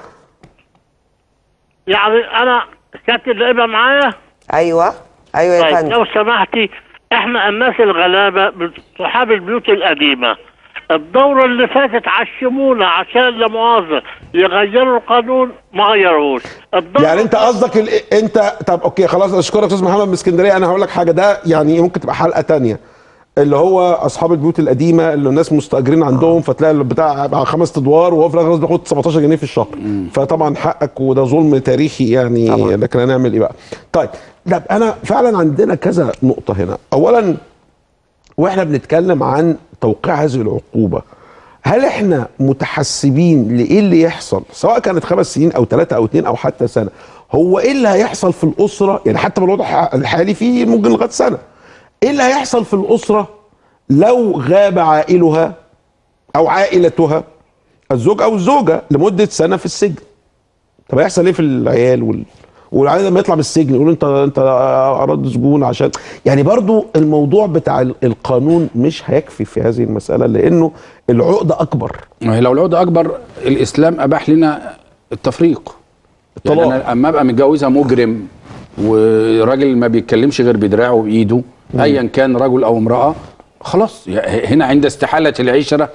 Speaker 13: يعني انا سياده النائبه معايا؟
Speaker 8: ايوه يا فندم.
Speaker 13: لو سمحتي، احنا الناس الغلابه صحاب البيوت القديمه، الدوره اللي فاتت عشمونا عشان لا مؤاخذه يغيروا القانون، ما غيروهوش.
Speaker 1: يعني انت قصدك انت طب اوكي خلاص، اشكرك استاذ محمد من اسكندريه. انا هقول لك حاجه، ده يعني ممكن تبقى حلقه ثانيه، اللي هو اصحاب البيوت القديمه اللي الناس مستاجرين عندهم، فتلاقي البتاع 5 ادوار وهو في الاخر بياخد 17 جنيه في الشهر. فطبعا حقك وده ظلم تاريخي يعني طبعا. لكن هنعمل ايه بقى؟ طيب لا انا فعلا عندنا كذا نقطه هنا. اولا واحنا بنتكلم عن توقيع هذه العقوبه، هل احنا متحسبين لايه اللي يحصل سواء كانت 5 سنين او 3 او 2 او حتى سنه؟ هو ايه اللي هيحصل في الاسره؟ يعني حتى بالوضع الحالي في ممكن لغايه سنه. ايه اللي هيحصل في الاسره لو غاب عائلها او عائلتها الزوج او الزوجه لمده سنه في السجن؟ طب هيحصل ايه في العيال والعيال لما يطلع من السجن يقولوا انت اراد سجون؟ عشان يعني برضو الموضوع بتاع القانون مش هيكفي في هذه المساله، لانه العقده اكبر.
Speaker 9: ما هي لو العقده اكبر الاسلام اباح لنا التفريق. يعني انا اما ابقى متجوزها مجرم وراجل ما بيتكلمش غير بدراعه وايده ايا كان رجل او امراه، خلاص هنا عند استحاله العشره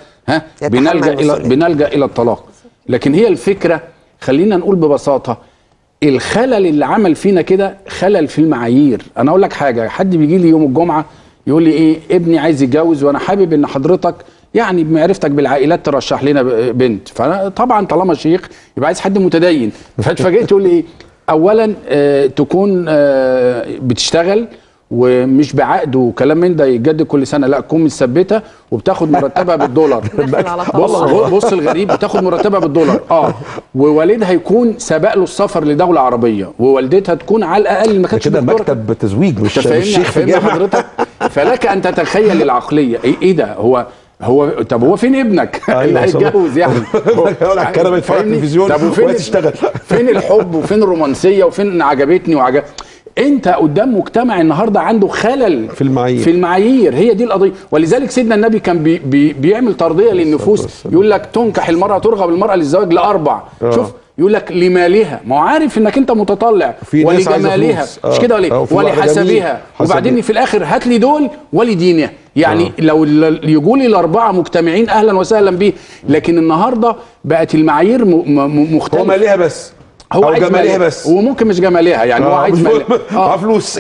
Speaker 9: بنلجا الى الطلاق. لكن هي الفكره خلينا نقول ببساطه الخلل اللي عمل فينا كده خلل في المعايير. انا اقول لك حاجه، حد بيجي لي يوم الجمعه يقول لي ايه ابني عايز يتجوز وانا حابب ان حضرتك يعني بمعرفتك بالعائلات ترشح لنا بنت. فانا طبعا طالما شيخ يبقى عايز حد متدين. فاتفاجئت تقول لي ايه؟ اولا تكون بتشتغل ومش بعقد وكلام من ده يتجدد كل سنه، لا تكون مثبته وبتاخد مرتبها بالدولار. بص الغريب، بتاخد مرتبها بالدولار ووالدها يكون سبق له السفر لدوله عربيه ووالدتها تكون على الاقل ما كانتش
Speaker 1: كده مكتب تزويج مش شيخ في جامعه
Speaker 9: حضرتك. فلك ان تتخيل العقليه ايه ده. طب هو فين ابنك اللي هيتجوز يعني؟
Speaker 1: هو الكلام يتفرج تلفزيون وتشتغل.
Speaker 9: فين الحب وفين الرومانسيه وفين عجبتني انت قدام مجتمع النهارده عنده خلل في المعايير. هي دي القضيه. ولذلك سيدنا النبي كان بيعمل ترضيه للنفوس. يقول لك تنكح المراه، ترغب المراه للزواج لاربع. شوف يقول لك لمالها، ما هو عارف انك انت متطلع، ولجمالها مش كده ولا ولحسبها، وبعدين في الاخر هات لي دول ولدينها. يعني لو يقول لي الاربعه مجتمعين اهلا وسهلا بيه. لكن النهارده بقت المعايير مختلفه.
Speaker 1: هو مالها بس
Speaker 9: هو جمالها بس، وممكن مش جمالها يعني هو عايز
Speaker 1: فلوس.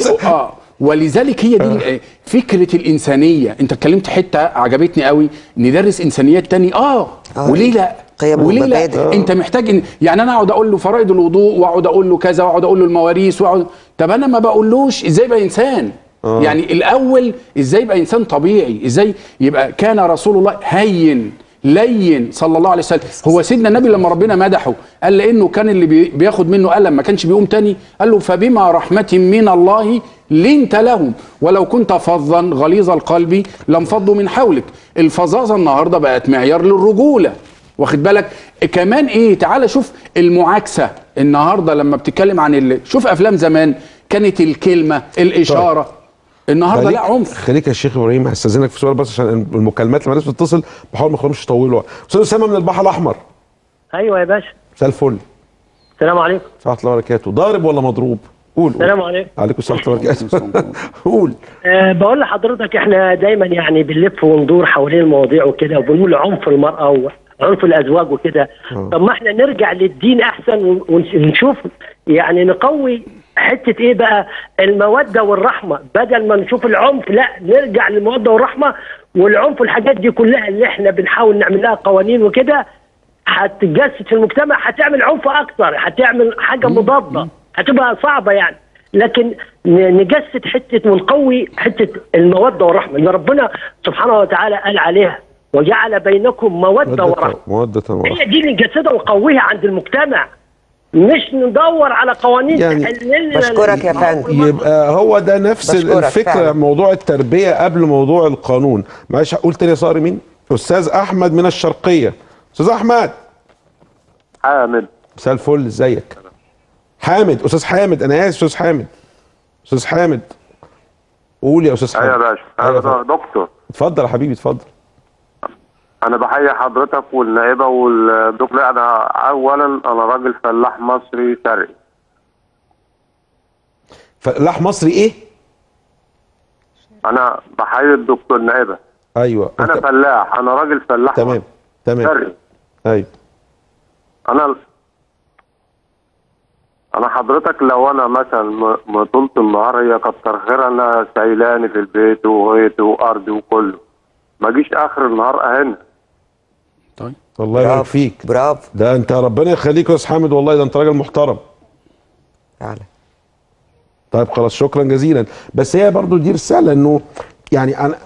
Speaker 9: ولذلك هي دي فكره الانسانيه. انت اتكلمت حته عجبتني قوي، ندرس انسانيات تاني. وليه لا؟ وليه لا؟ انت محتاج يعني انا اقعد اقول له فرائض الوضوء واقعد اقول له كذا واقعد اقول له المواريث طب انا ما بقولوش ازاي يبقى انسان. يعني الاول ازاي يبقى انسان طبيعي، ازاي يبقى كان رسول الله هين لين صلى الله عليه وسلم. هو سيدنا النبي لما ربنا مدحه قال لانه كان اللي بياخد منه ألم ما كانش بيقوم تاني، قال له فبما رحمة من الله لنت لهم ولو كنت فظا غليظ القلب لانفضوا من حولك. الفظاظه النهارده بقت معيار للرجوله، واخد بالك كمان ايه؟ تعال شوف المعاكسه النهارده لما بتتكلم عن شوف افلام زمان كانت الكلمه الاشاره. النهارده لا عنف.
Speaker 1: خليك يا شيخ ابراهيم، هستاذنك في سؤال بس عشان المكالمات لما الناس بتتصل بحاول ما اخليهمش يطولوا. استاذ اسامه من البحر الاحمر.
Speaker 14: ايوه يا باشا.
Speaker 1: مساء الفل.
Speaker 14: السلام عليكم.
Speaker 1: ورحمه الله وبركاته. ضارب ولا مضروب؟ قول.
Speaker 14: السلام عليكم.
Speaker 1: وعليكم السلام ورحمه الله وبركاته. قول.
Speaker 14: بقول لحضرتك احنا دايما يعني بنلف وندور حوالين المواضيع وكده وبنقول عنف المراه وعنف الازواج وكده. طب ما احنا نرجع للدين احسن ونشوف يعني نقوي حته ايه بقى الموده والرحمه، بدل ما نشوف العنف لا نرجع للموده والرحمه. والعنف والحاجات دي كلها اللي احنا بنحاول نعمل لها قوانين وكده هتتجسد في المجتمع، هتعمل عنف اكتر، هتعمل حاجه مضاده، هتبقى صعبه يعني. لكن نجسد حته ونقوي حته الموده والرحمه اللي ربنا سبحانه وتعالى قال عليها وجعل بينكم موده ورحمه.
Speaker 1: موده ورحمه
Speaker 14: هي دي اللي نجسدها ونقويها عند المجتمع، مش ندور على قوانين
Speaker 8: يعني. بشكرك يا فندم.
Speaker 1: يبقى هو ده نفس الفكره فعلا. موضوع التربيه قبل موضوع القانون. معلش هقول تاني يا صار مين؟ استاذ احمد من الشرقيه. استاذ احمد.
Speaker 15: حامد.
Speaker 1: مساء الفل، ازيك؟ حامد. استاذ حامد، انا اسف استاذ حامد. استاذ حامد قول يا استاذ حامد.
Speaker 15: ايوه يا باشا. ايوه دكتور.
Speaker 1: اتفضل يا حبيبي اتفضل.
Speaker 15: انا بحيي حضرتك والنائبه والدكتور. انا اولا انا راجل فلاح مصري شرقي.
Speaker 1: فلاح مصري ايه؟
Speaker 15: انا بحيي الدكتور النائبه.
Speaker 1: ايوه
Speaker 15: انا فلاح، انا راجل فلاح.
Speaker 1: تمام تمام
Speaker 15: شرقي.
Speaker 1: ايوه.
Speaker 15: انا حضرتك لو انا مثلا طولة النهار هي كتر خيرها انها شايلاني في البيت وغيط وارض وكله، ما جيش اخر النهار اهنا.
Speaker 9: طيب
Speaker 1: الله يبارك فيك.
Speaker 8: برافو.
Speaker 1: ده انت ربنا يخليك يا استاذ حامد، والله ده انت راجل محترم
Speaker 8: فعلا.
Speaker 1: طيب خلاص شكرا جزيلا. بس هي برضو دي رساله انه يعني انا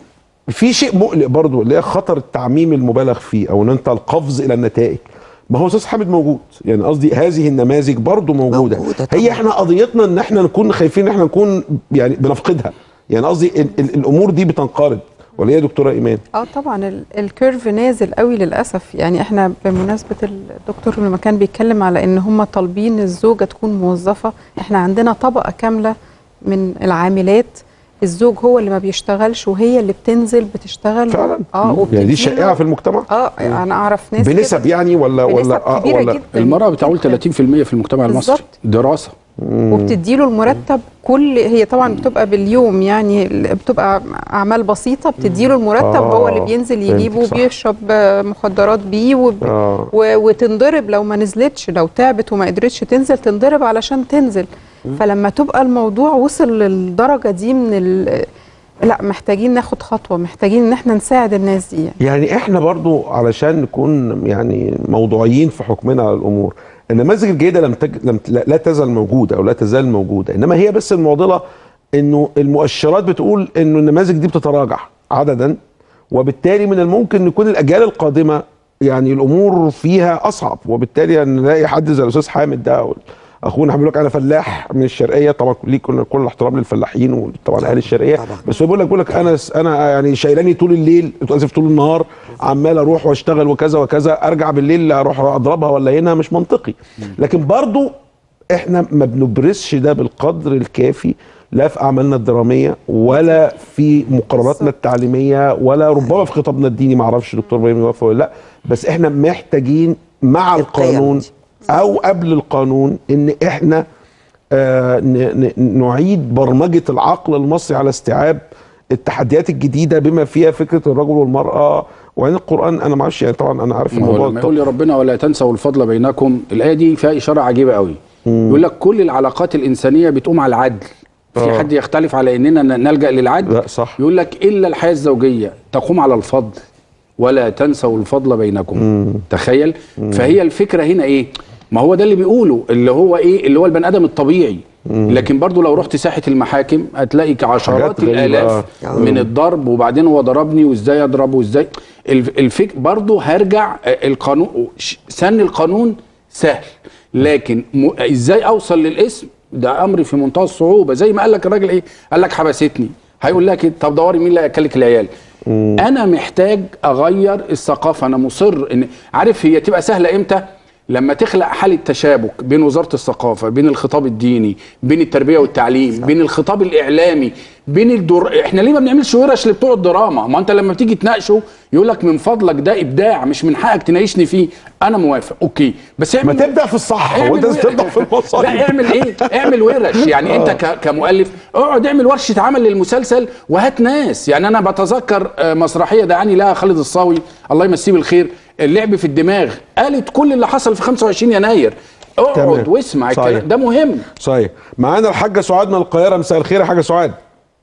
Speaker 1: في شيء مقلق برضو اللي هي خطر التعميم المبالغ فيه، او ان انت القفز الى النتائج. ما هو استاذ حامد موجود، يعني قصدي هذه النماذج برضو موجوده هي احنا قضيتنا ان احنا نكون خايفين ان احنا نكون يعني بنفقدها، يعني قصدي الامور دي بتنقرض، ولا ايه يا دكتوره ايمان؟
Speaker 10: طبعا الكيرف نازل قوي للاسف. يعني احنا بمناسبه الدكتور لما كان بيتكلم على ان هم طالبين الزوجه تكون موظفه، احنا عندنا طبقه كامله من العاملات الزوج هو اللي ما بيشتغلش وهي اللي بتنزل بتشتغل
Speaker 1: فعلا. يعني دي شائعه في المجتمع.
Speaker 10: انا اعرف ناس
Speaker 1: بنسب يعني ولا
Speaker 10: ولا
Speaker 9: المراه بتعول 30% في المجتمع المصري دراسه.
Speaker 10: وبتديله المرتب هي طبعا بتبقى باليوم، يعني بتبقى اعمال بسيطه، بتديله المرتب هو اللي بينزل يجيبه وبيشرب مخدرات بيه وتنضرب لو ما نزلتش، لو تعبت وما قدرتش تنزل تنضرب علشان تنزل. فلما تبقى الموضوع وصل للدرجه دي لا محتاجين ناخد خطوه، محتاجين ان احنا نساعد الناس دي.
Speaker 1: يعني احنا برضو علشان نكون يعني موضوعيين في حكمنا على الامور، النماذج الجيده لا تزال موجوده او لا تزال موجوده، انما هي بس المعضله انه المؤشرات بتقول انه النماذج دي بتتراجع عددا، وبالتالي من الممكن يكون الاجيال القادمه يعني الامور فيها اصعب، وبالتالي نلاقي حد زي الاستاذ حامد ده اخونا بيقول لك انا فلاح من الشرقيه، طبعا كل الاحترام للفلاحين وطبعا اهل الشرقيه، بس هو بيقول لك انا يعني شايلاني طول الليل، اسف طول النهار، عمال اروح واشتغل وكذا وكذا، ارجع بالليل اروح اضربها ولا هنا، مش منطقي. لكن برضو احنا ما بنبرزش ده بالقدر الكافي، لا في اعمالنا الدراميه ولا في مقرراتنا التعليميه ولا ربما في خطابنا الديني. ما اعرفش دكتور ابراهيم يوافق ولا لا، بس احنا محتاجين مع القانون او قبل القانون ان احنا نعيد برمجه العقل المصري على استيعاب التحديات الجديده بما فيها فكره الرجل والمراه. وعين القران انا ما اعرفش، يعني طبعا انا عارف الموضوع
Speaker 9: لما يقول يا ربنا ولا تنسوا الفضل بينكم، الايه دي فيها اشاره عجيبه قوي. يقول لك كل العلاقات الانسانيه بتقوم على العدل. في حد يختلف على اننا نلجا للعدل؟
Speaker 1: لا صح.
Speaker 9: يقول لك الا الحياه الزوجيه تقوم على الفضل ولا تنسوا الفضل بينكم. تخيل. فهي الفكره هنا ايه؟ ما هو ده اللي بيقوله اللي هو ايه، اللي هو البني ادم الطبيعي. لكن برضو لو رحت ساحه المحاكم هتلاقي عشرات الالاف من الضرب، وبعدين هو ضربني وازاي اضربه وازاي. الفكر برضو هرجع القانون، سن القانون سهل، لكن ازاي اوصل للاسم ده امر في منتهى الصعوبه. زي ما قال لك الراجل ايه، قال لك حبستني، هيقول لك طب دوري مين اللي اكلك العيال. انا محتاج اغير الثقافه. انا مصر ان عارف هي تبقى سهله امتى؟ لما تخلق حالة تشابك بين وزارة الثقافة، بين الخطاب الديني، بين التربية والتعليم، بين الخطاب الإعلامي، بين احنا ليه ما بنعملش ورش لبتوع الدراما؟ ما انت لما بتيجي تناقشه يقول لك من فضلك ده إبداع، مش من حقك تناقشني فيه. أنا موافق، أوكي، بس
Speaker 1: ما تبدأ في الصح، وانت تبدأ في المصاري.
Speaker 9: لا اعمل إيه؟ اعمل ورش، يعني أنت كمؤلف اقعد اعمل ورشة عمل للمسلسل وهات ناس. يعني أنا بتذكر مسرحية دعاني لها خالد الصاوي الله يمسيه بالخير، اللعب في الدماغ، قالت كل اللي حصل في 25 يناير. اقعد واسمع الكلام ده مهم.
Speaker 1: صحيح. معانا الحاجه سعاد من القاهره. مساء الخير يا حاجه سعاد.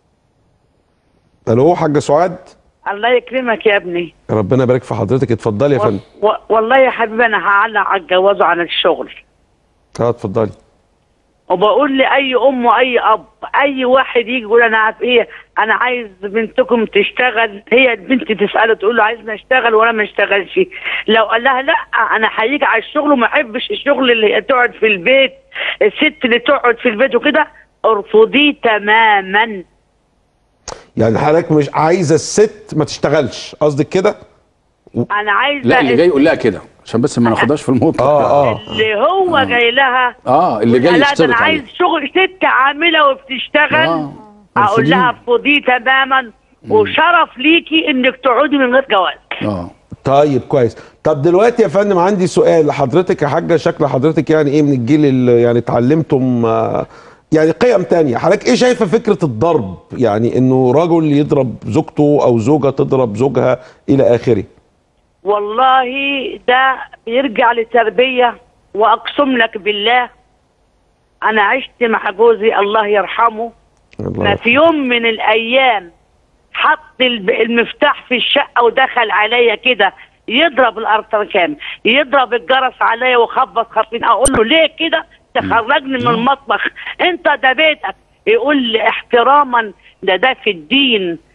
Speaker 1: الو حاجه سعاد.
Speaker 16: الله يكرمك يا ابني.
Speaker 1: ربنا يبارك في حضرتك، اتفضلي يا فندم.
Speaker 16: والله يا حبيبي انا هعلق على الجواز وعن الشغل.
Speaker 1: اتفضلي.
Speaker 16: وبقول لاي ام واي اب، اي واحد يجي يقول انا عارف ايه، انا عايز بنتكم تشتغل، هي البنت تساله تقول له عايزني اشتغل وانا ما اشتغلش. لو قال لها لا انا هيجي على الشغل وما احبش الشغل اللي تقعد في البيت، الست اللي تقعد في البيت وكده، ارفضيه تماما.
Speaker 1: يعني حضرتك مش عايزه الست ما تشتغلش، قصدك كده؟
Speaker 16: انا عايزه
Speaker 9: لا اللي جاي يقول لها كده عشان بس ما ناخدهاش في المطلق.
Speaker 16: اللي هو جاي لها
Speaker 9: اللي جاي
Speaker 16: لا انا عايز شغل، ست عامله وبتشتغل، اقول لها ارفضيه تماما، وشرف ليكي انك تقعدي من غير جواز.
Speaker 1: طيب كويس. طب دلوقتي يا فندم عندي سؤال لحضرتك يا حاجه، شكل حضرتك يعني ايه من الجيل اللي يعني اتعلمتم يعني قيم تانية. حضرتك ايه شايفه فكره الضرب؟ يعني انه رجل يضرب زوجته او زوجه تضرب زوجها الى اخره.
Speaker 16: والله ده بيرجع للتربيه، واقسم لك بالله انا عشت مع جوزي الله يرحمه، ما في يوم من الايام حط المفتاح في الشقه ودخل عليا كده يضرب الارتكان، يضرب الجرس عليا وخبط خبطين. اقول له ليه كده؟ تخرجني من المطبخ، انت ده بيتك. يقول لي احتراما، ده في الدين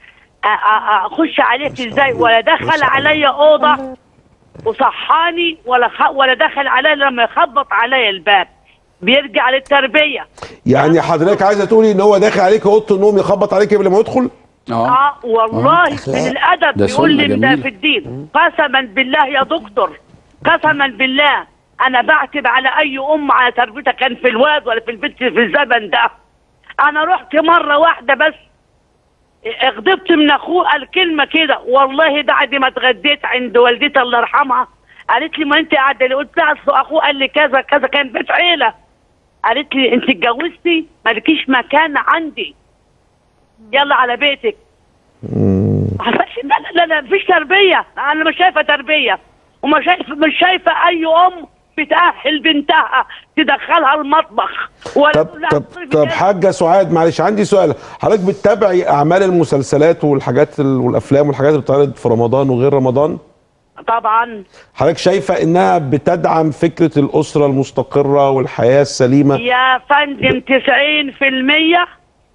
Speaker 16: اخش عليك ازاي؟ ولا دخل عليا اوضه وصحاني ولا دخل عليا لما يخبط عليا الباب. بيرجع للتربيه.
Speaker 1: يعني حضرتك عايزه تقولي ان هو داخل عليك اوضه النوم يخبط عليك قبل ما يدخل؟
Speaker 16: والله من الادب بيقول لي ده في الدين. قسما بالله يا دكتور، قسما بالله انا بعتب على اي ام على تربيتها، كان في الواد ولا في البيت في الزمن ده. انا رحت مره واحده بس غضبت من اخوه، قال كلمه كده والله بعد ما اتغديت عند والدتي الله يرحمها، قالت لي ما انت قاعده ليه؟ قلت لها اصل اخوه قال لي كذا كذا، كان بيت عيله. قالت لي انت اتجوزتي مالكيش مكان عندي، يلا على بيتك. لا لا لا مفيش تربيه، انا مش شايفه تربيه، مش شايفه اي ام بتأهل بنتها تدخلها المطبخ ولا
Speaker 1: طب حاجه سعاد، معلش عندي سؤال. حضرتك بتتابعي اعمال المسلسلات والحاجات والافلام والحاجات اللي بتتعرض في رمضان وغير رمضان؟
Speaker 16: طبعا.
Speaker 1: حضرتك شايفه انها بتدعم فكره الاسره المستقره والحياه السليمه؟
Speaker 16: يا فندم 90%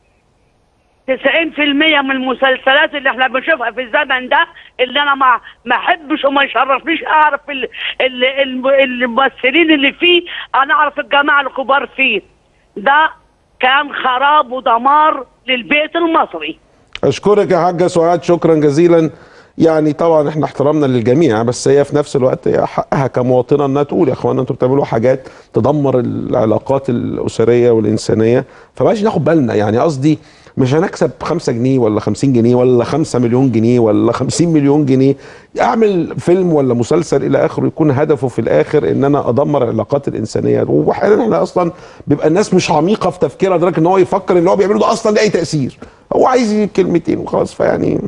Speaker 16: من المسلسلات اللي احنا بنشوفها في الزمن ده، اللي انا ما احبش وما يشرفنيش اعرف الممثلين اللي فيه، انا اعرف الجماعه الكبار فيه، ده كان خراب ودمار للبيت المصري.
Speaker 1: اشكرك يا حاجه سعاد، شكرا جزيلا. يعني طبعا احنا احترامنا للجميع، بس هي في نفس الوقت هي حقها كمواطنه انها تقول يا اخوانا انتوا بتعملوا حاجات تدمر العلاقات الاسريه والانسانيه، فبقاش ناخد بالنا. يعني قصدي مش هنكسب 5 جنيه ولا 50 جنيه ولا 5 مليون جنيه ولا 50 مليون جنيه، اعمل فيلم ولا مسلسل الى اخره يكون هدفه في الاخر ان انا ادمر العلاقات الانسانيه. واحيانا احنا اصلا بيبقى الناس مش عميقه في تفكيرها لدرجه ان هو يفكر ان اللي هو بيعمله ده اصلا له اي تاثير، هو عايز كلمتين وخلاص. فيعني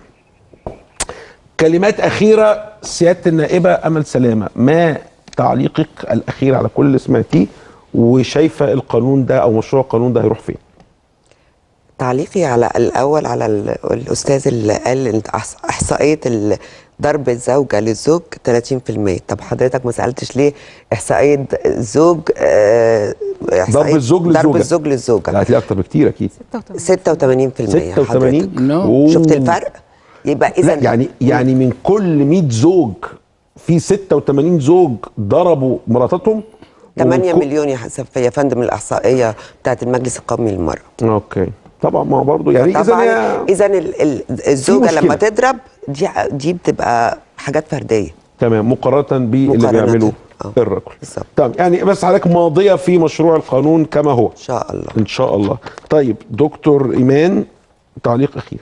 Speaker 1: كلمات اخيره سياده النائبه امل سلامه، ما تعليقك الاخير على كل اللي سمعتيه، وشايفه القانون ده او مشروع القانون ده هيروح فين؟
Speaker 8: تعليقي على الاول على الاستاذ اللي قال ان احصائيه ضرب الزوجه للزوج 30%. طب حضرتك ما سالتش ليه احصائيه الزوج
Speaker 1: ضرب
Speaker 8: الزوج للزوجه؟
Speaker 1: لا هتلاقي اكتر بكتير اكيد.
Speaker 8: 86%.
Speaker 1: 86
Speaker 8: شفت الفرق؟ يبقى اذا
Speaker 1: يعني من كل 100 زوج في 86 زوج ضربوا مراتاتهم.
Speaker 8: 8 مليون يا فندم الاحصائيه بتاعت المجلس القومي للمراه.
Speaker 1: اوكي طبعا، ما هو برضه يعني
Speaker 8: اذا الزوجه لما تضرب دي بتبقى حاجات فرديه
Speaker 1: تمام مقارنه باللي بيعمله الرجل. طب يعني بس حضرتك ماضيه في مشروع القانون كما هو
Speaker 8: ان شاء الله
Speaker 1: ان شاء الله. طيب دكتور ايمان، تعليق اخير.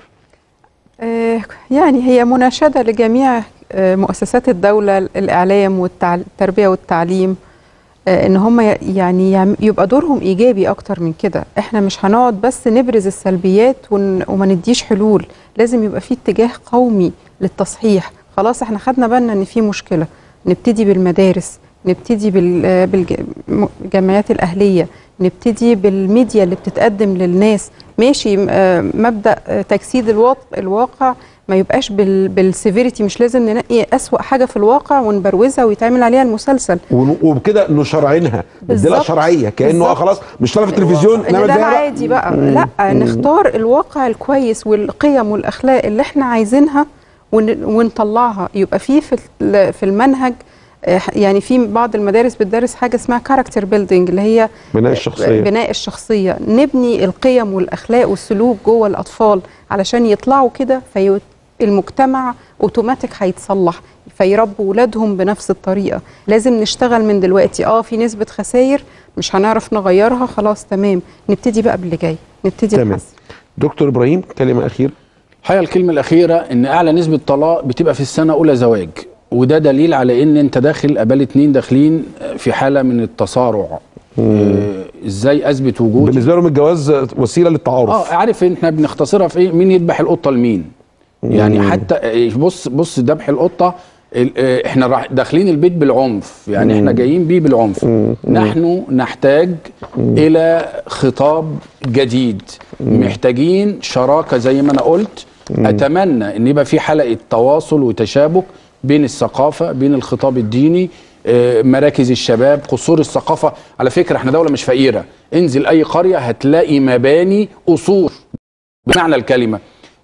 Speaker 10: يعني هي مناشده لجميع مؤسسات الدوله، الاعلام والتربيه والتعليم، ان هم يعني يبقى دورهم ايجابي اكتر من كده. احنا مش هنقعد بس نبرز السلبيات وما نديش حلول، لازم يبقى في اتجاه قومي للتصحيح. خلاص احنا خدنا بالنا ان في مشكله، نبتدي بالمدارس، نبتدي بالجمعيات الاهليه، نبتدي بالميديا اللي بتتقدم للناس. ماشي مبدا تجسيد الواقع ما يبقاش بالسيفيريتي، مش لازم ننقي أسوأ حاجه في الواقع ونبروزها ويتعمل عليها المسلسل
Speaker 1: وبكده نشرعنها، نديلها شرعيه كانه خلاص مش طالع في التلفزيون نعمل
Speaker 10: ده العادي بقى. لا نختار الواقع الكويس والقيم والاخلاق اللي احنا عايزينها ونطلعها. يبقى في المنهج، يعني في بعض المدارس بتدرس حاجه اسمها كاركتر بيلدينج، اللي هي بناء الشخصيه. نبني القيم والاخلاق والسلوك جوه الاطفال علشان يطلعوا كده، المجتمع اوتوماتيك هيتصلح، فيربوا ولادهم بنفس الطريقه. لازم نشتغل من دلوقتي. في نسبه خسائر مش هنعرف نغيرها، خلاص تمام، نبتدي بقى باللي جاي، نبتدي نحسن.
Speaker 1: دكتور ابراهيم كلمه اخيره.
Speaker 9: الحقيقه الكلمه الاخيره ان اعلى نسبه طلاق بتبقى في السنه اولى زواج، وده دليل على ان انت داخل قبل 2 داخلين في حاله من التصارع. ازاي اثبت وجودي؟
Speaker 1: بالنسبه لهم الجواز وسيله للتعارف.
Speaker 9: عارف احنا بنختصرها في ايه؟ مين يذبح القطه لمين؟ يعني حتى بص ذبح القطه، احنا داخلين البيت بالعنف، يعني احنا جايين بيه بالعنف. نحن نحتاج الى خطاب جديد، محتاجين شراكه زي ما انا قلت. اتمنى ان يبقى في حلقه تواصل وتشابك بين الثقافه، بين الخطاب الديني، مراكز الشباب، قصور الثقافه. على فكره احنا دوله مش فقيره، انزل اي قريه هتلاقي مباني قصور بمعنى الكلمه.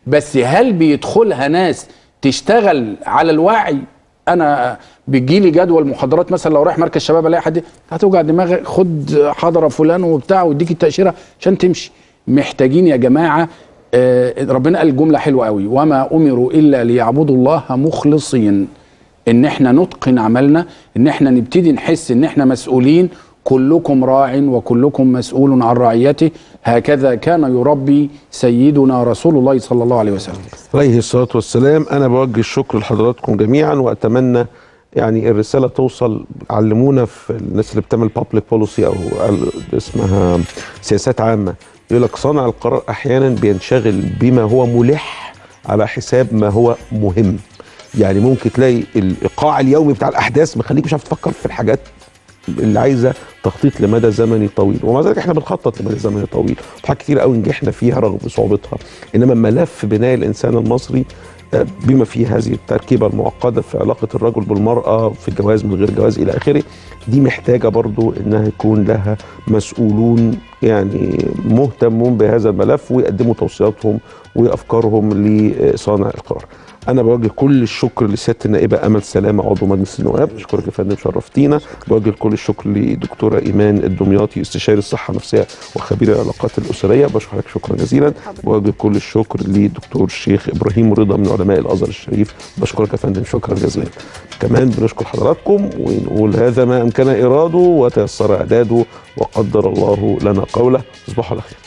Speaker 9: بس هل بيدخلها ناس تشتغل على الوعي؟ انا بيجيلي جدول محاضرات مثلا لو رايح مركز شباب الاقي حد هتوجع دماغك خد حضره فلان وبتاع ويديك التاشيره عشان تمشي. محتاجين يا جماعه، ربنا قال جمله حلوه قوي، وما امروا الا ليعبدوا الله مخلصين. ان احنا نتقن عملنا، ان احنا نبتدي نحس ان احنا مسؤولين. كلكم راع وكلكم مسؤول عن رعيته، هكذا كان يربي سيدنا رسول الله صلى الله عليه وسلم
Speaker 1: عليه الصلاة والسلام. أنا بوجه الشكر لحضراتكم جميعا، وأتمنى يعني الرسالة توصل. علمونا في الناس اللي بتعمل بابليك بوليسي أو اسمها سياسات عامة، يقول لك صانع القرار أحيانا بينشغل بما هو ملح على حساب ما هو مهم. يعني ممكن تلاقي الإيقاع اليومي بتاع الأحداث مخليك مش عارف تفكر في الحاجات اللي عايزه تخطيط لمدى زمني طويل، ومع ذلك احنا بنخطط لمدى زمني طويل، وحاجات كتير قوي نجحنا فيها رغم صعوبتها. انما ملف بناء الانسان المصري بما فيه هذه التركيبه المعقده في علاقه الرجل بالمراه، في الجواز من غير جواز الى اخره، دي محتاجه برضو انها يكون لها مسؤولون يعني مهتمون بهذا الملف ويقدموا توصياتهم وافكارهم لصانع القرار. أنا بوجه كل الشكر لسيادة النائبة أمل سلامة عضو مجلس النواب، بشكرك يا فندم شرفتينا. بوجه كل الشكر لدكتورة إيمان الدمياطي استشاري الصحة النفسية وخبير العلاقات الأسرية، بشكرك شكرا جزيلا. بوجه كل الشكر لدكتور الشيخ إبراهيم رضا من علماء الأزهر الشريف، بشكرك يا فندم شكرا جزيلا. كمان بنشكر حضراتكم ونقول هذا ما أمكن إراده وتيسر إعداده وقدر الله لنا قوله. تصبحوا على خير.